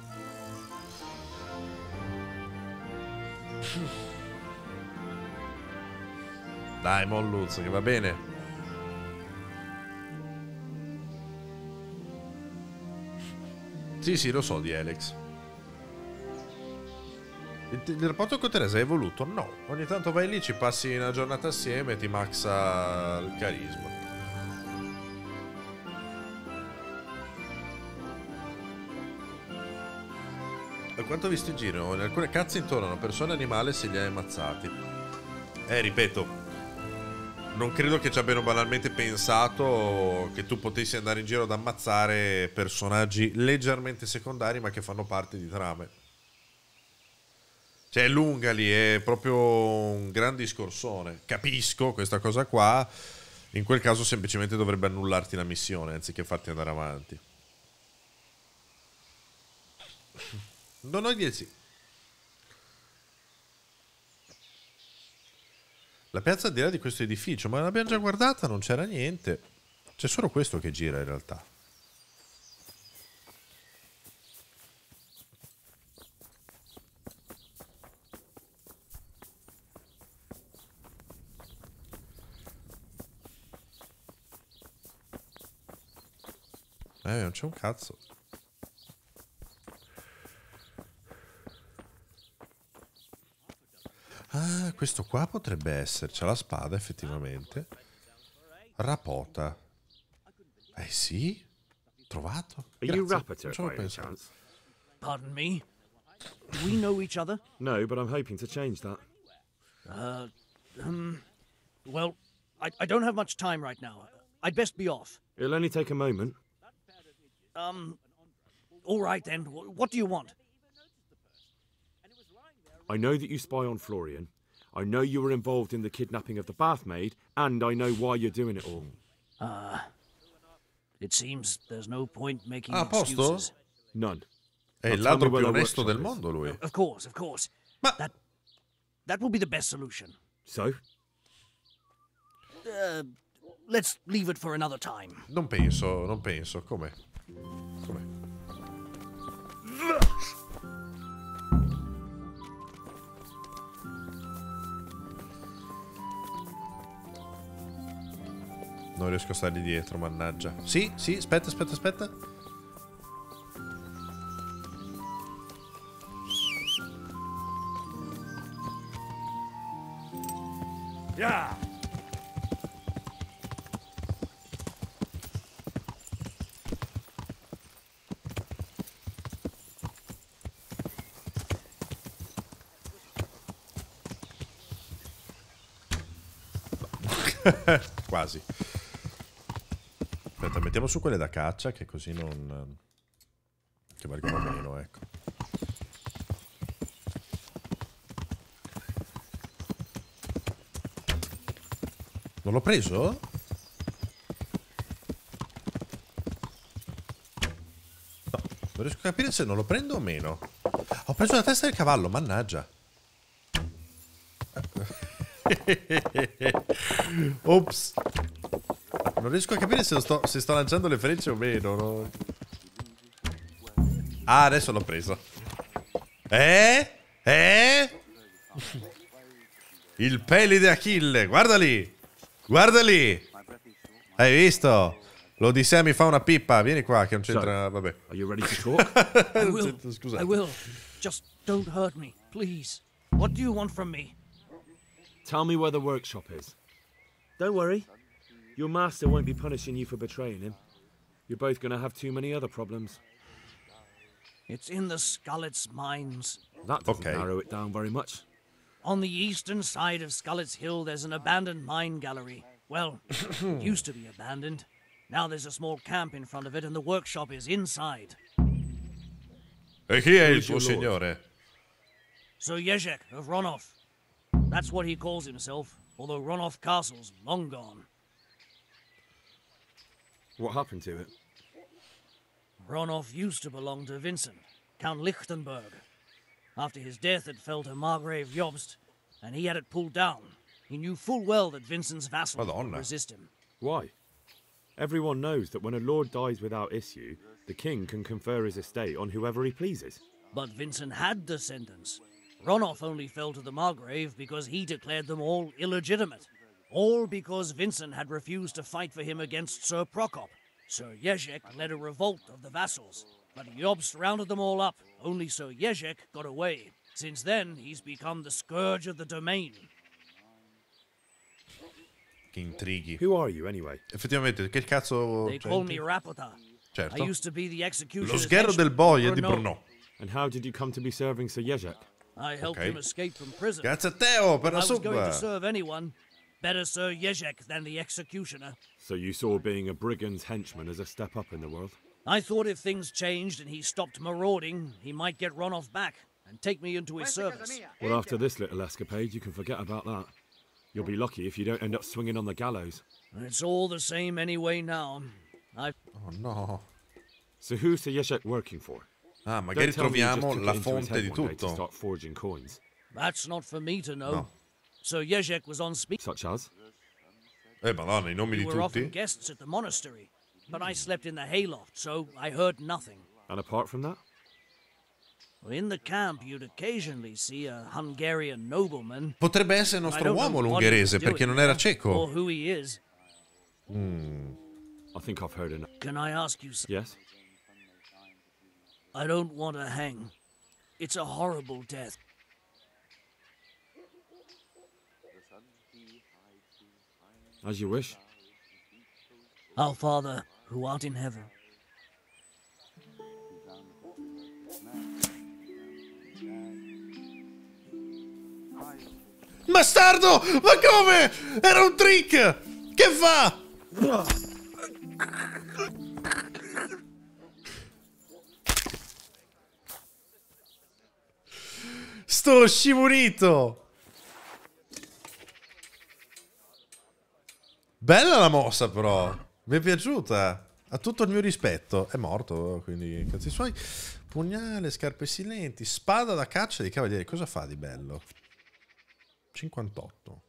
Dai, Molluz, che va bene. Sì, sì, lo so di Alex. Il rapporto con Teresa è evoluto? No. Ogni tanto vai lì, ci passi una giornata assieme e ti maxa il carisma. Da quanto ho visto in giro, in alcune cazze intorno persone e animali se li hai ammazzati. Ripeto, non credo che ci abbiano banalmente pensato che tu potessi andare in giro ad ammazzare personaggi leggermente secondari ma che fanno parte di trame. Cioè è lunga lì, è proprio un gran discorsone. Capisco questa cosa qua. In quel caso semplicemente dovrebbe annullarti la missione anziché farti andare avanti. Non ho 10. La piazza al di là di questo edificio, ma l'abbiamo già guardata, non c'era niente. C'è solo questo che gira in realtà. Non c'è un cazzo. Ah, questo qua potrebbe essere. C'ha la spada, effettivamente. Rapota. Sì. Trovato. Are you Grazie. Rappator Non ci avevo by any pensato. chance? Pardon me? Do we know each other? No, but I'm hoping to change that. Well, I don't have much time right now. I'd best be off. It'll only take a moment. All right then. What do you want? I know that you spy on Florian. I know you were involved in the kidnapping of the bath maid, and I know why you're doing it all. It seems there's no point making A posto? excuses. None. È il Now tell me ladro where più the onesto del workshop is. mondo, lui. Of course. Ma... That will be the best solution. So? Let's leave it for another time. Non penso. Come? Non riesco a stargli dietro, mannaggia. Sì, aspetta. Yeah. Quasi. Aspetta, mettiamo su quelle da caccia, che così non... che valgono meno, ecco. Non l'ho preso? No, non riesco a capire se non lo prendo o meno. Ho preso la testa del cavallo, mannaggia. Ops. Non riesco a capire se sto lanciando le frecce o meno, no? Ah, adesso l'ho preso. Il pelide Achille, guarda lì. Hai visto? L'Odissea mi fa una pippa. Vieni qua che non c'entra. Vabbè. Are you ready to talk? I will. Just don't hurt me, please. What do you want from me? Tell me where the workshop is. Don't worry. Your master won't be punishing you for betraying him. You're both going to have too many other problems. It's in the Skullet's mines. That doesn't narrow it down very much. On the eastern side of Skullet's Hill, there's an abandoned mine gallery. Well, it used to be abandoned. Now there's a small camp in front of it, and the workshop is inside. E chi è il tuo signore? Sir Jezek of Ronoff. That's what he calls himself, although Ronoff Castle's long gone. What happened to it? Ronoff used to belong to Vincent, Count Lichtenberg. After his death, it fell to Margrave Jobst, and he had it pulled down. He knew full well that Vincent's vassals would resist him. Why? Everyone knows that when a lord dies without issue, the king can confer his estate on whoever he pleases. But Vincent had descendants. Ronoff only fell to the Margrave because he declared them all illegitimate. All because Vincent had refused to fight for him against Sir Prokop. Sir Jezek led a revolt of the vassals, but Jobst rounded them all up. Only Sir Jezek got away. Since then, he's become the scourge of the domain. Che intrighi. Who are you, anyway? Effettivamente, che cazzo... They call me Rapota. Certo. I used to be the executioner's Lo sgherro del boia di Brno. Brno. And how did you come to be serving Sir Jezek? I helped him escape from prison. Grazie a Teo per If la I was sub. going to serve anyone, better Sir Jezek than the executioner. So you saw being a brigand's henchman as a step up in the world? I thought if things changed and he stopped marauding, he might get Ronoff back and take me into his service. Well, after this little escapade, you can forget about that. You'll be lucky if you don't end up swinging on the gallows. It's all the same anyway now. Oh no. So who's Sir Jezek working for? Ah, magari troviamo la fonte di To tutto. start forging coins. That's not for me to know. No. Sir Jezek was on speak. Such as? Madonna, i nomi We di were often tutti. guests at the monastery, but I slept in the hayloft, so I heard nothing. And apart from that? In the camp, you'd occasionally see a Hungarian nobleman. Potrebbe essere il I nostro don't know uomo what he was l'ungherese, doing perché non there, era or cieco. who he is. I think I've heard enough. Can I ask you something? Yes? I don't want to hang. It's a horrible death. As you wish. Our Father, who art in heaven. Bastardo! Ma come? Era un trick! Che fa? Sto scimunito! Bella la mossa però, mi è piaciuta, ha tutto il mio rispetto. È morto, quindi cazzi suoi. Pugnale, scarpe silenti, spada da caccia di cavaliere, cosa fa di bello? 58.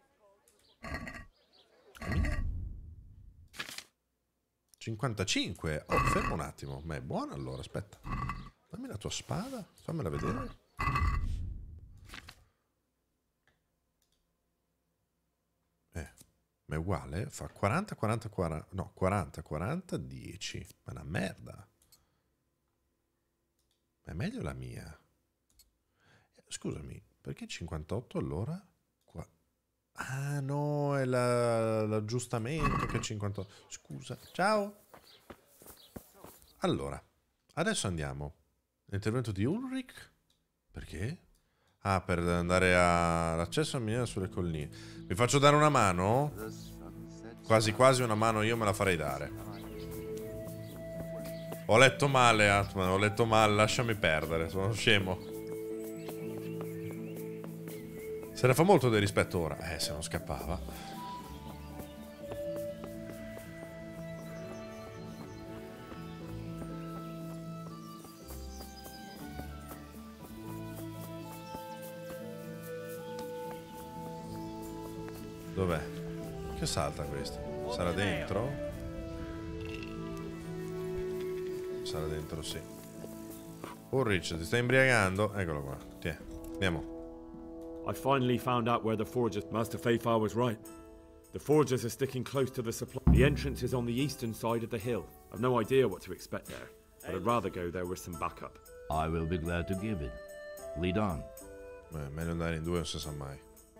55. Oh, fermo un attimo, ma è buona allora, aspetta. Dammi la tua spada, fammela vedere. Ma è uguale? Fa 40, 40, 40. No, 40, 40, 10. Ma è una merda. Ma è meglio la mia. Scusami, perché 58 allora? Ah no, è l'aggiustamento che è 58. Scusa, ciao. Allora, adesso andiamo. L'intervento di Ulrich. Perché? Ah, per andare all'accesso al miniere sulle colline. Mi faccio dare una mano? Quasi quasi una mano io me la farei dare. Ho letto male, Atman, ho letto male, lasciami perdere, sono scemo. Se ne fa molto del rispetto ora. Se non scappava. Dov'è? Che salta questo? Sarà dentro? Sarà dentro, sì. Ulrich, ti stai imbriagando? Eccolo qua. Tiè, andiamo. I finally found out where the forgers... Master Fafar was right. The forgers are sticking close to the supply. The entrance is on the eastern side of the hill. I've no idea what to expect there, but I'd rather go there with some backup. I will be glad to give it. Lead on. Meglio andare in due, non si sa mai.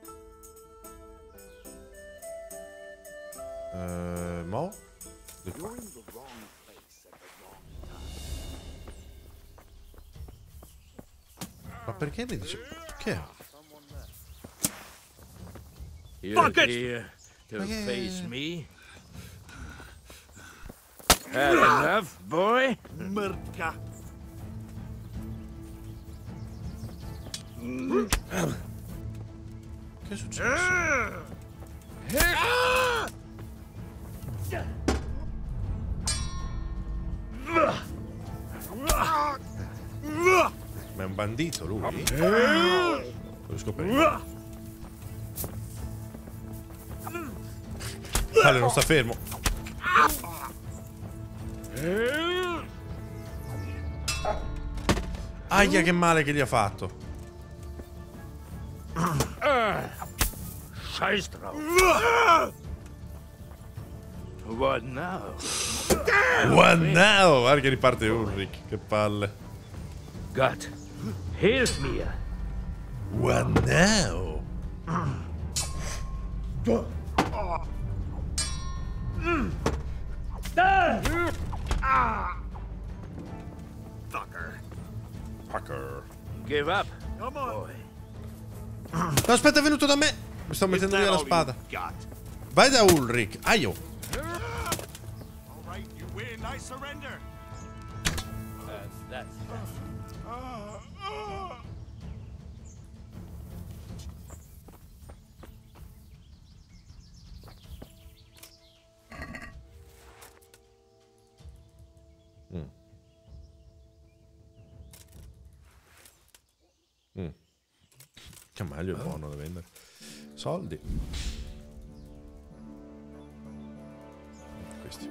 Mo? Di qua. Ma perché mi dice... Che? You're here to face me? Had enough, boy? Merca. Che è successo? Ma è un bandito lui? Lo scoprire. Vale, non sta fermo. Aia, che male che gli ha fatto. What now? What now? Guarda che riparte Ulrich, che palle. Gut, here's Mia. What now? Fucker. Give up. Come on. Boy. No, aspetta, è venuto da me. Mi sto mettendo via la spada. Vai da Ulrich. Aio. All right, you win. I surrender. That's Camaglio è buono da vendere. Soldi. Questi.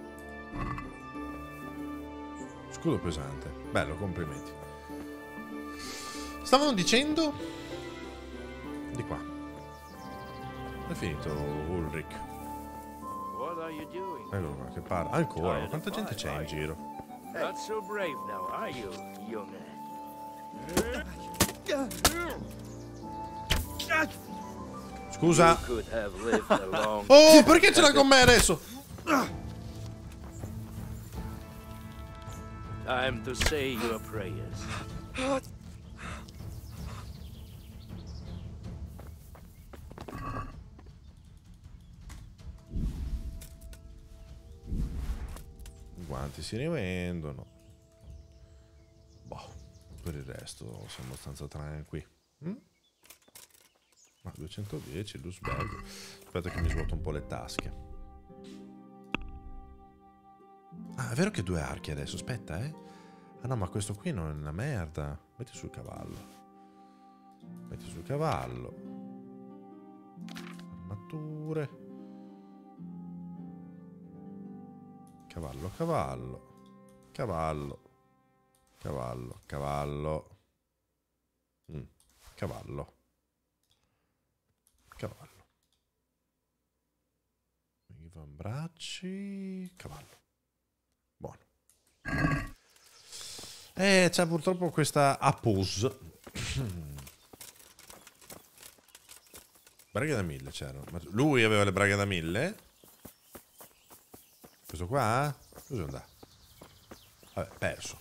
Scudo pesante. Bello, complimenti. Stavano dicendo? Di qua. È finito Ulrich. what are you doing? Eccolo qua, che parla. Ancora, ma quanta gente c'è in giro? Not so brave now, are you, young? Scusa. You could have lived a long Oh, perché ce l'ha con me adesso? time to say your prayers. I guanti si rivendono. Boh, per il resto siamo abbastanza tranqui. Ma 210, Lusberg. Aspetta che mi svuoto un po' le tasche. Ah, è vero che 2 archi adesso, aspetta, Ah no, ma questo qui non è una merda. Metti sul cavallo. Metti sul cavallo. Armature. Cavallo, cavallo. Cavallo. Cavallo, cavallo. Cavallo. Cavallo. Avambracci. Cavallo. Buono. C'è purtroppo questa appose. Braghe da 1000 c'erano. Ma lui aveva le braghe da 1000? Questo qua? Dove andà? Vabbè, perso.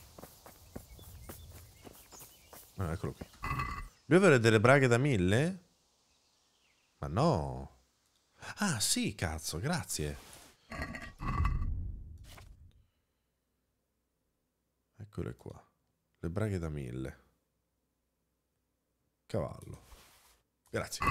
No, eccolo qui. Lui aveva delle braghe da 1000? Ma no. Ah, sì, cazzo, grazie. Eccole qua. Le braghe da 1000. Cavallo. Grazie.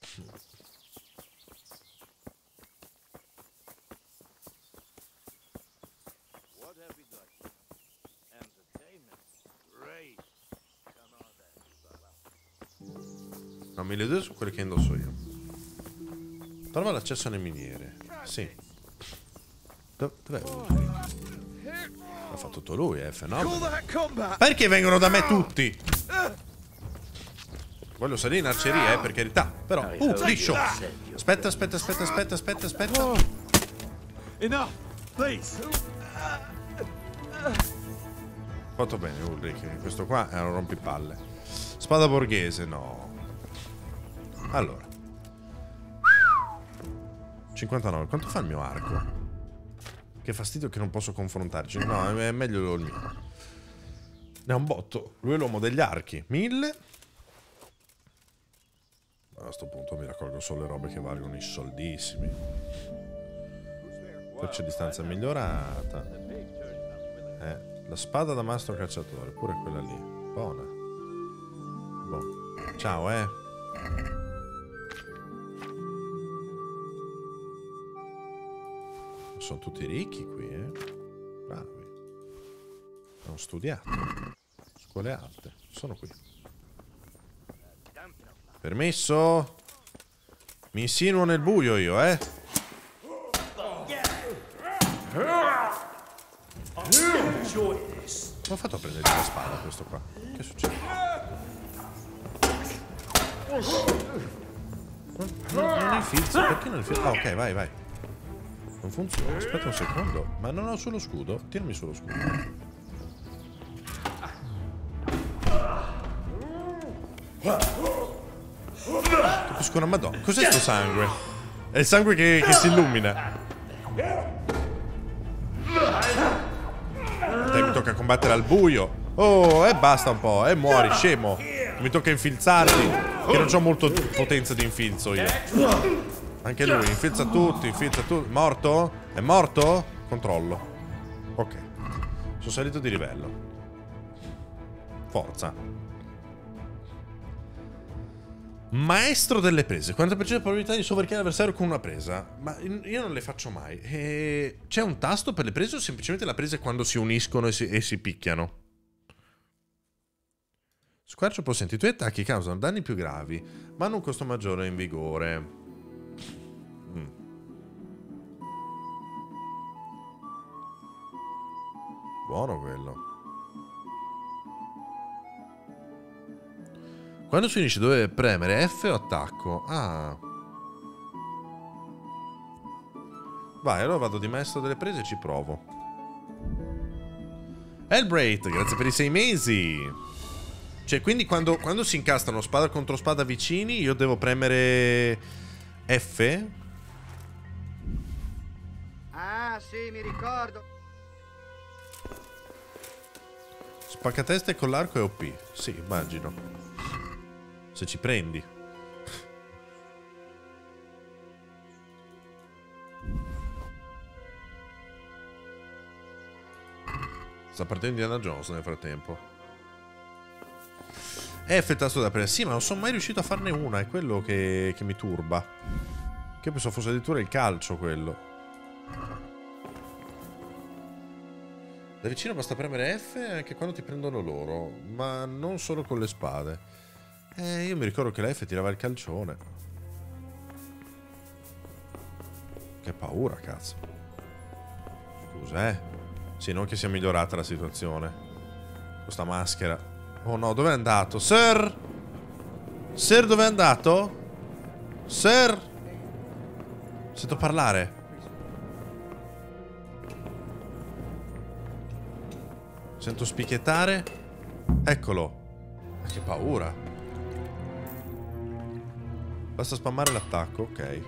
No, 1200 su quelle che indosso io. Trova l'accesso alle miniere. Sì. Dov'è? L'ha fatto tutto lui, fenomeno. Perché vengono da me tutti? Voglio salire in arceria, per carità. Però, liscio. Aspetta. Enough, please. Fatto bene, Ulrich. Questo qua è un rompipalle. Spada borghese, no. Allora. 59. Quanto fa il mio arco? Che fastidio che non posso confrontarci. No, è meglio il mio. Ne ha un botto. Lui è l'uomo degli archi. 1000. A questo punto mi raccolgo solo le robe che valgono i soldissimi. Freccia a distanza migliorata. La spada da mastro cacciatore. Pure quella lì. Buona. Boh. Ciao, Sono tutti ricchi qui, Bravi. Hanno studiato. Scuole alte. Sono qui. Permesso? Mi insinuo nel buio io, Come ho fatto a prendere la spada questo qua? Che succede? Non infilza. Perché non infilza? Ah, ok, vai. Non funziona. Aspetta un secondo. Ma non ho solo scudo. Tirami sullo scudo. Scusa, madonna. Cos'è sto sangue? È il sangue che si illumina. Te mi tocca combattere al buio. Oh, e basta un po'. Muori, scemo. Mi tocca infilzarti. Che non ho molto potenza di infilzo io. Anche lui, infilza tutti. Morto? È morto? Controllo. Ok. Sono salito di livello. Forza. Maestro delle prese. 40% di probabilità di soverchiare l'avversario con una presa. Ma io non le faccio mai. C'è un tasto per le prese o semplicemente la presa è quando si uniscono e si picchiano? Squarcio possente. I tuoi attacchi causano danni più gravi, ma hanno un costo maggiore in vigore. Buono quello. Quando si unisce dove premere F o attacco? Ah. Vai, allora vado di maestro delle prese e ci provo. Hellbright, grazie per i 6 mesi. Cioè, quindi quando si incastrano spada contro spada vicini, io devo premere F? Ah, sì, mi ricordo. Spaccateste con l'arco è OP. Sì, immagino. Se ci prendi. Sta partendo Indiana Jones nel frattempo. F tasto da presa. Sì, ma non sono mai riuscito a farne una. È quello che mi turba. Che penso fosse addirittura il calcio quello. Da vicino basta premere F anche quando ti prendono loro. Ma non solo con le spade. Io mi ricordo che la F tirava il calcione. Che paura, cazzo. Scusa, Sì, non che sia migliorata la situazione. Questa maschera. Oh no, dove è andato? Sir? Sir, dove è andato? Sir? Sento parlare. Sento spicchiettare. Eccolo. Che paura. Basta spammare l'attacco, ok.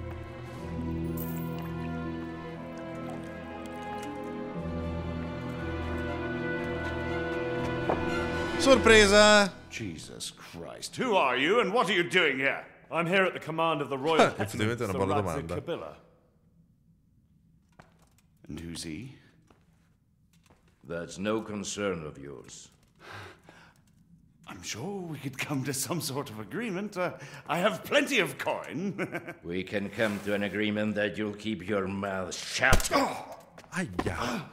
Sorpresa! Jesus Christ. Who are you and what are you doing here? I'm here at the command of the Royal Effettivamente è una bella domanda. And who's he? That's no concern of yours. I'm sure we could come to some sort of agreement. I have plenty of coin. We can come to an agreement that you'll keep your mouth shut. Aia.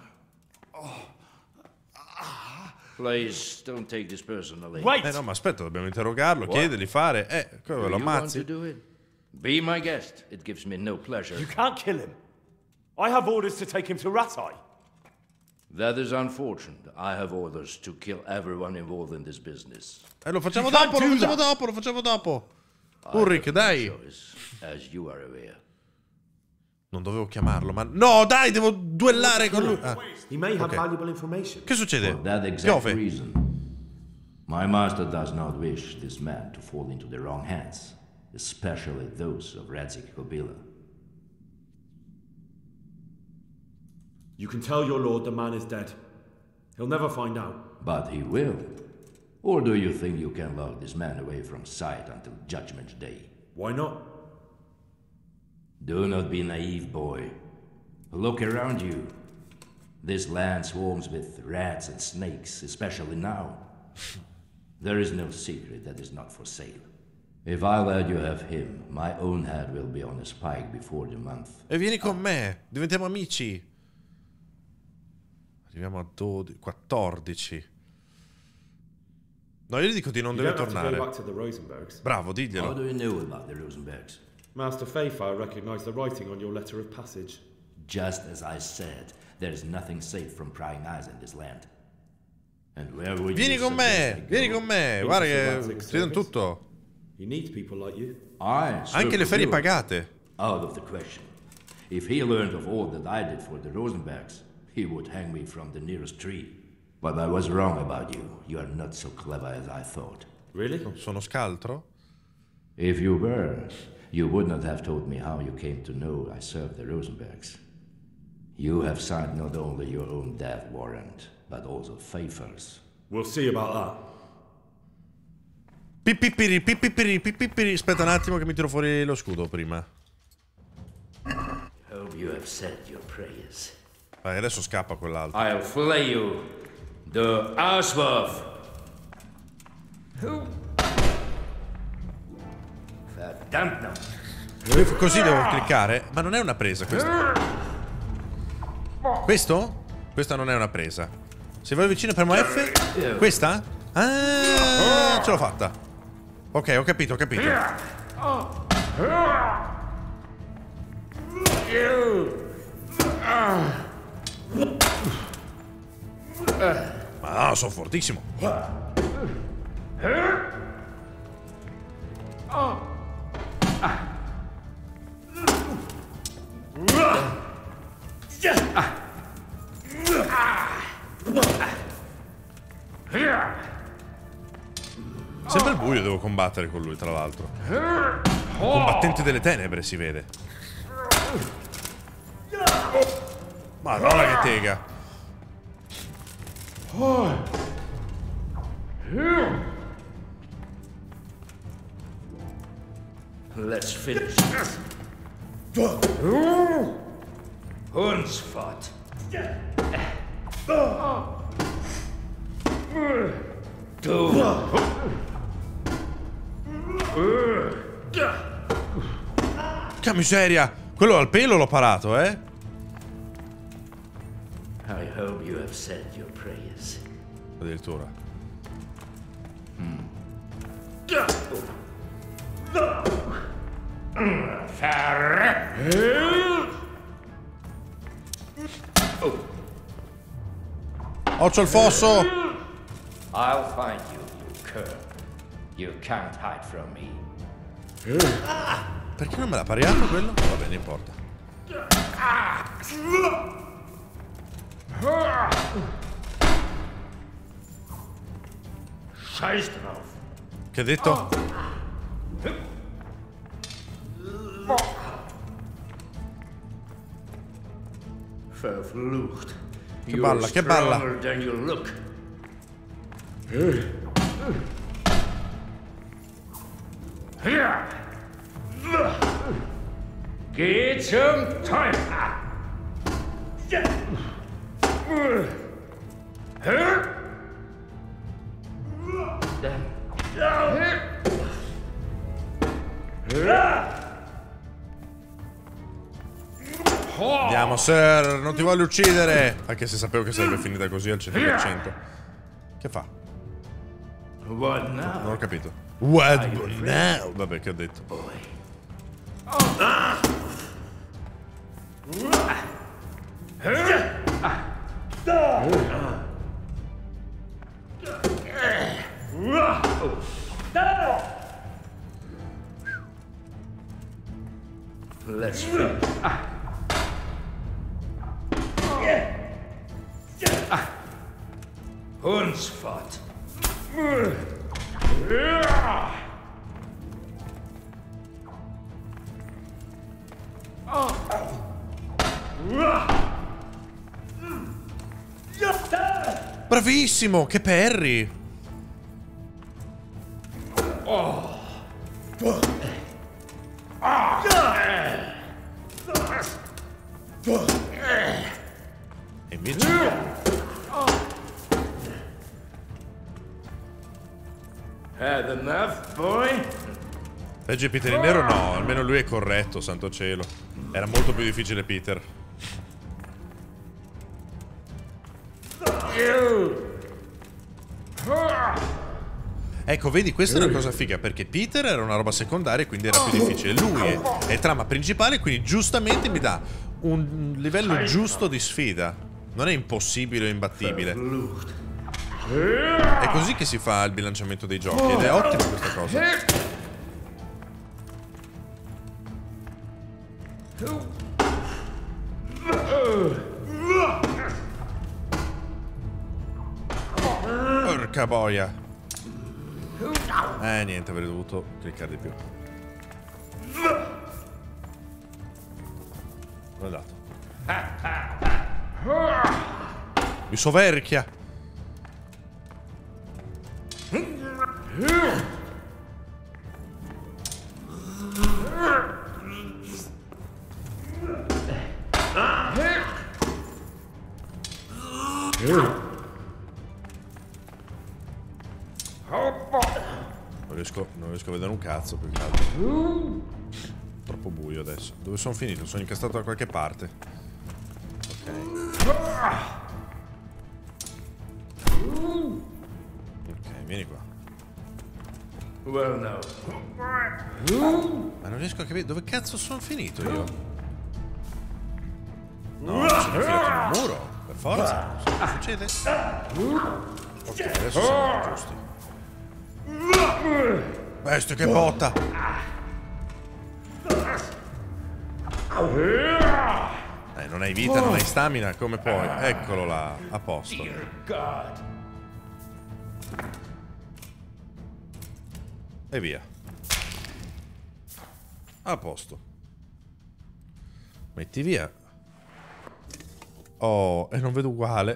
Please, don't take this personally. Wait! No, ma aspetta, dobbiamo interrogarlo, chiedergli, fare. Come lo ammazzi? Be my guest. It gives me no pleasure. You can't kill him. I have orders to take him to Ratai. That is unfortunate. I have orders to kill everyone involved in this business. Lo facciamo dopo, lo facciamo dopo. Ulrich, dai. As you are aware. Non dovevo chiamarlo, ma... No, dai, devo duellare con lui. He may have valuable information. Che succede? For that exact reason, my master does not wish this man to fall into the wrong hands, especially those of Radzik Kobila. You can tell your lord the man is dead. He'll never find out. But he will. Or do you think you can lock this man away from sight until Judgment Day? Why not? Do not be naive, boy. Look around you. This land swarms with rats and snakes, especially now. There is no secret that is not for sale. If I let you have him, my own head will be on a spike before the month. E vieni con me, diventiamo amici. Arriviamo a 12, 14. No, io gli dico di non deve tornare. Bravo, diglielo. How do you know about the Rosenbergs? Master Fayfire recognized the writing on your letter of passage. Just as I said, there is nothing safe from prying eyes in this land. And where would Vieni con me, vieni con me. Guarda che ti danno tutto. He needs people like you. Anche le ferie pagate. Out of the question. If he learned of all that I did for the Rosenbergs, he would hang me from the nearest tree. But I was wrong about you. You are not so clever as I thought. Really? Sono scaltro? If you were, you would not have told me how you came to know I served the Rosenbergs. You have signed not only your own death warrant, but also Pfeiffer's. We'll see about that. Pipipiri, pipipiri, pipipiri. Aspetta un attimo che mi tiro fuori lo scudo prima. Hope you have said your prayers. Vai, adesso scappa quell'altro. I'll flay you, the Aswaf. Verdammt. Così devo cliccare? Ma non è una presa questa. Questo? Questa non è una presa. Se vai vicino premo F. Questa? Ah, ce l'ho fatta. Ok, ho capito, ho capito. Ma sono fortissimo. Sempre il buio devo combattere con lui, tra l'altro. Combattente delle tenebre si vede. Madonna che tega. Let's finish this. Hundsfot. Che miseria! Quello al pelo l'ho parato, eh? I hope you have said your prayers. Addirittura. Occhio al fosso! I'll find you, you cur. You can't hide from me. Perché non me l'ha pariato quello? Va bene, importa. Scheiß drauf. Che ha detto? Verflucht. Che balla, che balla. You're stronger than you look. Geht zum Teufel! Andiamo, sir, non ti voglio uccidere. Anche se sapevo che sarebbe finita così al 100%. Che fa? What now? Non ho capito. What now? Vabbè, che ho detto. Let's finish. Hundsfot. Bravissimo, che Perry. E invece Had enough, boy? legge Peter in nero? No, almeno lui è corretto, santo cielo. Era molto più difficile Peter. Ecco, vedi, questa è una cosa figa, perché Peter era una roba secondaria e quindi era più difficile. Lui è trama principale, quindi giustamente mi dà un livello giusto di sfida. Non è impossibile o imbattibile. È così che si fa il bilanciamento dei giochi ed è ottima questa cosa. Porca boia. Niente, avrei dovuto cliccare di più. L'ho dato. Mi soverchia. Non riesco a vedere un cazzo più che altro. Troppo buio adesso. Dove sono finito? Sono incastrato da qualche parte. Ok, vieni qua. Well, no. Ma non riesco a capire dove cazzo sono finito io. No, sono finito in un muro. Per forza. Cosa succede? Ok, adesso siamo giusti. Bestia, che botta! Non non hai vita, non hai stamina, come puoi? Eccolo là, a posto. E via. A posto. Metti via. Oh, e non vedo uguale.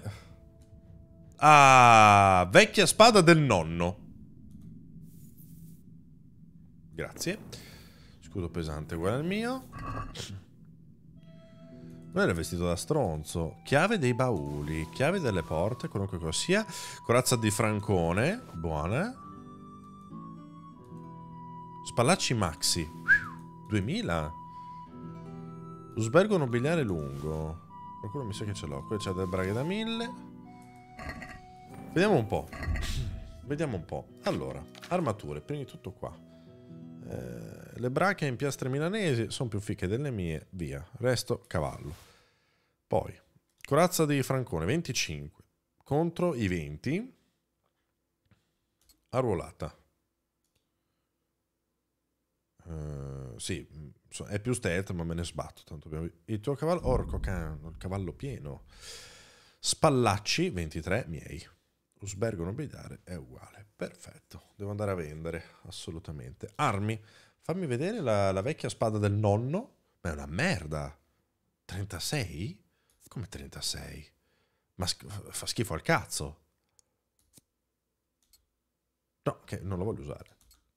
Ah, vecchia spada del nonno. Grazie. Scudo pesante uguale al mio. Non era vestito da stronzo. Chiave dei bauli. Chiave delle porte, qualunque cosa sia. Corazza di Francone. Buona. Spallacci maxi. 2000. Usbergo nobiliare lungo. Qualcuno mi sa che ce l'ho. Qui c'è del braghe da 1000. Vediamo un po'. Vediamo un po'. Allora, armature. Prima di tutto qua. Le brache in piastre milanesi sono più fiche delle mie. Via. Resto cavallo. Poi, corazza di Francone. 25. Contro i 20. Arruolata. Sì, è più stealth, ma me ne sbatto. Tanto abbiamo... Il tuo cavallo, orco cano, il cavallo pieno. Spallacci 23 miei. Usbergo nobiliare è uguale. Perfetto, devo andare a vendere assolutamente. Armi, fammi vedere la vecchia spada del nonno. Ma è una merda. 36? Come 36? Ma fa schifo al cazzo. No, che non lo voglio usare.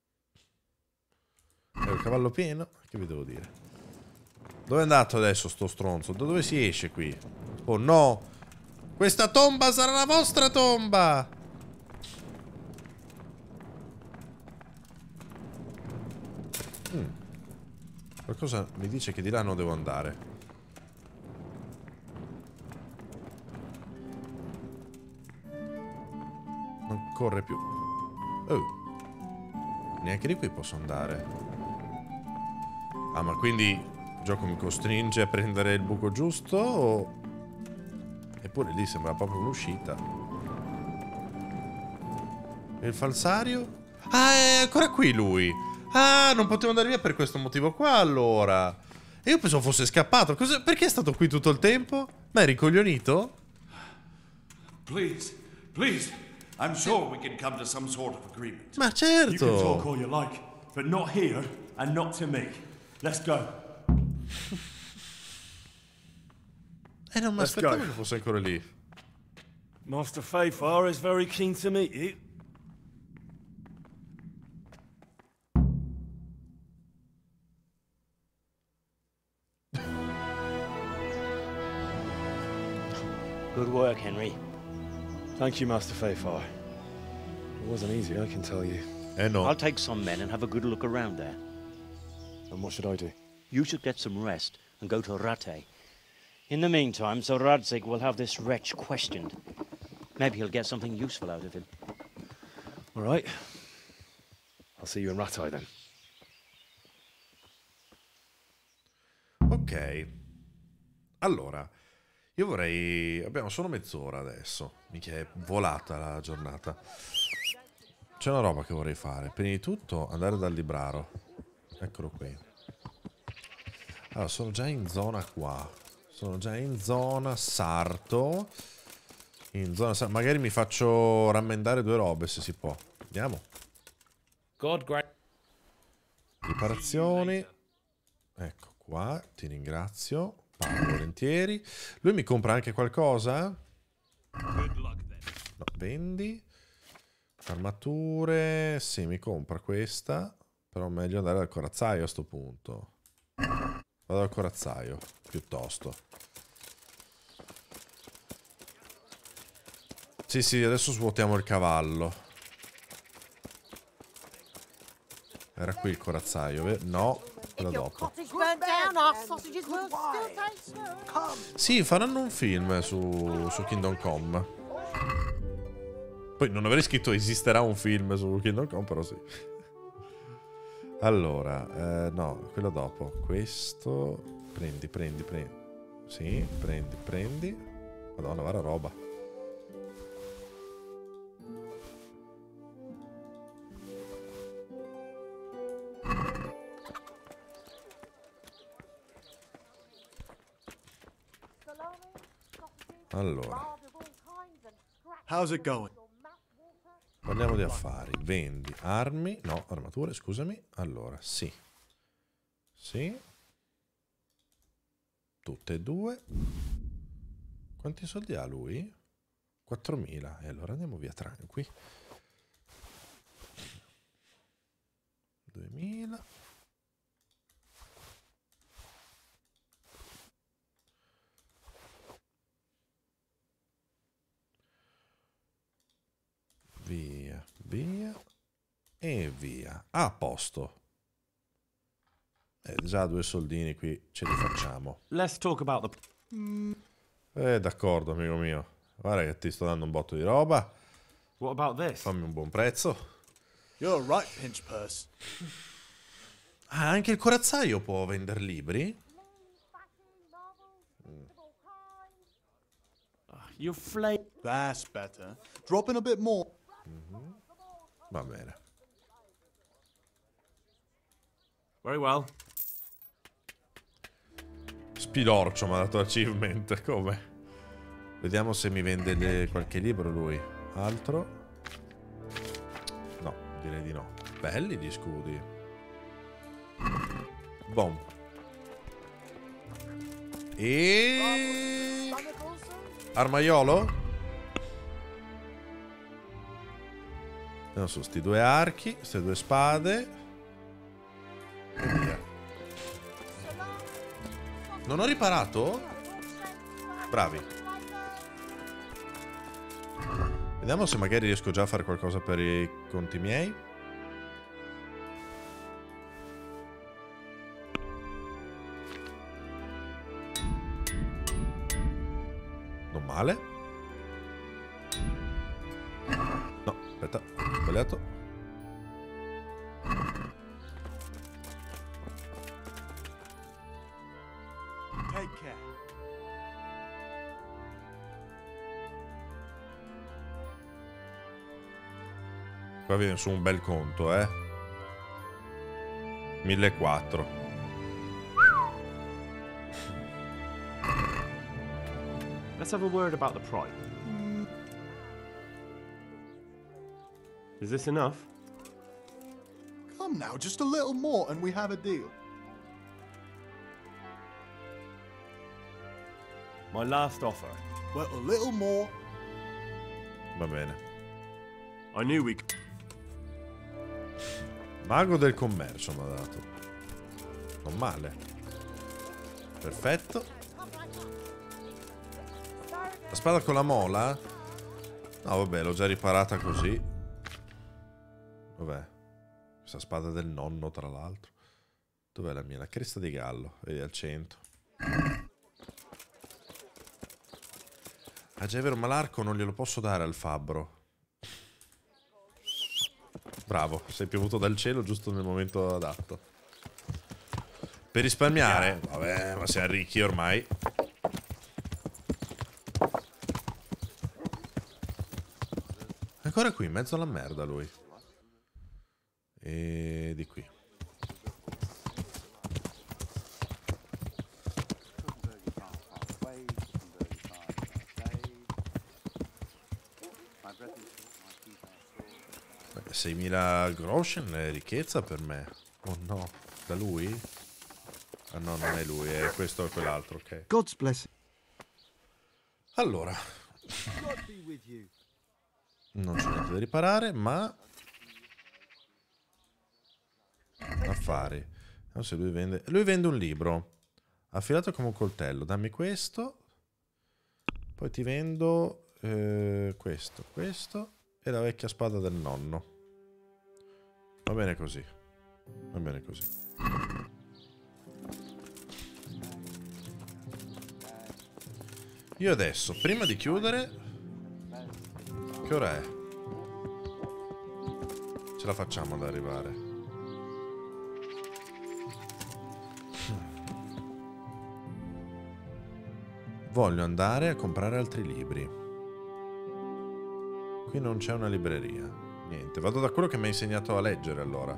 È il cavallo pieno? Che vi devo dire? Dove è andato adesso sto stronzo? Da dove si esce qui? Oh no! Questa tomba sarà la vostra tomba! Qualcosa mi dice che di là non devo andare. Non corre più. Oh. Neanche di qui posso andare. Ah, ma quindi il gioco mi costringe a prendere il buco giusto? O... Eppure lì sembra proprio un'uscita. Il falsario? Ah, è ancora qui lui. Ah, non potevo andare via per questo motivo qua allora. E io pensavo fosse scappato. Perché è stato qui tutto il tempo? Ma è ricoglionito? Please, please. I'm sure we can come to some sort of agreement. Ma certo. You can talk all you like, but not here and not to me. Let's go. Non mi aspettavo che fosse ancora lì. Master Fayfar is very keen to meet you. Good work, Henry. Thank you, Master Fayfar. It wasn't easy, I can tell you. No. I'll take some men and have a good look around there. And what should I do? You should get some rest and go to Rattay. In the meantime, Sir Radzig will have this wretch questioned. Maybe he'll get something useful out of him. All right. I'll see you in Rattay then. Ok. Allora, io vorrei... Abbiamo solo mezz'ora adesso. Mica è volata la giornata. C'è una roba che vorrei fare. Prima di tutto andare dal libraro. Eccolo qui. Allora, sono già in zona qua. Sono già in zona sarto. In zona sarto. Magari mi faccio rammendare due robe se si può. Andiamo. Riparazioni. Ecco qua. Ti ringrazio. Pago volentieri. Lui mi compra anche qualcosa? No, vendi. Armature. Sì, mi compra questa. Però meglio andare dal corazzaio a sto punto. Vado al corazzaio, piuttosto. Sì, sì, adesso svuotiamo il cavallo. Era qui il corazzaio, no, quello dopo. Sì, faranno un film su Kingdom Come. Poi non avrei scritto esisterà un film su Kingdom Come, però sì. Allora, no, quello dopo. Questo. Prendi. Sì, prendi. Madonna, guarda roba. Allora. How's it going? Parliamo di affari. Vendi armi. No, armature, scusami. Allora, sì. Sì. Tutte e due. Quanti soldi ha lui? 4.000. E allora andiamo via tranqui. 2.000. Via, via e via. A posto. Già 2 soldini qui ce li facciamo. Let's talk about the... D'accordo, amico mio. Guarda che ti sto dando un botto di roba. What about this? Fammi un buon prezzo. You're right, Pinch Purse. Ah, anche il corazzaio può vendere libri? You flake. That's better. Drop in a bit more. Va bene. Very well. Spilorcio mi ha dato achievement. Come? Vediamo se mi vende qualche libro lui. Altro? No, direi di no. Belli gli scudi. Boom. E... armaiolo? Andiamo su sti 2 archi, queste 2 spade. E via. Non ho riparato? Bravi. Vediamo se magari riesco già a fare qualcosa per i conti miei. Non male. No, aspetta, ho sbagliato. Take care. Qua viene su un bel conto, 1.400. Let's have a word about the price. Is this enough? Come now, just a little more and we have a deal. My last offer. Well, a little more. Va bene. I knew we... Mago del commercio mi ha dato. Non male. Perfetto. La spada con la mola? No, vabbè, l'ho già riparata così. Vabbè. Questa spada del nonno, tra l'altro. Dov'è la mia? La cresta di gallo. Vedi, al centro. Ah, già è vero, ma l'arco non glielo posso dare al fabbro. Bravo, sei piovuto dal cielo giusto nel momento adatto. Per risparmiare? Vabbè, ma siamo ricchi ormai. Ancora qui, in mezzo alla merda lui. E di qui. Beh, 6.000 groschen è ricchezza per me. Oh no, da lui? Ah no, non è lui, è questo o quell'altro, ok. God's blessing. Allora. Non c'è niente da riparare, ma... affari. Non so se lui vende... lui vende un libro. Affilato come un coltello. Dammi questo. Poi ti vendo... questo, questo. E la vecchia spada del nonno. Va bene così. Va bene così. Io adesso, prima di chiudere... che ora è? Ce la facciamo ad arrivare. Voglio andare a comprare altri libri. Qui non c'è una libreria. Niente, vado da quello che mi ha insegnato a leggere allora.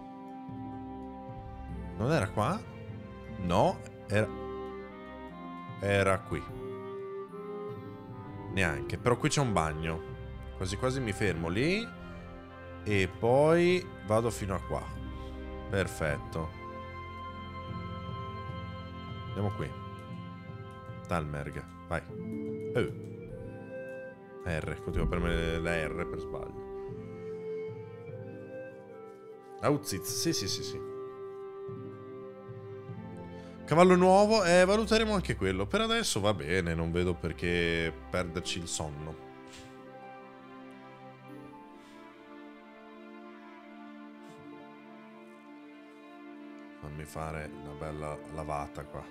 Non era qua? No, era qui. Neanche. Però qui c'è un bagno. Quasi quasi mi fermo lì. E poi vado fino a qua. Perfetto. Andiamo qui. Talmerg. Vai. R. Continuo a premere la R per sbaglio. Auziz. Sì. Cavallo nuovo, valuteremo anche quello. Per adesso va bene, non vedo perché perderci il sonno. Fammi fare una bella lavata qua.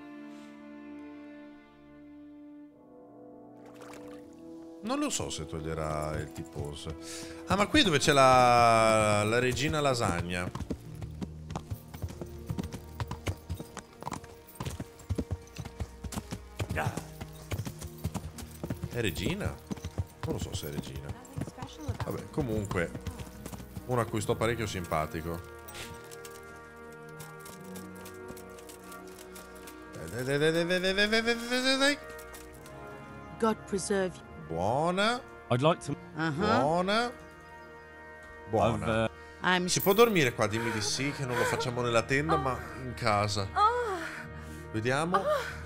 Non lo so se toglierà il tipose. Ah, ma qui dove c'è la regina lasagna. È regina? Non lo so se è regina. Vabbè, comunque uno a cui sto parecchio simpatico. Dai. God preserve you. Buona. I'd like to... Buona. Si può dormire qua? Dimmi di sì, che non lo facciamo nella tenda, ma in casa. Vediamo.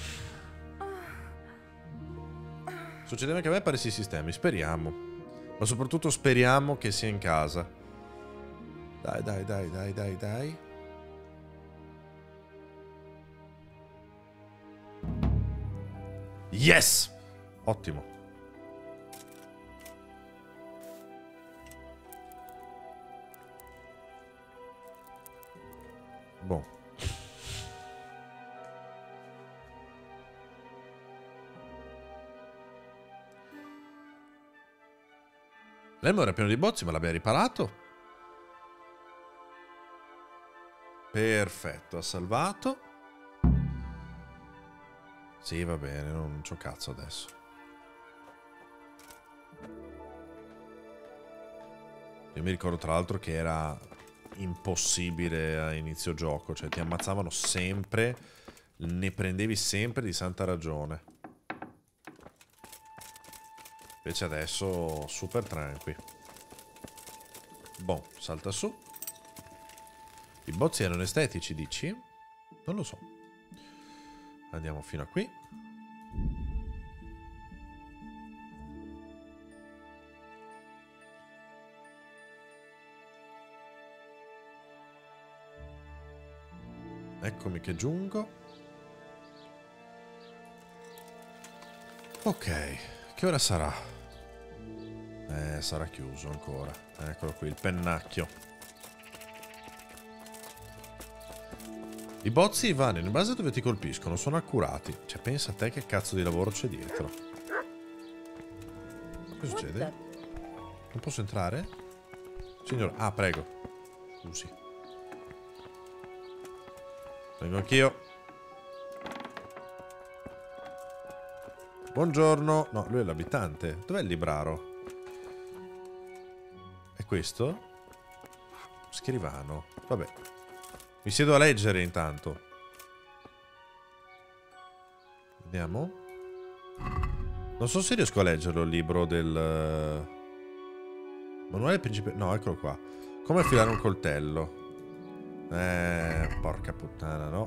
Succedeva che a me pare si sistemi, speriamo. Ma soprattutto speriamo che sia in casa. Dai. Yes! Ottimo. Boh. L'elmo era pieno di bozzi, ma l'abbiamo riparato. Perfetto, ha salvato. Sì, va bene, non c'ho cazzo adesso. Io mi ricordo tra l'altro che era impossibile a inizio gioco, cioè ti ammazzavano sempre, ne prendevi sempre di santa ragione. Invece adesso super tranqui. Boh, salta su. I bozzi erano estetici, dici? Non lo so. Andiamo fino a qui. Eccomi che giungo. Ok, che ora sarà? Sarà chiuso ancora. Eccolo qui, il pennacchio. I bozzi vanno in base a dove ti colpiscono, sono accurati. Cioè, pensa a te che cazzo di lavoro c'è dietro. Che succede? Non posso entrare? Signor, ah, prego. Scusi. Vengo anch'io. Buongiorno. No, lui è l'abitante. Dov'è il libraro? È questo? Scrivano. Vabbè. Mi siedo a leggere intanto. Vediamo. Non so se riesco a leggerlo il libro del... Manuale principe... No, eccolo qua. Come affilare un coltello. Porca puttana, no.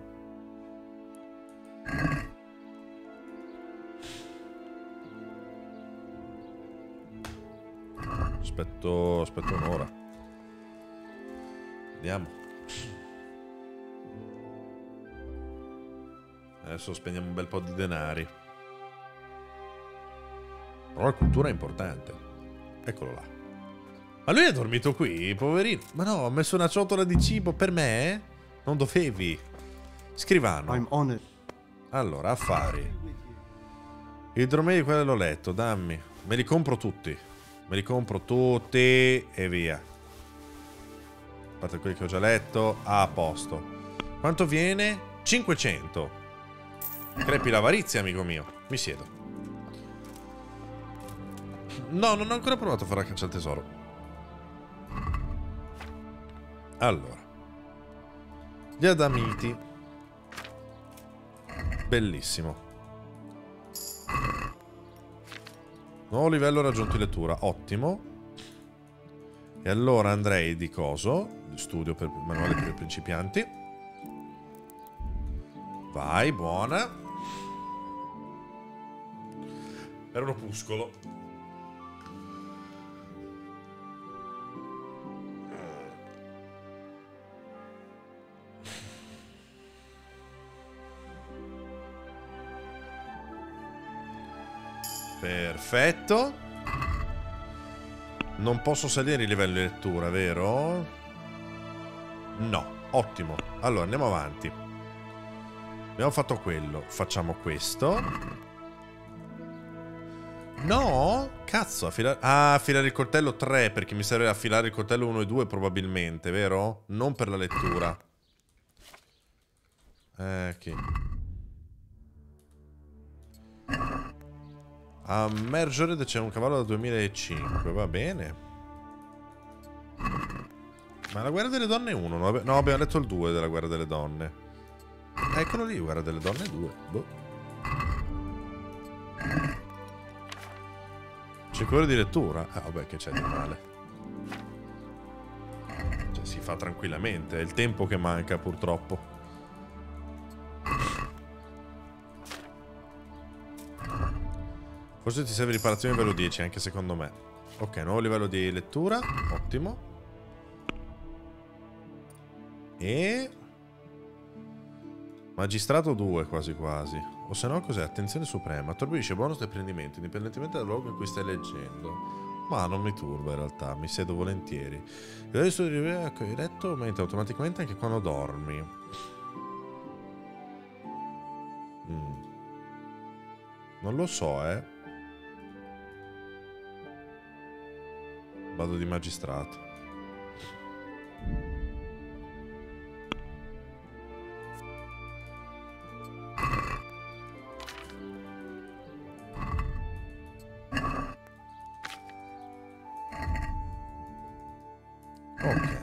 Aspetto un'ora. Vediamo. Adesso spendiamo un bel po' di denari. Però la cultura è importante. Eccolo là. Ma lui è dormito qui, poverino. Ma no, ho messo una ciotola di cibo per me? Non dovevi. Scrivano. I'm honored. Allora, affari. Il dromedi quello l'ho letto, dammi. Me li compro tutti. Me li compro tutti e via. A parte quelli che ho già letto. A posto. Quanto viene? 500. Crepi l'avarizia, amico mio. Mi siedo. No, non ho ancora provato a fare la caccia al tesoro. Allora. Gli adamiti. Bellissimo. Nuovo livello raggiunto in lettura. Ottimo. E allora andrei di coso. Di studio per manuale per i principianti. Vai, buona. Era un opuscolo. Perfetto. Non posso salire il livello di lettura, vero? No, ottimo. Allora, andiamo avanti. Abbiamo fatto quello. Facciamo questo. No? Cazzo, affilare... Ah, affilare il coltello 3, perché mi serve affilare il coltello 1 e 2 probabilmente, vero? Non per la lettura. Ok. A Mergered c'è un cavallo da 2005, va bene. Ma la guerra delle donne è 1, no, abbiamo letto il 2 della guerra delle donne. Eccolo lì, guerra delle donne 2. Boh. 5 ore di lettura? Vabbè, che c'è di male. Cioè, si fa tranquillamente, è il tempo che manca purtroppo. Forse ti serve riparazione livello 10, anche secondo me. Ok, nuovo livello di lettura. Ottimo. E... Magistrato 2 quasi quasi. O se no cos'è? Attenzione suprema. Attribuisce bonus di apprendimento indipendentemente dal luogo in cui stai leggendo. Ma non mi turba in realtà, mi siedo volentieri. Il livello di studio di letto aumenta automaticamente anche quando dormi. Non lo so, Vado di magistrato. Ok.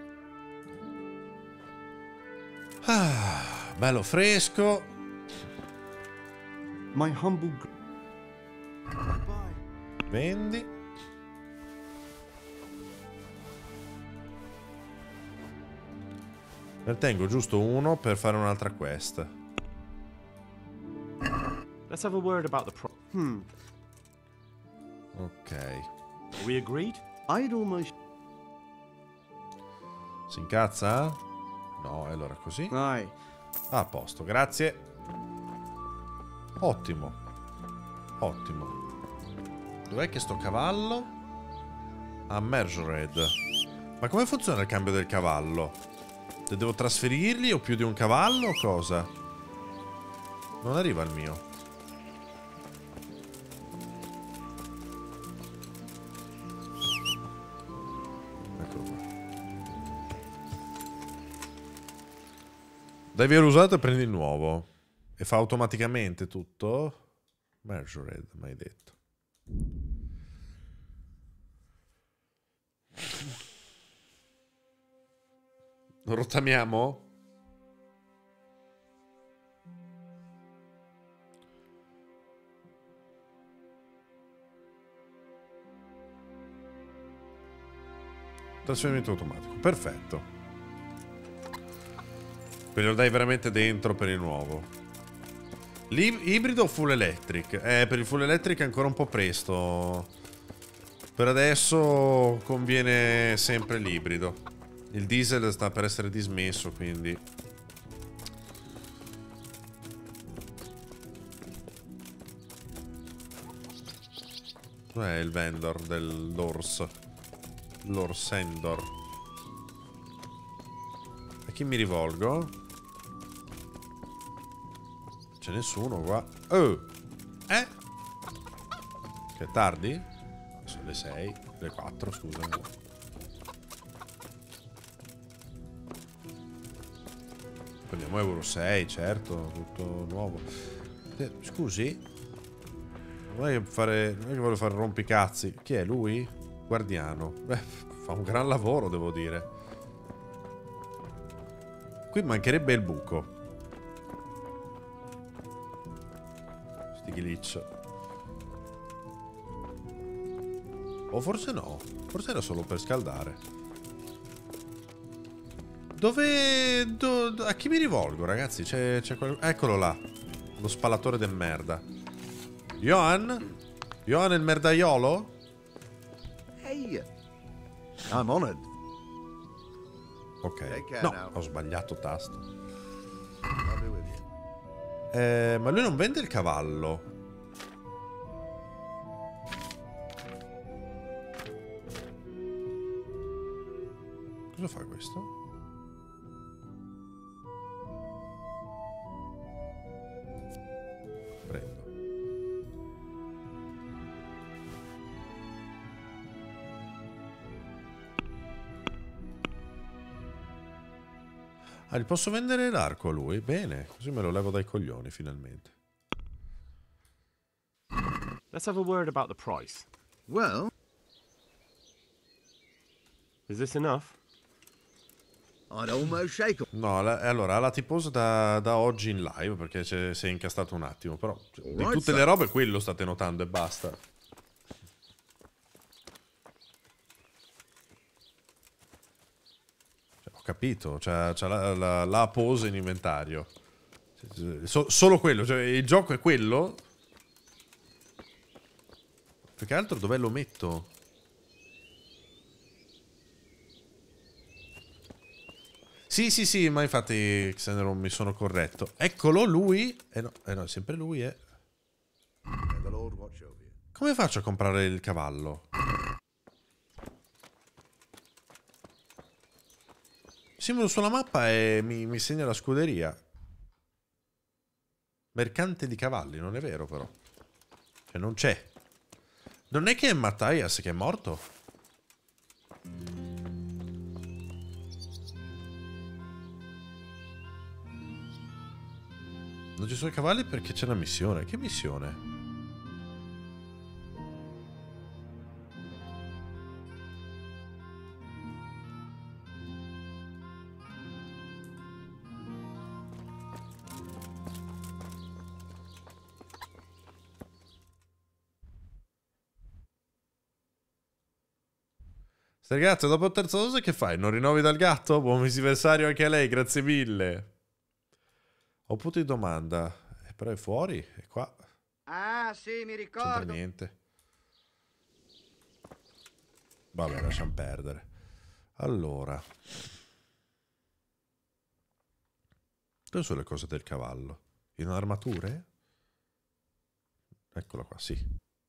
Bello fresco. My humble... Vendi. Ne tengo giusto uno per fare un'altra quest. Let's have a word about the Ok. Are we agreed? I'd almost... Si incazza? No, allora così. Ah, a posto, grazie. Ottimo. Ottimo. Dov'è che sto cavallo? A Mergered. Ma come funziona il cambio del cavallo? Devo trasferirli o più di un cavallo o cosa? Non arriva il mio. Eccolo qua. Dai via l'usato e prendi il nuovo. E fa automaticamente tutto? Mergered, mai detto. Rottamiamo? Trasferimento automatico, perfetto. Quindi lo dai veramente dentro per il nuovo. Ibrido o full electric? Per il full electric è ancora un po' presto. Per adesso conviene sempre l'ibrido. Il diesel sta per essere dismesso, quindi... Dov'è il vendor dell'Ors? L'Orsendor. A chi mi rivolgo? C'è nessuno qua. Oh! Che è tardi? Sono le 6, le 4, scusa. Prendiamo Euro 6, certo, tutto nuovo. Scusi? Non è che voglio fare rompicazzi. Chi è lui? Guardiano. Beh, fa un gran lavoro, devo dire. Qui mancherebbe il buco. Sti glitch. O forse no. Forse era solo per scaldare. Dove... a chi mi rivolgo, ragazzi? C'è eccolo là. Lo spallatore del merda. Johan? Johan il merdaiolo? Hey, I'm honored. Ok. No, ho sbagliato tasto. Ma lui non vende il cavallo. Cosa fa questo? Prendo. Ah, gli posso vendere l'arco a lui? Bene, così me lo levo dai coglioni finalmente. Let's have a word about the price. Well... Is this enough? I'd almost shake on. No, allora, la tiposa da oggi in live, perché si è incastrato un attimo, però di tutte le robe quello state notando e basta. Ho capito, c'ha la pose in inventario. Solo quello, cioè il gioco è quello. Più che altro dov'è lo metto? Sì, ma infatti Xeneron mi sono corretto. Eccolo lui. No, è sempre lui, Come faccio a comprare il cavallo? Simbolo sulla mappa e mi segna la scuderia. Mercante di cavalli, non è vero però. Cioè non c'è. Non è che è Matthias che è morto? Non ci sono i cavalli perché c'è una missione. Che missione? Ragazzi, dopo il terzo dose che fai? Non rinnovi dal gatto? Buon mesiversario anche a lei, grazie mille. Ho un punto di domanda. Però è fuori, è qua. Ah, sì, mi Non ricordo. c'entra niente. Vabbè, lasciamo perdere. Allora. Dove sono le cose del cavallo? In armature? Eccola qua, sì.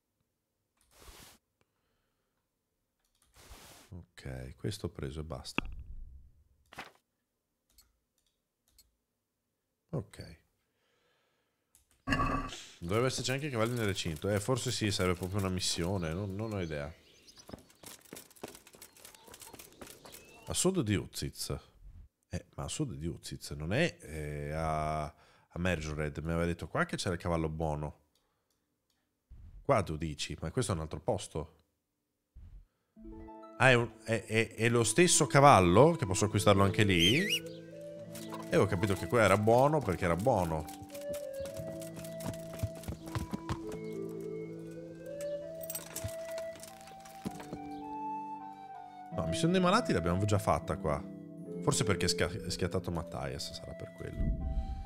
Ok, questo ho preso e basta. Ok. Dovrebbe esserci anche i cavalli nel recinto. Forse sì, serve proprio una missione. Non ho idea. A sud di Uziz. Ma a sud di Uziz non è a Merjored. Mi aveva detto qua che c'era il cavallo buono. Qua tu dici, ma questo è un altro posto. Ah, è lo stesso cavallo? Che posso acquistarlo anche lì? E ho capito che qua era buono perché era buono. No, missione dei malati l'abbiamo già fatta qua. Forse perché è schiattato Matthias, sarà per quello.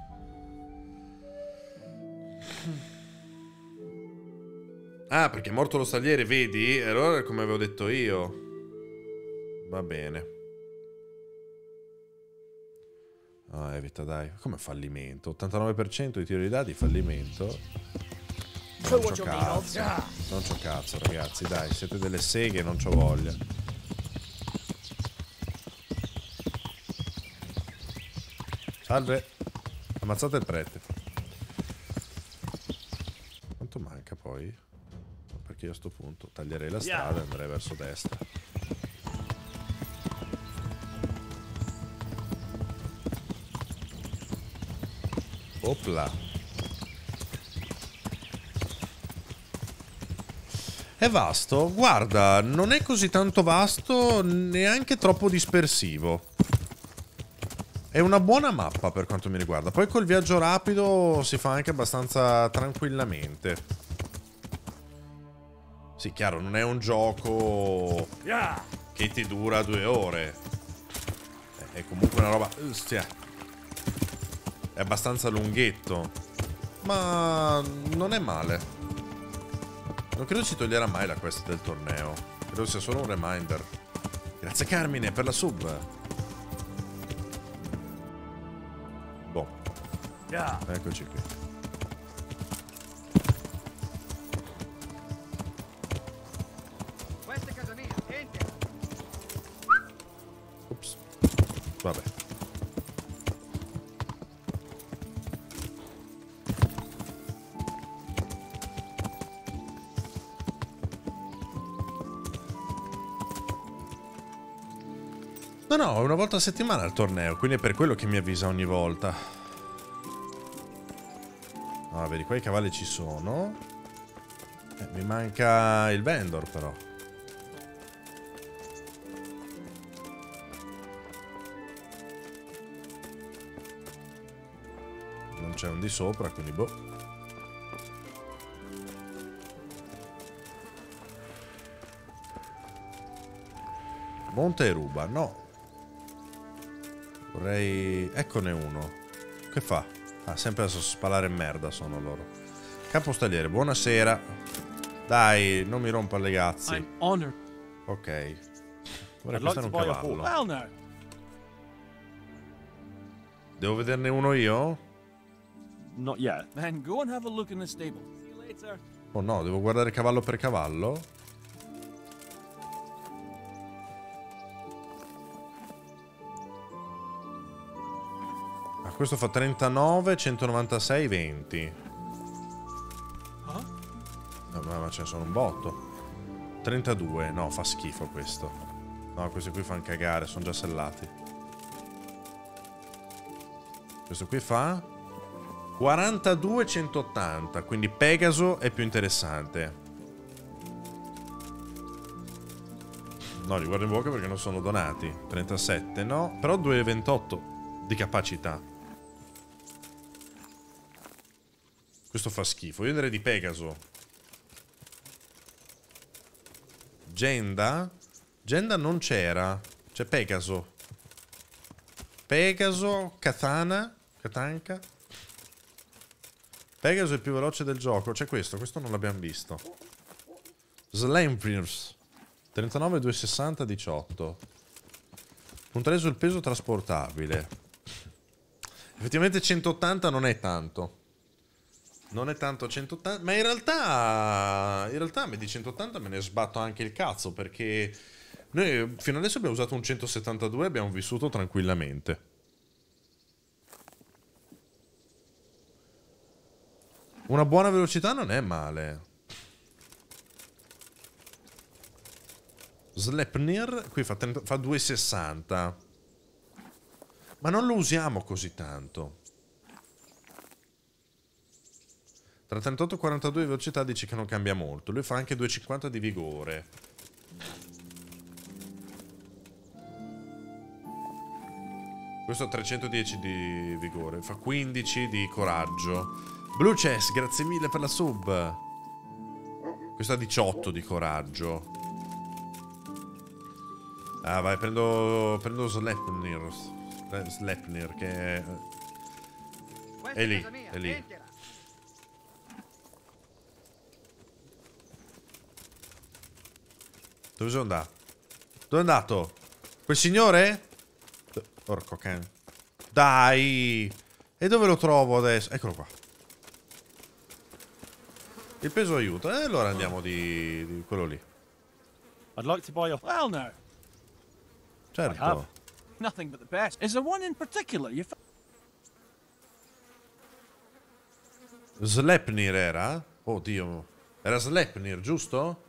Ah, perché è morto lo stagliere, vedi? E allora è come avevo detto io. Va bene. Ah, evita, dai. Come fallimento? 89% di tiro di dadi, fallimento. Non c'ho cazzo. Non c'ho cazzo, ragazzi, dai. Siete delle seghe, non c'ho voglia. Salve. Ammazzate il prete. Quanto manca poi? Perché io a sto punto taglierei la strada e andrei verso destra. Opla. È vasto? Guarda, non è così tanto vasto, neanche troppo dispersivo. È una buona mappa per quanto mi riguarda. Poi col viaggio rapido si fa anche abbastanza tranquillamente. Sì, chiaro, non è un gioco che ti dura 2 ore. È comunque una roba... È abbastanza lunghetto. Ma non è male. Non credo ci toglierà mai la quest del torneo. Credo sia solo un reminder. Grazie Carmine per la sub. Boh. Eccoci qui. Questa è casa mia, entra. Ops. Vabbè. No, una volta a settimana il torneo, quindi è per quello che mi avvisa ogni volta. Ah, vedi, qua i cavalli ci sono. Mi manca il vendor, però. Non c'è un di sopra, quindi boh. Monte e ruba, no. Vorrei... Eccone uno. Che fa? Ah, sempre a spalare merda sono loro. Capostagliere, buonasera. Dai, non mi rompa le cazzi. Ok. Vorrei acquistare un cavallo. Devo vederne uno io? Not yet. Man, go and have a look in the stable. See you later. Oh no, devo guardare cavallo per cavallo? Questo fa 39, 196, 20. No, ma ce ne sono un botto. 32, no, fa schifo questo. No, questi qui fanno cagare, sono già sellati. Questo qui fa 42, 180, quindi Pegaso è più interessante. No, li guardo in bocca perché non sono donati. 37, no, però 2,28 di capacità. Questo fa schifo. Io andrei di Pegaso. Genda? Genda non c'era. C'è Pegaso. Pegaso, Katana. Katanka. Pegaso è il più veloce del gioco. C'è questo non l'abbiamo visto. Slampriers. 39, 260, 18. Punterei sul peso trasportabile. Effettivamente 180 non è tanto. Non è tanto 180, ma in realtà me di 180 me ne sbatto anche il cazzo, perché noi fino adesso abbiamo usato un 172 e abbiamo vissuto tranquillamente. Una buona velocità non è male. Sleipnir qui fa 260. Ma non lo usiamo così tanto. Tra 38 e 42 di velocità dice che non cambia molto. Lui fa anche 250 di vigore. Questo ha 310 di vigore. Fa 15 di coraggio. Blue Chess, grazie mille per la sub. Questo ha 18 di coraggio. Ah vai, prendo Sleipnir. Sleipnir che è lì, è lì. Dove sono andato? Dove è andato? Quel signore? Porco cane. Dai! E dove lo trovo adesso? Eccolo qua. Il peso aiuta. E allora andiamo di quello lì. I'd like to buy a... Well, no. Certo. I have. Nothing but the best. Is there one in particular you... Sleipnir era? Oddio. Era Sleipnir, giusto?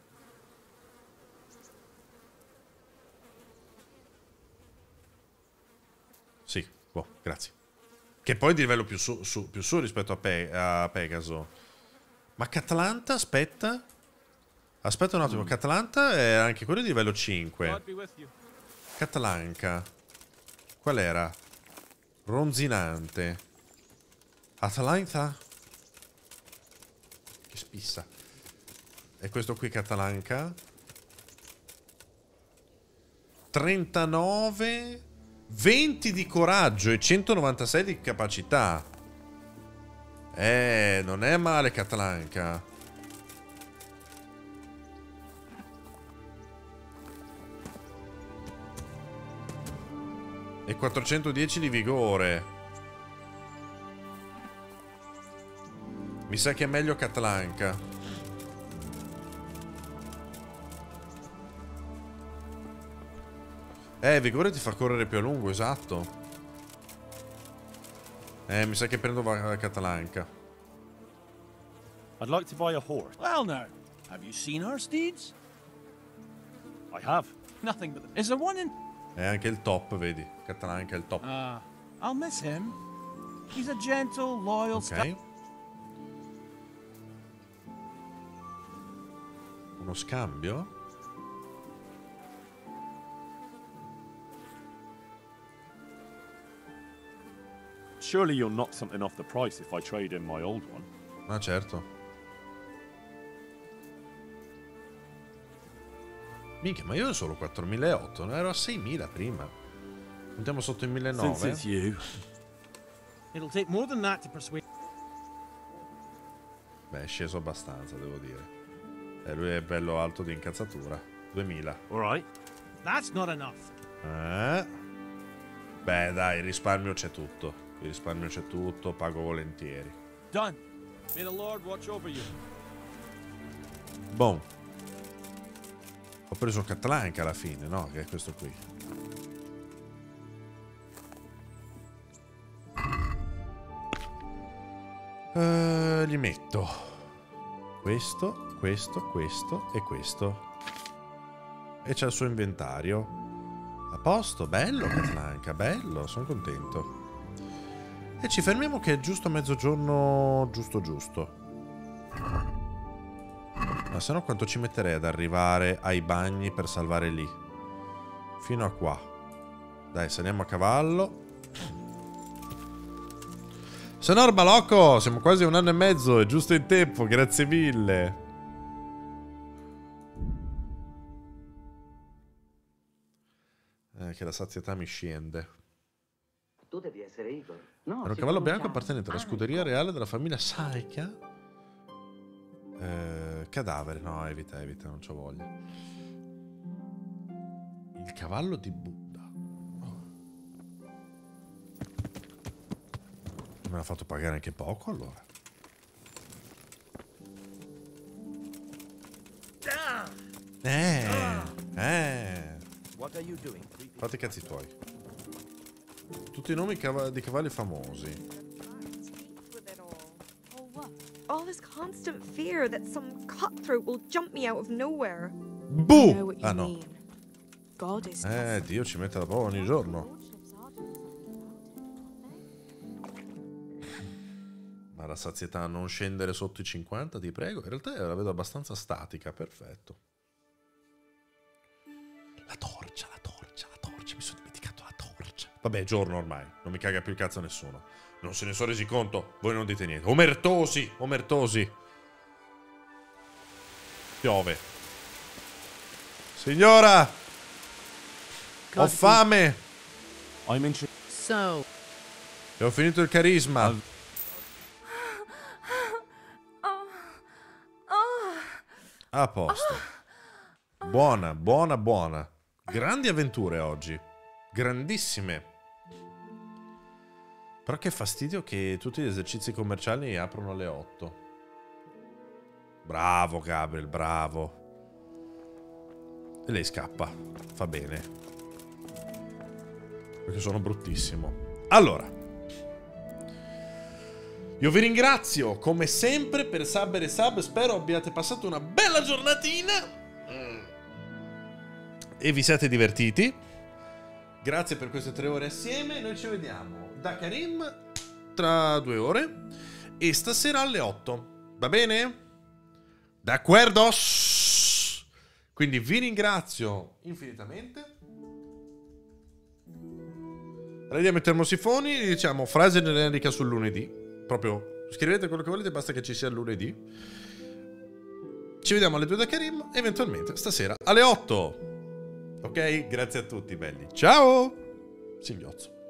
Sì, boh, grazie. Che poi di livello più su rispetto a Pegaso. Ma Catlanta, aspetta. Aspetta un attimo, Catlanta è anche quello di livello 5. Catlanca. Qual era? Ronzinante. Atalanta? Che spissa. E questo qui Catalanca. 39, 20 di coraggio e 196 di capacità. Non è male Catalanca. E 410 di vigore. Mi sa che è meglio Catalanca. Vigore ti fa correre più a lungo, esatto. Mi sa che prendo Catalanca. I'd like to buy a horse. Well now, have you seen our steeds? I have. Nothing but... Is there one in... È anche il top, vedi. Catalanca è il top. I'll miss him. He's a gentle, loyal... Ok. Uno scambio? Surely you'll knock something off the price if I trade in my old one. Ah, certo. Minchia, ma io ho solo 4.800, ne ero a 6.000 prima. Andiamo sotto i 1.900. Since it's you. It'll take more than that to persuade... Beh, è sceso abbastanza, devo dire. Lui è bello alto di incazzatura. 2.000. Alright. That's not enough. Beh, dai, il risparmio c'è tutto. Il risparmio c'è tutto, pago volentieri. Done. May the Lord watch over you. Boom. Ho preso Catalanca alla fine, no? Che è questo qui. Gli metto questo, questo, questo e questo. E c'è il suo inventario. A posto, bello Catalanca, bello, sono contento. E ci fermiamo che è giusto mezzogiorno, giusto. Ma se no quanto ci metterei ad arrivare ai bagni per salvare lì? Fino a qua. Dai, saliamo a cavallo. Signor Balocco, siamo quasi a 1 anno e mezzo, è giusto in tempo, grazie mille. Che la sazietà mi scende. Tu devi essere Igor. No, È un cavallo bianco appartenente alla scuderia reale della famiglia Saika. Cadavere, no, evita, non c'ho voglia. Il cavallo di Buddha. Me l'ha fatto pagare anche poco allora. Fate i cazzi tuoi. Tutti i nomi di cavalli famosi. All this constant fear that some cutthroat will jump me out of nowhere. Buh! Ah no. God is Dio ci mette la prova ogni giorno. Ma la sazietà non scendere sotto i 50, ti prego. In realtà la vedo abbastanza statica, perfetto. La torcia, mi sono dimenticato la torcia. Vabbè, è giorno ormai, non mi caga più il cazzo nessuno. Non se ne sono resi conto, voi non dite niente. Omertosi. Piove. Signora! Ho fame! So. E ho finito il carisma. A posto. Buona. Grandi avventure oggi. Grandissime. Però che fastidio che tutti gli esercizi commerciali aprono alle 8. Bravo Gabriel, bravo. E lei scappa. Fa bene. Perché sono bruttissimo. Allora. Io vi ringrazio come sempre per sub e resub. Spero abbiate passato una bella giornatina. E vi siate divertiti. Grazie per queste 3 ore assieme. Noi ci vediamo da Karim tra 2 ore. E stasera alle 8. Va bene? D'accordo? Quindi vi ringrazio infinitamente. Radiamo i termosifoni. Diciamo frase generica sul lunedì. Proprio scrivete quello che volete, basta che ci sia il lunedì. Ci vediamo alle 2 da Karim, eventualmente stasera alle 8. Ok? Grazie a tutti, belli. Ciao! Singhiozzo.